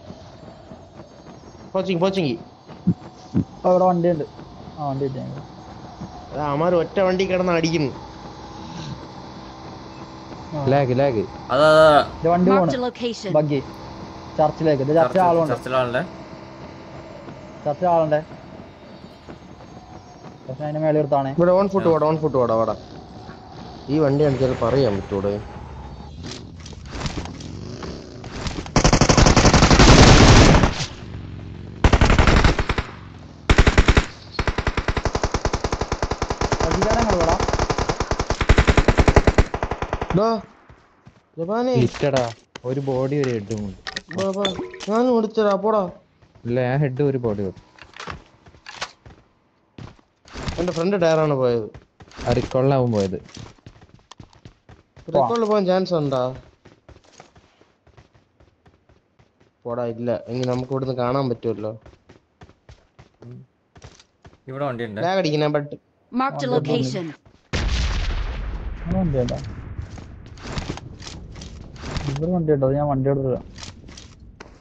പോച്ചിങ് പോച്ചിങ്. അവിടെ വണ്ടി ഉണ്ട്. ആ വണ്ടി കിട്ടി. അമാര് ഒറ്റ വണ്ടി കിടന്ന് അടിക്കുന്നു. Lag lag. അതാ അതാ ഇത് വണ്ടി Marked a പോണു. location. ബഗ്ഗി ചർച്ചിലേക്ക്. ഇത് ചർച്ചിൽ ആളുണ്ട്. ചർച്ചിലാണല്ലേ. ചർച്ചിൽ ആളുണ്ടേ. പക്ഷെ അതിന്റെ മേലെ എടുത്താണ്. ഇവിടെ ഓൺ ഫുട്ട് പോടാ ഓൺ ഫുട്ട് പോടാ വാടാ. ഈ വണ്ടി ആണ് ചിലപ്പോൾ അറിയാൻ പറ്റൂടെ. ലിറ്റടാ ഒരു ബോഡി ഒരു ഹെഡും ഉണ്ട്. ഞാൻ ഓടിച്ചടാ പോടാ. ഇല്ല ഞാൻ ഹെഡ് ഒരു ബോഡി കൊടുത്തു. എന്റെ ഫ്രണ്ട് ടയറാണ് പോയത്. അരിക്കൊള്ളാവും പോയത്. റെക്കോർഡിൽ പോകാൻ ചാൻസ് ഉണ്ടാ? പോടാ ഇല്ല. എങ്കിൽ നമുക്ക് ഇവിടുന്ന് കാണാൻ പറ്റുമല്ലോ. ഇവിടെ വണ്ടി ഉണ്ട്. ലാഗ് അടിക്കുന്ന ബട്ട് Marked a location. വണ്ടി ഉണ്ടോ? ഇവിടെ വണ്ടി ഉണ്ടോ? ഞാൻ വണ്ടി എടുത്തതാ.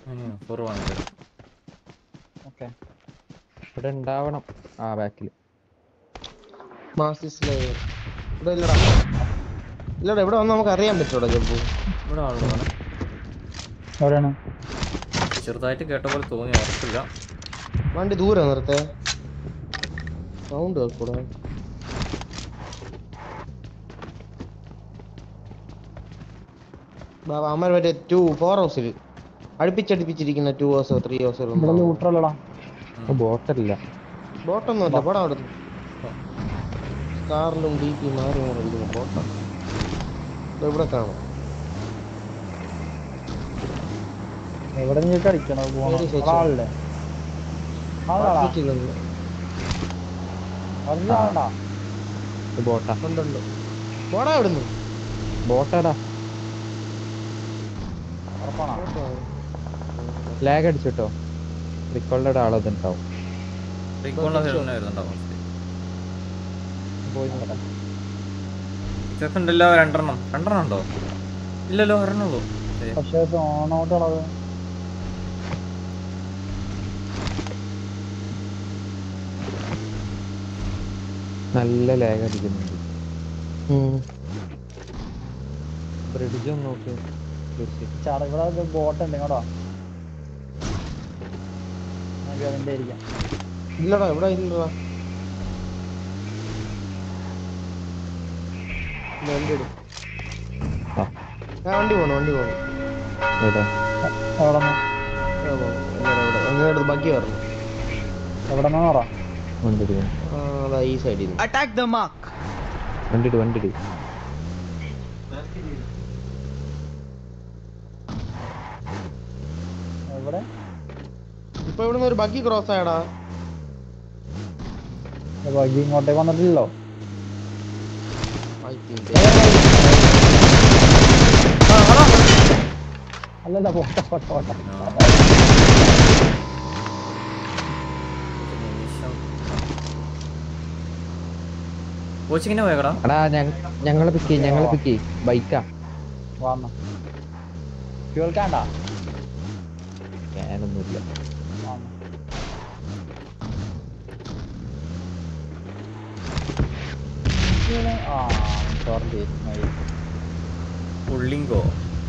ഓക്കെ ഇവിടെ ഉണ്ടാവണം. ആ ബാക്കിൽ മാസിസ് ലെയർ ഇവിടെ ഇല്ലടാ. ഇല്ലടാ ഇവിടെ വന്ന് നമുക്ക് അറിയാൻ പറ്റൂടാ ജബ്ബു. ഇവിടെ ആളുകളാണ്. എവിടെയാണ്? ചെറുതായിട്ട് കേട്ട പോലെ തോന്നി, ഉറപ്പില്ല. വണ്ടി ദൂരെ നിർത്തേ, സൗണ്ട് കേൾക്കൂടാ. അമ്മ മറ്റേ ടു ഫോർ ഹൗസിൽ അടുപ്പിച്ചടുപ്പിച്ചിരിക്കുന്ന ടു ഹൗസോ ത്രീ ഹൗസോ. ഇവിടെ ലൂട്ടറല്ലടാ. ബോട്ടല്ല, ബോട്ടൊന്നും അല്ല. ബോട്ടാ അവിടെ കാറിലും ഡി പി മാറി മാറി ഇരിക്കുന്ന ബോട്ടാ. ഇവിടെ കാണാം. എവിടെ നീക്ക് അടിക്കണോ? ആളല്ലേ ആളാടാ അറിയാണ്ടാ. ബോട്ടാ ഉണ്ടുണ്ട്. ബോട്ടാ എവിടുന്നു? ബോട്ടാടാ. ലാഗ് അടിച്ചിട്ടോ. റിക്കോൾഡ് ആളതുണ്ടാവും. ഉണ്ടല്ലോ രണ്ടെണ്ണം. രണ്ടെണ്ണം ഉണ്ടോ? ഇല്ലല്ലോ, ഒരെണ്ണുള്ളൂ. പക്ഷേ ഓണൗട്ടാണത്. നല്ല ലാഗ് അടിക്കുന്നുണ്ട്. ബ്രിഡ്ജ് ഒന്ന് നോക്കി. ഇവിടെ ബോട്ട് ഉണ്ട് കേട്ടോ. അതിന്റെ ആയിരിക്കാം. ഇല്ലടാ ഇവിടെ ഇല്ലടാ. വണ്ടി എടു. വണ്ടി പോണു വണ്ടി പോണു. എവിടെ ബാക്കി പറഞ്ഞു. എവിടെന്നാ പറ. അതാ ഈ സൈഡിൽ. വണ്ടിട്ട് വണ്ടിട്ട് എവിടെ? ഇപ്പൊ ഇവിടുന്ന് ഒരു ബഗ്ഗി ക്രോസ് ആയടാ. ബഗ്ഗി ഇങ്ങോട്ടേക്ക് വന്നിട്ടില്ലല്ലോ. അല്ലല്ല പോട്ട പോട്ട പോട്ട. കോച്ചിങ്ങിന് പോയടാ. എടാ ഞങ്ങളെ പിക്ക് ഞങ്ങളെ പിക്ക് ബൈക്കാ. വന്നോ ഫ്യൂൽ കാണ്ടാ? ക്യാനൊന്നുമില്ല. ഉള്ളിങ്കോ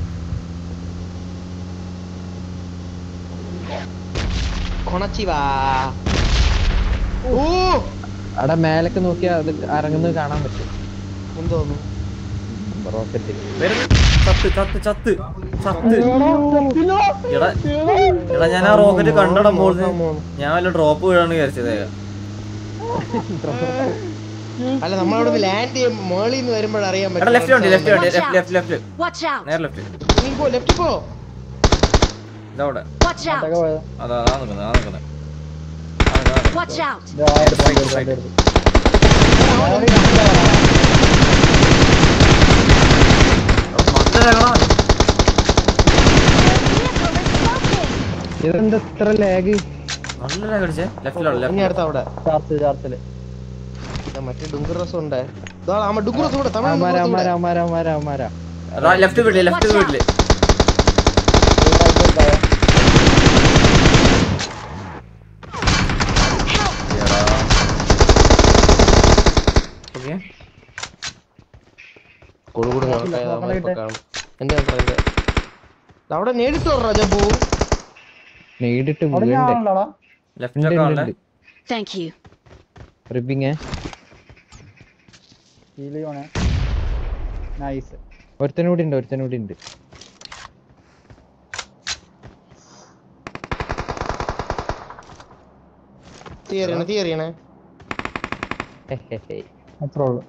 കൊണച്ചിവാ. അവിടെ മേലൊക്കെ നോക്കിയാ അത് ഇറങ്ങുന്നത് കാണാൻ പറ്റും. എന്തോന്നു റോക്കറ്റ് ചത്ത് ചത്ത് ചത്ത് ചത്ത്. എടാ എടാ ഞാൻ ആ റോക്കറ്റ് കണ്ടിടുമ്പോൾ ഞാൻ വല്ല ഡ്രോപ്പ് വീഴാണ് വിചാരിച്ചത്. അല്ല നമ്മളവിടെ ലാൻഡ് ചെയ്യും. മേളിൽ നിന്ന് വരുമ്പോഴറിയാൻ പറ്റും. ലെഫ്റ്റ് വണ്ടി ലെഫ്റ്റ് വണ്ടി ലെഫ്റ്റ് ലെഫ്റ്റ് ലെഫ്റ്റ് നേരെ ലെഫ്റ്റ്. പോ ലെഫ്റ്റ് പോ. ഇതവിടെ അതാ അതാ നിൽക്കുന്നത് അതാ നിൽക്കുന്നത്. ഇതെന്താ ഇത്ര ലാഗ്? നല്ല ലാഗ് അടിച്ചേ. ലെഫ്റ്റിലാണ് ഇനി അടുത്ത അവിടെ മറ്റേ ഡുങ്കുറസ് ഉണ്ട്. ഡുങ്കുറസ് കൂടെ ലെഫ്റ്റ് വീട്ടില് ലെഫ്റ്റ് വീട്ടില്. അവിടെ നേരിട്ട് വരാ ജബ്ബു. നേരിട്ട് ഒരുത്തനൂടി ഉണ്ട് ഒരുത്തനൂടി ഉണ്ട്. തീയറിയണേ തീയറിയണേ. അത്രേ ഉള്ളു.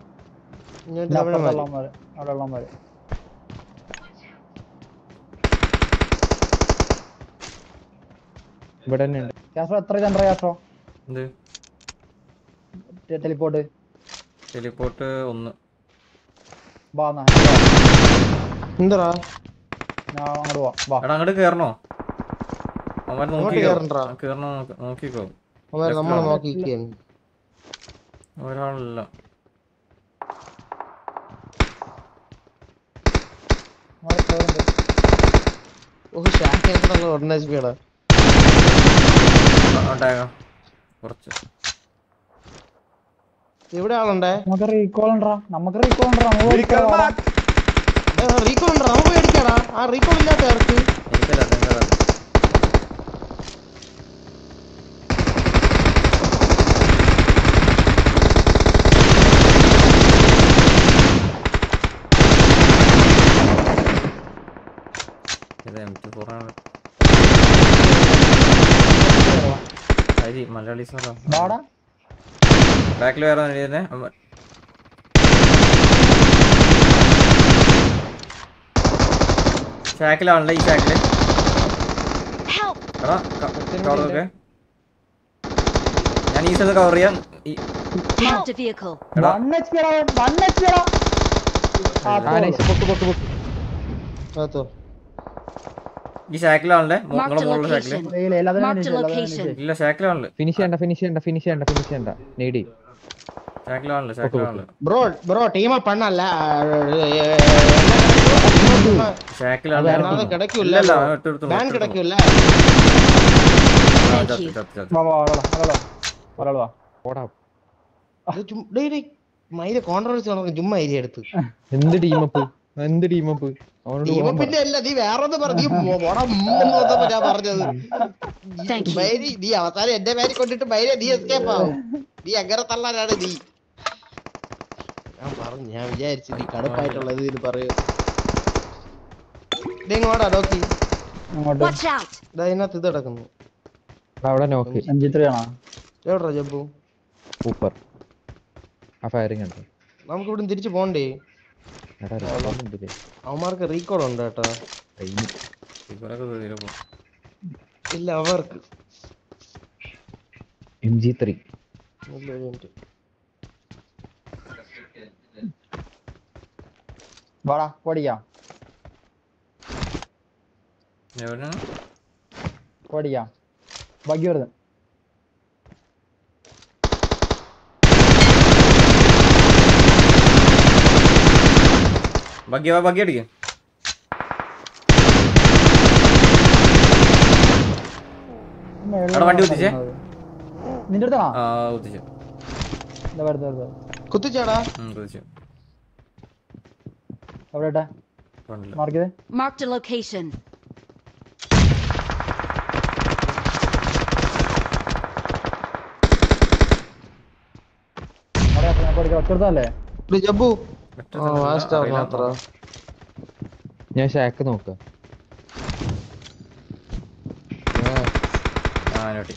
ഇവിടെ തന്നെ ഉണ്ട്. എത്ര ചന്ദ്ര യാത്രോ? ടെലിപ്പോർട്ട് ടെലിപ്പോർട്ട് ഒന്ന്. എന്താ അങ്ങോട്ട് കേറണോ? അവൻ കേറണോ നോക്കിക്കോ. നമ്മളെ നോക്കി ഒരാളല്ല. ഓ ഷാക്കിനൊക്കെ നല്ല ഒരെണ്ണം എച്ച് പിയാടാ. ഉണ്ടായോ കുറച്ച് എവിടെ ആളുണ്ടേ? നമുക്ക് റീകോൾ ഉണ്ടോ? നമുക്ക് റീകോൾ ഉണ്ടോ? നമുക്ക് റീകോൾ ഉണ്ടോ? നമുക്ക് അടിക്കാടാ. ആ റീകോൾ ഇല്ലാത്ത ആർക്ക്? എനിക്കല്ല നിങ്ങളത് ഇത് എം ടു ഫോർ ആണ്. അരി മലയാളി സാറാ വാടാ. ബാക്കിൽ വേറെ എഴുതുന്നേ. ഷാക്കിലാണല്ലേ ഈ ഷാക്കില്. Help! എടാ കവർ ഒക്കെ ഞാൻ ഈ സ്ഥലത്ത് കവർ ചെയ്യാൻ. Marked a vehicle. One H P one H P പൊക്ക് പൊക്ക് പൊക്ക്. അതോ ഈ ഷാക്കിലാണല്ലേ Marked നിങ്ങളുടെ a മുകളിലെ ഷാക്കില്. location. Marked a location. ഇല്ല ഷാക്കിലാണല്ലേ ഫിനിഷ് ചെയ്യണ്ട ഫിനിഷ് ചെയ്യണ്ട ഫിനിഷ് ചെയ്യണ്ട ഫിനിഷ് ചെയ്യണ്ട നേടി. ഷാക്കിലാണല്ലേ ഷാക്കിലാണല്ലേ ബ്രോ ബ്രോ ടീം അപ്പ് பண்ணல. ഷാക്കിലാണല്ലേ. അത് കിടക്കൂല. ഇല്ല എടുത്തു ബാൻ കിടക്കൂല. Thank you. പോടാ. ഇത് ചും- ഡേയ് ഡേയ് മൈര കോൺട്രവേഴ്സി നടക്കും. ചുമ്മാ ഏരിയ എടുത്ത് എന്ത് ടീമപ്പ് എന്ത് ടീമപ്പ് അവനോട് ടീം പോകാൻ പിന്നെ അല്ല നീ വേറൊന്ന് പറഞ്ഞു. ഞാൻ പറഞ്ഞത് Thank you. മൈരി നീ അവസാനം എന്റെ പേര് കൊണ്ടിട്ട് മൈര നീ എസ്കേപ്പ് ആവും. നീ എങ്ങനെ തള്ളാനാണ് നീ? ഞാൻ പറഞ്ഞു ഞാൻ വിചാരിച്ചു നീ കടുപ്പായിട്ടുള്ളത് ഇതിന് പറയൂ. ഇതെങ്ങോടാ ഡോക്കി? അങ്ങോട്ട് Watch out! ഇതാ ഇതിനകത്ത് ഇത് കിടക്കുന്നു. അവിടെ നോക്ക്. അഞ്ച് ത്രീ ആണോ? എവിടാ ജബ്ബു? സൂപ്പർ. ആ ഫയറിംഗ് ഉണ്ട്. നമുക്ക് ഇവിടെ തിരിച്ചു പോണ്ടേ? എടാ റെക്കോർഡ് ഉണ്ട്. അവന്മാർക്ക് റീകോൾ ഉണ്ട് കേട്ടോ. ഇല്ല അവർക്ക് എം ജി ത്രീ ഇല്ല, ഒരു മിനിറ്റ്. വാടാ ഓടിക്കാം എവിടെയാണ് ഓടിക്കാം. ബാക്കി വരുന്നത് ബഗ്ഗി വാ ബഗ്ഗി അടിക്കും. അവിടെ വണ്ടി കുത്തിച്ചേ. നിന്റെ അടുത്താണോ? ആ കുത്തിച്ചു ഇതാ വരുന്നത് വരുന്നത്. കുത്തിച്ചാടാ. കുത്തിച്ചു അവിടെ ഇട്ടാ ഫ്രണ്ടില്. മാർക്ക് ചെയ്തേ. Marked a location. അവിടെ ഞാൻ പഠിക്കാം. ഒറ്റടുത്തല്ലേ? ഇത് ജബ്ബു മറ്റേ ആ, last ആ അറിയില്ല. മാത്രം. ഞാൻ ഷാക്ക് നോക്കാം. ആ നോട്ടി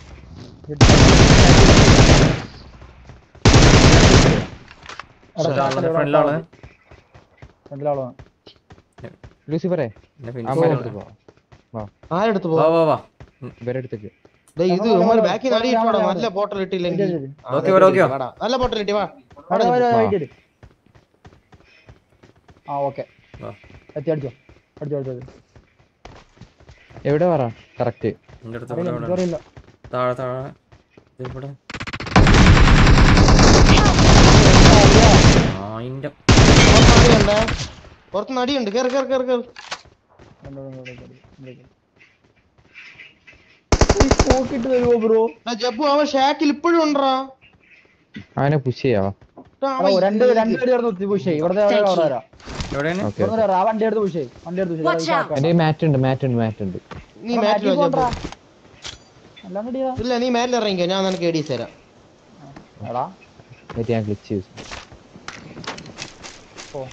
ഫ്രണ്ടിലാണ്. ഫ്രണ്ടിലാളോ? ലൂസിഫറേ എന്റെ ആ ഫിനിഷ് മരം എടുത്ത് പോ. വാ ആരെടുത്ത് പോ? വാ വാ വാ ഇവരെ അടുത്തേക്ക്. ദേ ഇത് ഇവന്മാര് ബാക്കി നടിയിട്ടോടാ. നല്ല ബോട്ടൽ ഇട്ടില്ലെങ്കിൽ ആ, ഓക്കേ, ഇവിടെ ഓക്കേ. വാടാ. നല്ല ബോട്ടൽ ഇട്ടി വാ. അവിടെ അവിടെ വരെ വാ. വെയിറ്റ് ചെയ്ത്. ആ ഓക്കെ വാ. എത്തി. അടിച്ചോ അടിച്ചോ അടിച്ചോ. എവിടെ പറ കറക്റ്റ്. എന്റെ അടുത്ത് അറിയില്ല ഇവിടെ എനിക്ക് അറിയില്ല. താഴെ താഴെ ഇത് ഇവിടെ. ആ ഇന്റെ നടിയുണ്ട്. പുറത്ത് നടിയുണ്ട്. കേറ് കേറ് കേറ് കേറ്. പോക്കിട്ട് തരുമോ ബ്രോ? എടാ ജബ്ബു അവൻ ഷാക്കിൽ ഇപ്പോഴും ഉണ്ടറാ. അവനെ പുഷ് ചെയ്യാവാ. രണ്ട് രണ്ട് അടി ചേർന്ന് പുഷ് ചെയ്യും. ഇവിടുത്തെ Thank you. അവിടെ വരാം. എവിടെയാണ്? ഓക്കെ ഇവിടുന്ന് വരാം. ആ വണ്ടി എടുത്ത് പുഷ് ചെയ്യും. വണ്ടി എടുത്ത് push ചെയ്യ്. Watch out. എന്റെ മാറ്റ് ഉണ്ട് മാറ്റ് ഉണ്ട് മാറ്റ് ഉണ്ട്. നീ മാറ്റിലോ ജബ്ബു? എല്ലാം റെഡിയാ. ഇല്ല നീ മാറ്റിൽ ഇറങ്ങിക്കോ. ഞാൻ നിനക്ക് എഡീസ് തരാം. എടാ എന്നിട്ട് ഞാൻ ക്ലിച്ച് ചെയ്തു. പോ.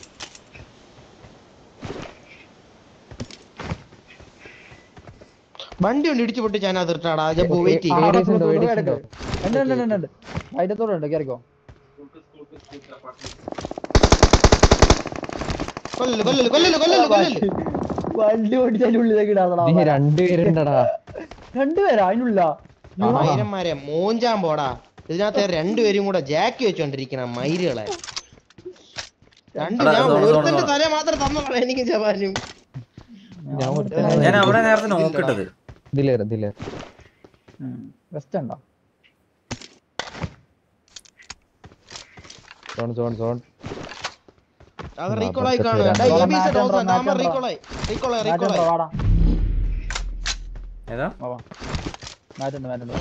വണ്ടി കൊണ്ട് ഇടിച്ചു പൊട്ടിച്ച് അതിനകത്ത് ഇട്ടാടാ ജബ്ബു. വെയിറ്റ് ആ, ചെയ്യും. അവിടെ ഉണ്ട്, തുറന്ന് വേടിച്ച് എടുക്ക്. ഉണ്ട്. ഉണ്ട് ഉണ്ട് ഉണ്ട് ഉണ്ട്. വൈദ്യത്തോടെ ഉണ്ട്. കേറിക്കോ. കൊല്ലല് കൊല്ലല് കൊല്ലല് കൊല്ലല് കൊല്ലല്. വണ്ടി ഓടിച്ച് അതിന്റെ ഉള്ളിലേക്ക് ഇടാതടാ. നീ രണ്ടുപേരുണ്ടടാ. രണ്ടുപേരാ അതിനുള്ള മൈരന്മാരെ മോഞ്ചാൻ പോടാ. ഇതിനകത്ത് രണ്ടുപേരും കൂടെ ജാക്കി വെച്ചോണ്ടിരിക്കണം മൈരുകളെ. രണ്ട് എടാ, ഞാൻ സോണ, സോണ, ഒരുത്തന്റെ സോണ. തല മാത്രം തന്നതാണ് എനിക്ക് ജവാനും. ഞാൻ ഞാൻ അവിടെ നേരത്തെ നോക്കിട്ടത്. ദിലേർ ദിലേർ വെസ്റ്റ് ഉണ്ടോ? Zone zone zone. അത് റീകോൾ ആയി കാണും. രണ്ട് ഡേയ്, എബിസി ഡോസ് ആണ്. ആമ റീകോൾ ആയി. റീകോൾ ആയി റീകോൾ ആയി. വാടാ ഏതാ മാറ്റുണ്ട് മാറ്റുണ്ട്.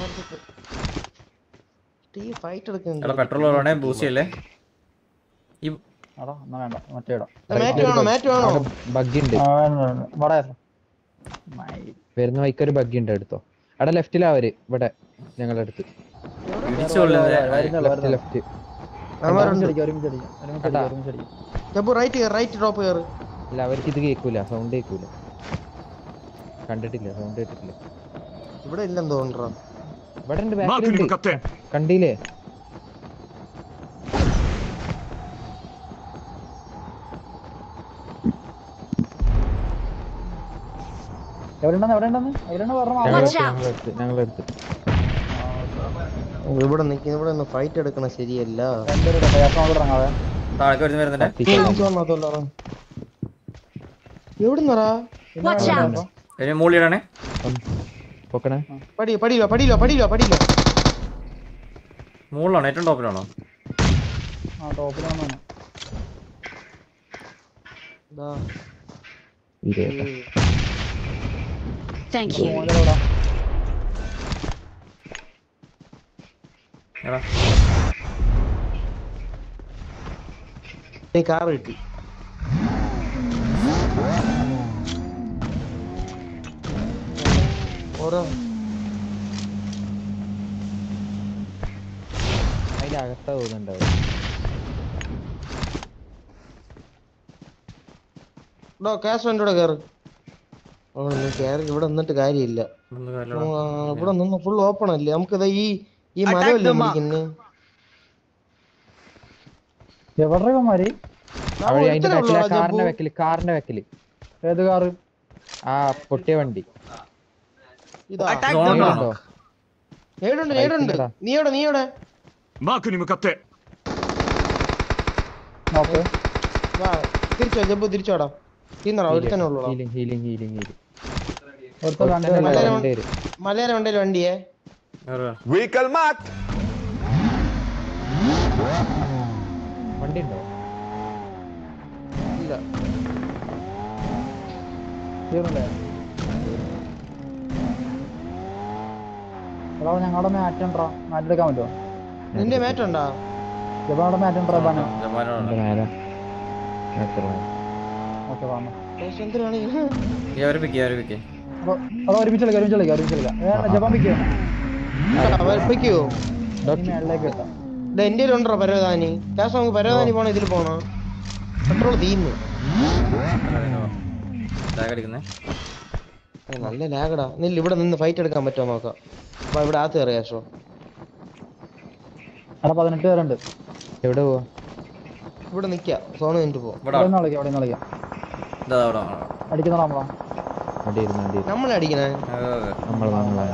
ഈ ഫൈറ്റ് എടുക്കുന്നുണ്ട്. എടാ പെട്രോൾ വേണേ ബൂസ്റ്റ് ചെയ്യല്ലേ. ഈ എടാ എന്നാ വേണ്ട മറ്റേ ഇടാം. മാറ്റ് വേണോ മാറ്റ് വേണോ? ബഗ് ഉണ്ട്. ആ, വേണ്ട, വേണ്ട. ഇവിടെ മൈ. വരുന്ന വഴിക്ക് ഒരു ബഗ് ഉണ്ട്, എടുത്തോ. അവിടെ ലെഫ്റ്റിലാ അവര്, ഇവിടെ ഞങ്ങളുടെ അടുത്ത് ഇടിച്ചു കൊള്ളുന്നത് വരുന്നുള്ളൂ, ലെഫ്റ്റ് വരുന്നുള്ളൂ. ലെഫ്റ്റ്. ഒരുമിച്ച് അടിക്കാം, ഒരുമിച്ച് അടിക്കാം, ഒരുമിച്ച് അടിക്കാം, ഒരുമിച്ച് അടിക്കാം. ജബ്ബു റൈറ്റ് കയറ്, റൈറ്റ് ഡ്രോപ്പ് കയറ്. അല്ല അവർക്ക് ഇത് കേൾക്കൂല, സൗണ്ട് കേൾക്കൂല. കണ്ടിട്ടില്ല, സൗണ്ട് കേട്ടിട്ടില്ല. ഇവിടെ ഇല്ലെന്ന് തോന്നുന്നു. ഇവിടെ ഉണ്ട്, ബാക്കിലുണ്ട്. കണ്ടില്ലേ? എവിടെയുണ്ടെന്ന് എവിടെയുണ്ടെന്ന് എവിടെയാണ് പറഞ്ഞ Watch out. ഞങ്ങളടുത്ത് ഞങ്ങളടുത്ത് ഇവിടെ നിൽക്കുന്ന ഇവിടെ ഒന്ന് ഫൈറ്റ് എടുക്കണ ശരിയല്ല. ഇറങ്ങാതെ താഴേക്ക് വരുന്ന വരുന്നുണ്ടേ. എവിടുന്നറാ? Watch out. ഒരു മൂളിയിടണേ. പൊക്കണേ. പടി പടിയിലോ പടിയിലോ പടിയിലോ പടിയിലോ. മുകളിലാണോ ഏറ്റവും ടോപ്പിലാണോ? ആ ടോപ്പിലാണ്. Thank you. എടാ നീ കാർ കിട്ടി. ഓരോ അതിന്റെ അകത്താ തോന്നുന്നുണ്ടാവും. ക്യാഷ് വണ്ടി കൂടെ കയറ്. കയറി ഇവിടെ നിന്നിട്ട് കാര്യമില്ല. ഒന്നും കാര്യമില്ലടാ. ആ, ഇവിടെ നിന്ന് ഫുൾ ഓപ്പൺ അല്ലേ നമുക്കിതാ ഈ ഈ മരമല്ലേ പിടിക്കുന്നത്. എവിടെ മാരി അവിടെ അതിന്റെ ബാക്കില് ആ കാറിന്റെ വെക്കല് കാറിന്റെ വെക്കല് ഏത് കാറ്? ആ പൊട്ടിയ വണ്ടി. ഇതാ സോണാണോ? നേടുണ്ട് നേടുണ്ട്. നീ എവിടെ നീ എവിടെ? നോക്ക് വാ തിരിച്ചോ ജബ്ബു തിരിച്ചോടാ. തീർന്നടാ ഒരുത്തന്നെ ഉള്ളൂ. Healing healing healing healing. ഒരുത്ത രണ്ട് മലയാള വണ്ടിയിലെ വണ്ടിയേ. വണ്ടി ഉണ്ടോ? ഇല്ല തീർന്നല്ലേ? എടാ ഞങ്ങളുടെ മാറ്റണ്ടാ, മാറ്റെടുക്കാൻ പറ്റുമോ? നിന്റെ മാറ്റ് ഉണ്ടാ? ജപ്പാനോടെ മാറ്റണ്ടാ. ജപ്പാനോടാണ്. നേരെ എത്ര ഓക്കെ വാങ്ങാം. എന്തിനാണ് ഈ അവര് പിക്ക് അവര് പിക്ക്. അപ്പൊ അത് ഒരുമിച്ച് കളിക്കാം, ഒരുമിച്ച് കളിക്കാം, ഒരുമിച്ച് കളിക്കാം. ഏ, ജപ്പാൻ പിക്കോ വെപ്പിക്കോ? മേളിലേക്ക് കിട്ടാം. എന്റെ ഉണ്ടോ പരവതാനി? ക്യാഷ് നമുക്ക് പരവതാനി പോണോ ഇതിൽ പോണോ? പെട്രോൾ തീർന്നു. അടിക്കുന്നേ നല്ല ലാഗടാ. നില്ല ഇവിടെ നിന്ന് ഫൈറ്റ് എടുക്കാൻ പറ്റുമോ നോക്കാം. അപ്പൊ ഇവിടെ ആത്ത് കയറി ക്യാഷോ. അവിടെ പതിനെട്ട് പേരുണ്ട്. എവിടെ പോവാ? ഇവിടെ നിക്കാം. സോണ് കഴിഞ്ഞിട്ട് പോവാം. ഇവിടെ ഇവിടെ നിന്ന് കളിക്കാം, ഇവിടെ നിന്ന് കളിക്കാം. ഇതാ അവിടെ അടിക്കുന്ന നമ്മളാ അടിയിരുന്ന അടി നമ്മളെ അടിക്കണേ. നമ്മൾ നമ്മളെ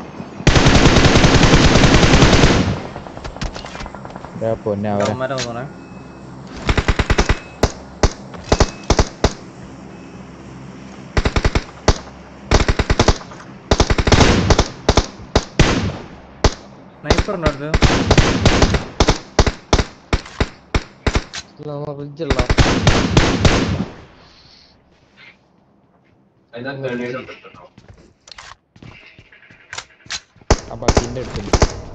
പൊന്നെ അവരെ അവന്മാരെ തോന്നണേ. സ്നൈപ്പറുണ്ടോ അടുത്ത്? ഫ്രിഡ്ജുള്ള ആ ബക്കിന്റെ അടുത്തുണ്ട്.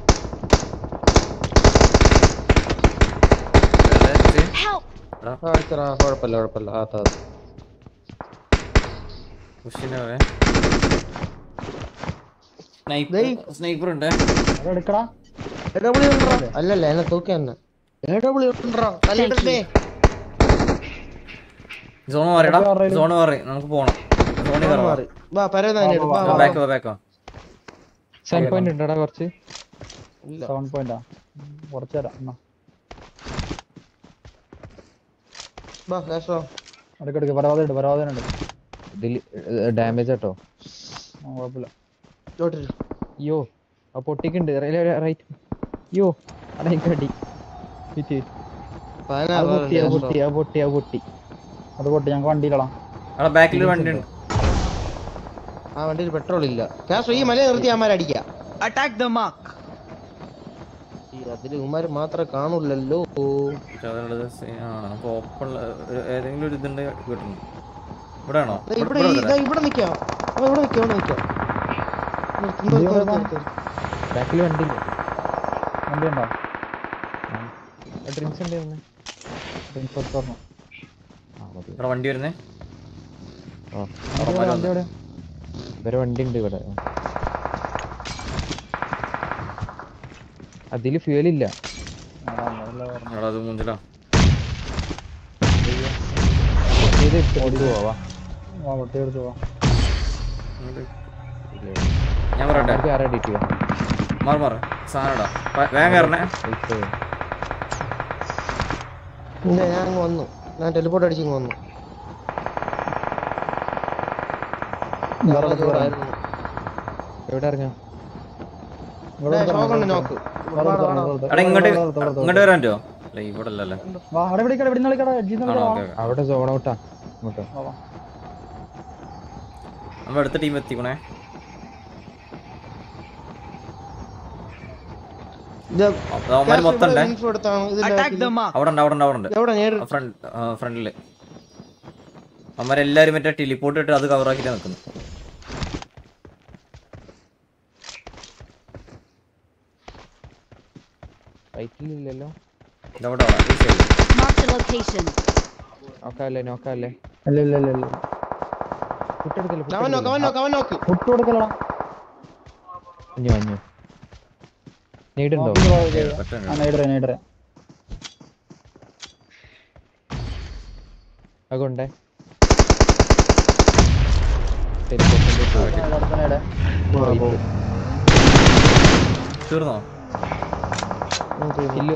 Help. കുഴപ്പമില്ല കുഴപ്പമില്ല. ആ താ സ്നൈപ്പർ ഉണ്ട്. എടുക്കടാ. അല്ലല്ല എന്നെ തൂക്കി തന്നെ. സോൺ മാറിയടാ, സോൺ മാറി. നമുക്ക് പോണം. സോണി കയറി. ബാക്കോ ബാക്കോ. സെവൻ പോയിന്റ് ഉണ്ടോടാ കുറച്ച്? സെവൻ പോയിന്റാ കുറച്ച് തരാം എന്നാ. എടുക്കെടുക്ക്. പരവാദ ഉണ്ട്, പരവാദ ഉണ്ട്. ഇതിൽ ഡാമേജ് കേട്ടോ. കുഴപ്പമില്ല. അയ്യോ ആ പൊട്ടിക്കുണ്ട് റൈറ്റ്. അയ്യോ അടി പൊട്ടി പൊട്ടി പൊട്ടി പൊട്ടി അത് പൊട്ടി. ഞങ്ങൾക്ക് വണ്ടിയിലടാ. ബാക്കിൽ വണ്ടി ഉണ്ട്. ആ വണ്ടിയിൽ പെട്രോൾ ഇല്ല. ക്യാഷ് ഈ മല നിർത്തി അമ്മാരെ അടിക്കാം. Attack the mark. അതില് ഉമ്മാര് മാത്രമേ കാണൂലല്ലോ. ഏതെങ്കിലും ഒരു ഇതുണ്ട് കിട്ടുന്നു. ഇവിടെ ആണോ? ഇവിടെ ഇവിടെ നിക്കാം. ഇവിടെ നിക്കാം ഇവിടെ നിക്കാം. ബാക്കിൽ വണ്ടി ഇല്ല. വണ്ടി ഉണ്ടോ? ഡ്രിങ്ക്സ് ഉണ്ടായിരുന്നു. ഡ്രിങ്ക്സ് എടുത്ത് തരണം. ആ മതി. ഇവിടെ വണ്ടി വരുന്നേ. ആ വണ്ടി എവിടെ? വണ്ടി എവിടെ? ഇവരെ വണ്ടി ഉണ്ട് ഇവിടെ. അതില് ഫ്യൂൽ ഇല്ല. ആ, അതല്ല പറഞ്ഞത്. എടാ അത് മൂഞ്ചിലാ. ഇത് എടുത്ത് പോവാ. ആ, വണ്ടി എടുത്ത് പോവാം. ഞാൻ പറയട്ടെ. അവർക്ക് ആരാ ഡി ടി വാ? മാറി മാറി സാധനം ഇടാ. വേഗം കയറണേ. ഇല്ല ഞാൻ അങ്ങ് വന്നു. ഞാൻ ടെലിപ്പോർട്ട് അടിച്ചിങ്ങ് വന്നു. വേറെ എടുത്ത് പോരാം. എവിടെ ഇറങ്ങാം? ഇവിടെ എടുത്ത് തരണം, ഇവിടെ നോക്ക് എടുത്ത് തരണം, ഇവിടെ എടുത്ത് എടാ ഇങ്ങോട്ട് ഇവിടെ എടുത്ത് ഇവിടെ ഇങ്ങോട്ട് വരാൻ പറ്റുമോ? അല്ല ഇവിടെ അല്ലല്ലേ. വാ, അവിടെ വിളിക്കട, ഇവിടെ നിന്ന് വിളിക്കട, എഡ്ജിൽ നിന്ന് ആണോ? വിളിക്കടാ. Okay okay. അവിടെ സോൺ ഔട്ടാ. ഇങ്ങോട്ടോ. വാ, വാ. നമ്മൾ അടുത്ത ടീം എത്തിക്കണേ. അവന്മാര് മൊത്തം ഉണ്ടേ. അവിടെ ഉണ്ട് അവിടെ ഉണ്ട് അവിടെ ഉണ്ട് ഫ്രണ്ട് ഫ്രണ്ടില്. അവന്മാരെല്ലാരും മറ്റേ ടെലിപ്പോർട്ട് ഇട്ട് അത് കവറാക്കിട്ട് നിൽക്കുന്നു. റൈറ്റിലില്ലല്ലോ. ഇതവിടെ Marked a location. നോക്കാല്ലേ നോക്കാല്ലേ. ഇല്ല ഇല്ല ഇല്ല ഇല്ല. ഫുട്ടെടുക്കല്ലേ ഫുഡ് കൊടുക്കലടാ. അഞ്ഞു അഞ്ഞു നീടുണ്ടോ? ആ, നേടറേ നേടറേ. അതുകൊണ്ടേ അടുത്ത നേടെ. തീർന്നോ? കില്ല്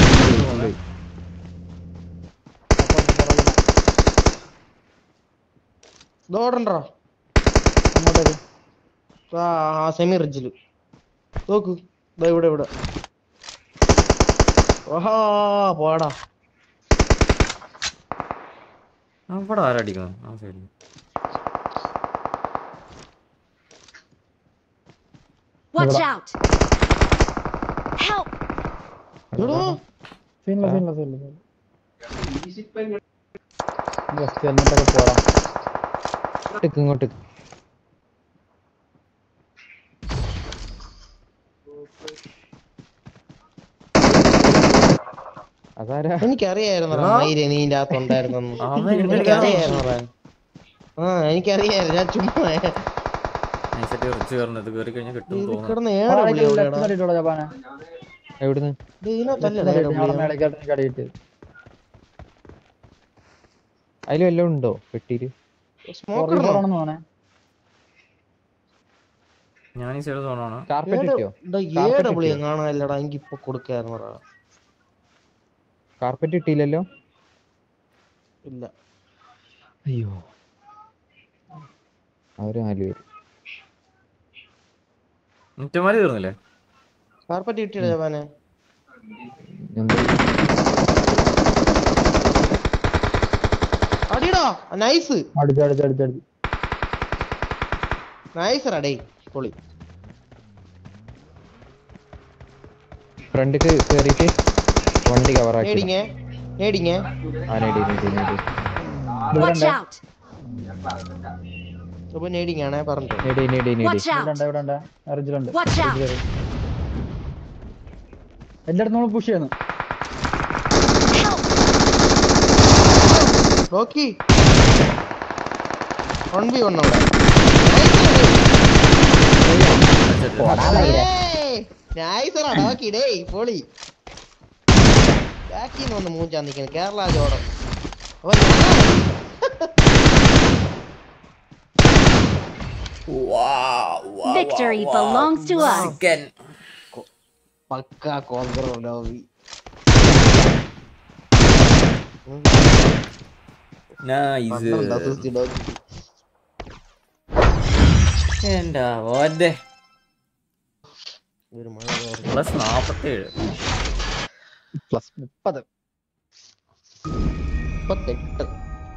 ദോടണ്ടോ അങ്ങോട്ടേക്ക്. ആ സെമി റിഡ്ജില് നോക്ക്. ദാ ഇവിടെ ഇവിടെ. ഓഹാ പോടാ. അവിടെ ആരടിക്കുന്നു ആ സൈഡിൽ? Watch out! Help! എടോ സീനില്ല സീനില്ല സീനില്ല. ജസ്റ്റ് എന്നിട്ടൊക്കെ പോരാം. ഇങ്ങോട്ട് ഇങ്ങോട്ട് അതാരാ? എനിക്കറിയായിരുന്നു മയിരെ നീ ഇതിന്റെ അകത്ത് ഉണ്ടായിരുന്നു. അവൻ എനിക്കറിയായിരുന്നു. ആ എനിക്കറിയായിരുന്നു. ഞാൻ ചുമ്മാ നൈസായിട്ട് ഉറച്ചു കയറുന്നത് കയറി കഴിഞ്ഞാൽ കിട്ടും ഇത് തോന്നുന്നു. കിടന്ന് ഏറെ വിളി എവിടെയാടാ? ഇട്ടോടാ ജപ്പാനെ. എവിടുന്ന്? ഇത് ഇതിനകത്തല്ലേ അവിടെ ഏറെ വിളി? മേടക്കാട്ട് എനിക്ക് അടി കിട്ടിയത്. അതിൽ വല്ലതും ഉണ്ടോ പെട്ടിയില്? സ്മോക്ക് ഇടണോ? ആണെന്ന് തോന്നണേ. ഞാൻ ഈ സൈഡ് സോണാണ്. കാർപ്പറ്റ് കിട്ടിയോ? ഏടെ വിളിയും കാണാനില്ലടാ. എനിക്ക് ഇപ്പൊ കൊടുക്കായിരുന്നു പറയാ. കാർപ്പറ്റ് കിട്ടിയില്ലല്ലോ. ഇല്ല അയ്യോ അവര് നാല് പേര്. മുറ്റമാരി തീർന്നില്ലേ? കാർപ്പറ്റ് കിട്ടിയില്ല ജപ്പാനെ. എന്താ അടിയടാ നൈസ് അടിച്ച് അടിച്ച് അടിച്ചടിച്ച്. നൈസ് അടേ പൊളി. ഫ്രണ്ടിക്ക് കേറിയിട്ട് വണ്ടി കവറാക്കി. നേടിങ്ങേ നേടിങ്ങേ ആ നേടി നേടി നേടി Watch out! അപ്പൊ നേടിങ്ങാണേ പറഞ്ഞു. നേടി നേടി നേടി. Watch ഇവിടെ out! ഉണ്ട് ഇവിടെ ഉണ്ട്. അർജിലുണ്ട്. Watch out! എല്ലായിടത്തും നമ്മൾ പുഷ് ചെയ്യുന്നു. നോക്കി വൺ ബി വൺ അവിടെ. നൈസറാ നോക്കി ഡേ പൊളി. ബാക്കിന്ന് വന്ന് മൂഞ്ചാൻ നിൽക്കുന്നു Kerala ജോടം. Victory belongs to us. പക്കാ കോൺഗ്രോ ലോബി. നൈസ്. എന്താ ഓന്റെ പ്ലസ് നാപ്പത്തേഴ് പ്ലസ് മുപ്പത്. മുപ്പത്തെട്ട്.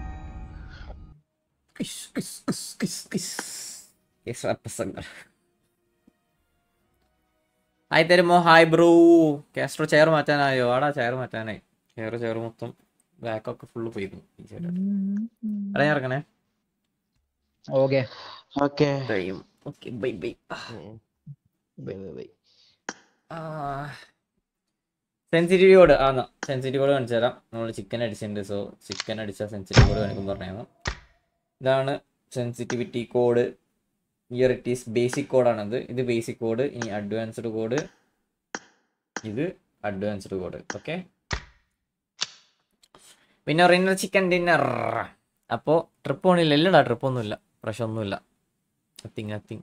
ഹായ് തരുമോ? Hi bro. കാസ്ട്രോ ചെയർ മാറ്റാനായോ? ആടാ ചെയർ മാറ്റാനായി. ചെയർ ചെയർ മൊത്തം ബാക്കൊക്കെ ഫുള്ള് പോയിരുന്നു. അട ഞാൻ ഇറങ്ങണേ. Okay okay okay bye bye. Bye bye bye. Sensitivity code ആന്നാ സെൻസിറ്റിവിറ്റി കോഡ് കാണിച്ചു തരാം. നമ്മൾ ചിക്കൻ അടിച്ചിട്ടുണ്ട്. സോ ചിക്കൻ അടിച്ച സെൻസിറ്റിവിറ്റി കോഡ് കാണിക്കും പറഞ്ഞു. ഇതാണ് sensitivity code. Here it is basic കോഡാണത്. ഇത് ബേസിക് കോഡ്. ഇനി അഡ്വാൻസ്ഡ് കോഡ്, ഇത് അഡ്വാൻസ്ഡ് കോഡ്. ഓക്കെ, പിന്നെ റിന്നർ ചിക്കൻ ഡിന്നർ. അപ്പോൾ ട്രിപ്പ് പോണില്ല. ഇല്ലടാ ട്രിപ്പ് ഒന്നുമില്ല, പ്രശ്നമൊന്നുമില്ല. Nothing nothing.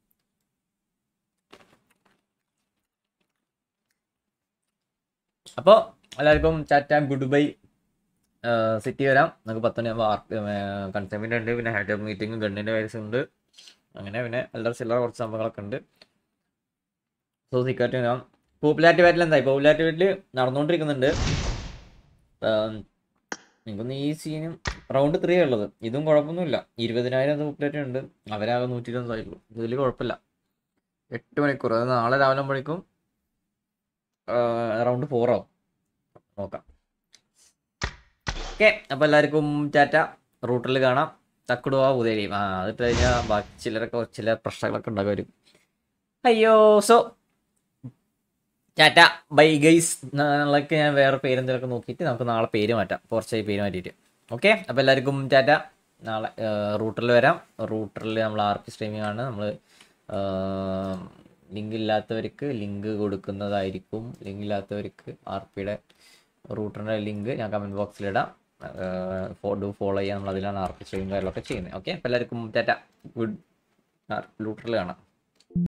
അപ്പോൾ എല്ലാവർക്കും ടാറ്റ ഗുഡ് ബൈ. സിറ്റി വരാം. നമുക്ക് പത്ത് മണിയാകുമ്പോൾ കൺസൈൻമെൻ്റ് ഉണ്ട്, പിന്നെ ഹെഡ് മീറ്റിംഗ്, ഗണ്ണിൻ്റെ വയസ്സ് ഉണ്ട്, അങ്ങനെ പിന്നെ എല്ലാവരും ചില്ലറ കുറച്ച് സംഭവങ്ങളൊക്കെ ഉണ്ട്. സോ സിക്കാറ്റ് വരാം. പോപ്പുലാരിറ്റി ബാറ്റിൽ എന്തായി? പോപ്പുലാരിറ്റി ബാറ്റിൽ നടന്നുകൊണ്ടിരിക്കുന്നുണ്ട്. എനിക്കൊന്ന് ഈ സീനും റൗണ്ട് ത്രീ ഉള്ളത്. ഇതും കുഴപ്പമൊന്നുമില്ല. ഇരുപതിനായിരം പോപ്പുലാരിറ്റി ഉണ്ട്. അവരാകെ നൂറ്റി ഇരുപതായിട്ടുള്ളൂ. ഇതിൽ കുഴപ്പമില്ല. എട്ട് മണിക്കൂർ, അത് നാളെ രാവിലെ ആകുമ്പോഴേക്കും റൗണ്ട് ഫോർ ആവും. നോക്കാം. ഓക്കെ, അപ്പോൾ എല്ലാവർക്കും ടാറ്റ. റൂട്ടിൽ കാണാം. തക്കുടുവാ ഉദയം. ആ അതിട്ട് കഴിഞ്ഞാൽ ബാക്കി ചിലരൊക്കെ ചില പ്രശ്നങ്ങളൊക്കെ ഉണ്ടാകും വരും. അയ്യോ. So tata bye guys. നാളേക്ക് ഞാൻ വേറെ പേരെന്തെങ്കിലുമൊക്കെ നോക്കിയിട്ട് നമുക്ക് നാളെ പേര് മാറ്റാം. കുറച്ചായി പേര് മാറ്റിയിട്ട്. ഓക്കെ, അപ്പോൾ എല്ലാവർക്കും ടാറ്റ. നാളെ റൂട്ടറിൽ വരാം. റൂട്ടറിൽ നമ്മൾ ആർ പി സ്ട്രീമിംഗ് ആണ്. നമ്മൾ ലിങ്ക് ഇല്ലാത്തവർക്ക് ലിങ്ക് കൊടുക്കുന്നതായിരിക്കും. ലിങ്ക് ഇല്ലാത്തവർക്ക് ആർ പിയുടെ റൂട്ടറിൻ്റെ ലിങ്ക് ഞാൻ കമൻറ്റ് ബോക്സിലിടാം. ഡു ഫോളോ ചെയ്യാൻ നമ്മൾ അതിലാണ് ആർ പി സ്ട്രീമിംഗ് കാര്യങ്ങളൊക്കെ ചെയ്യുന്നത്. ഓക്കെ, അപ്പോൾ എല്ലാവർക്കും ടാറ്റ ഗുഡ്. റൂട്ടറിൽ കാണാം.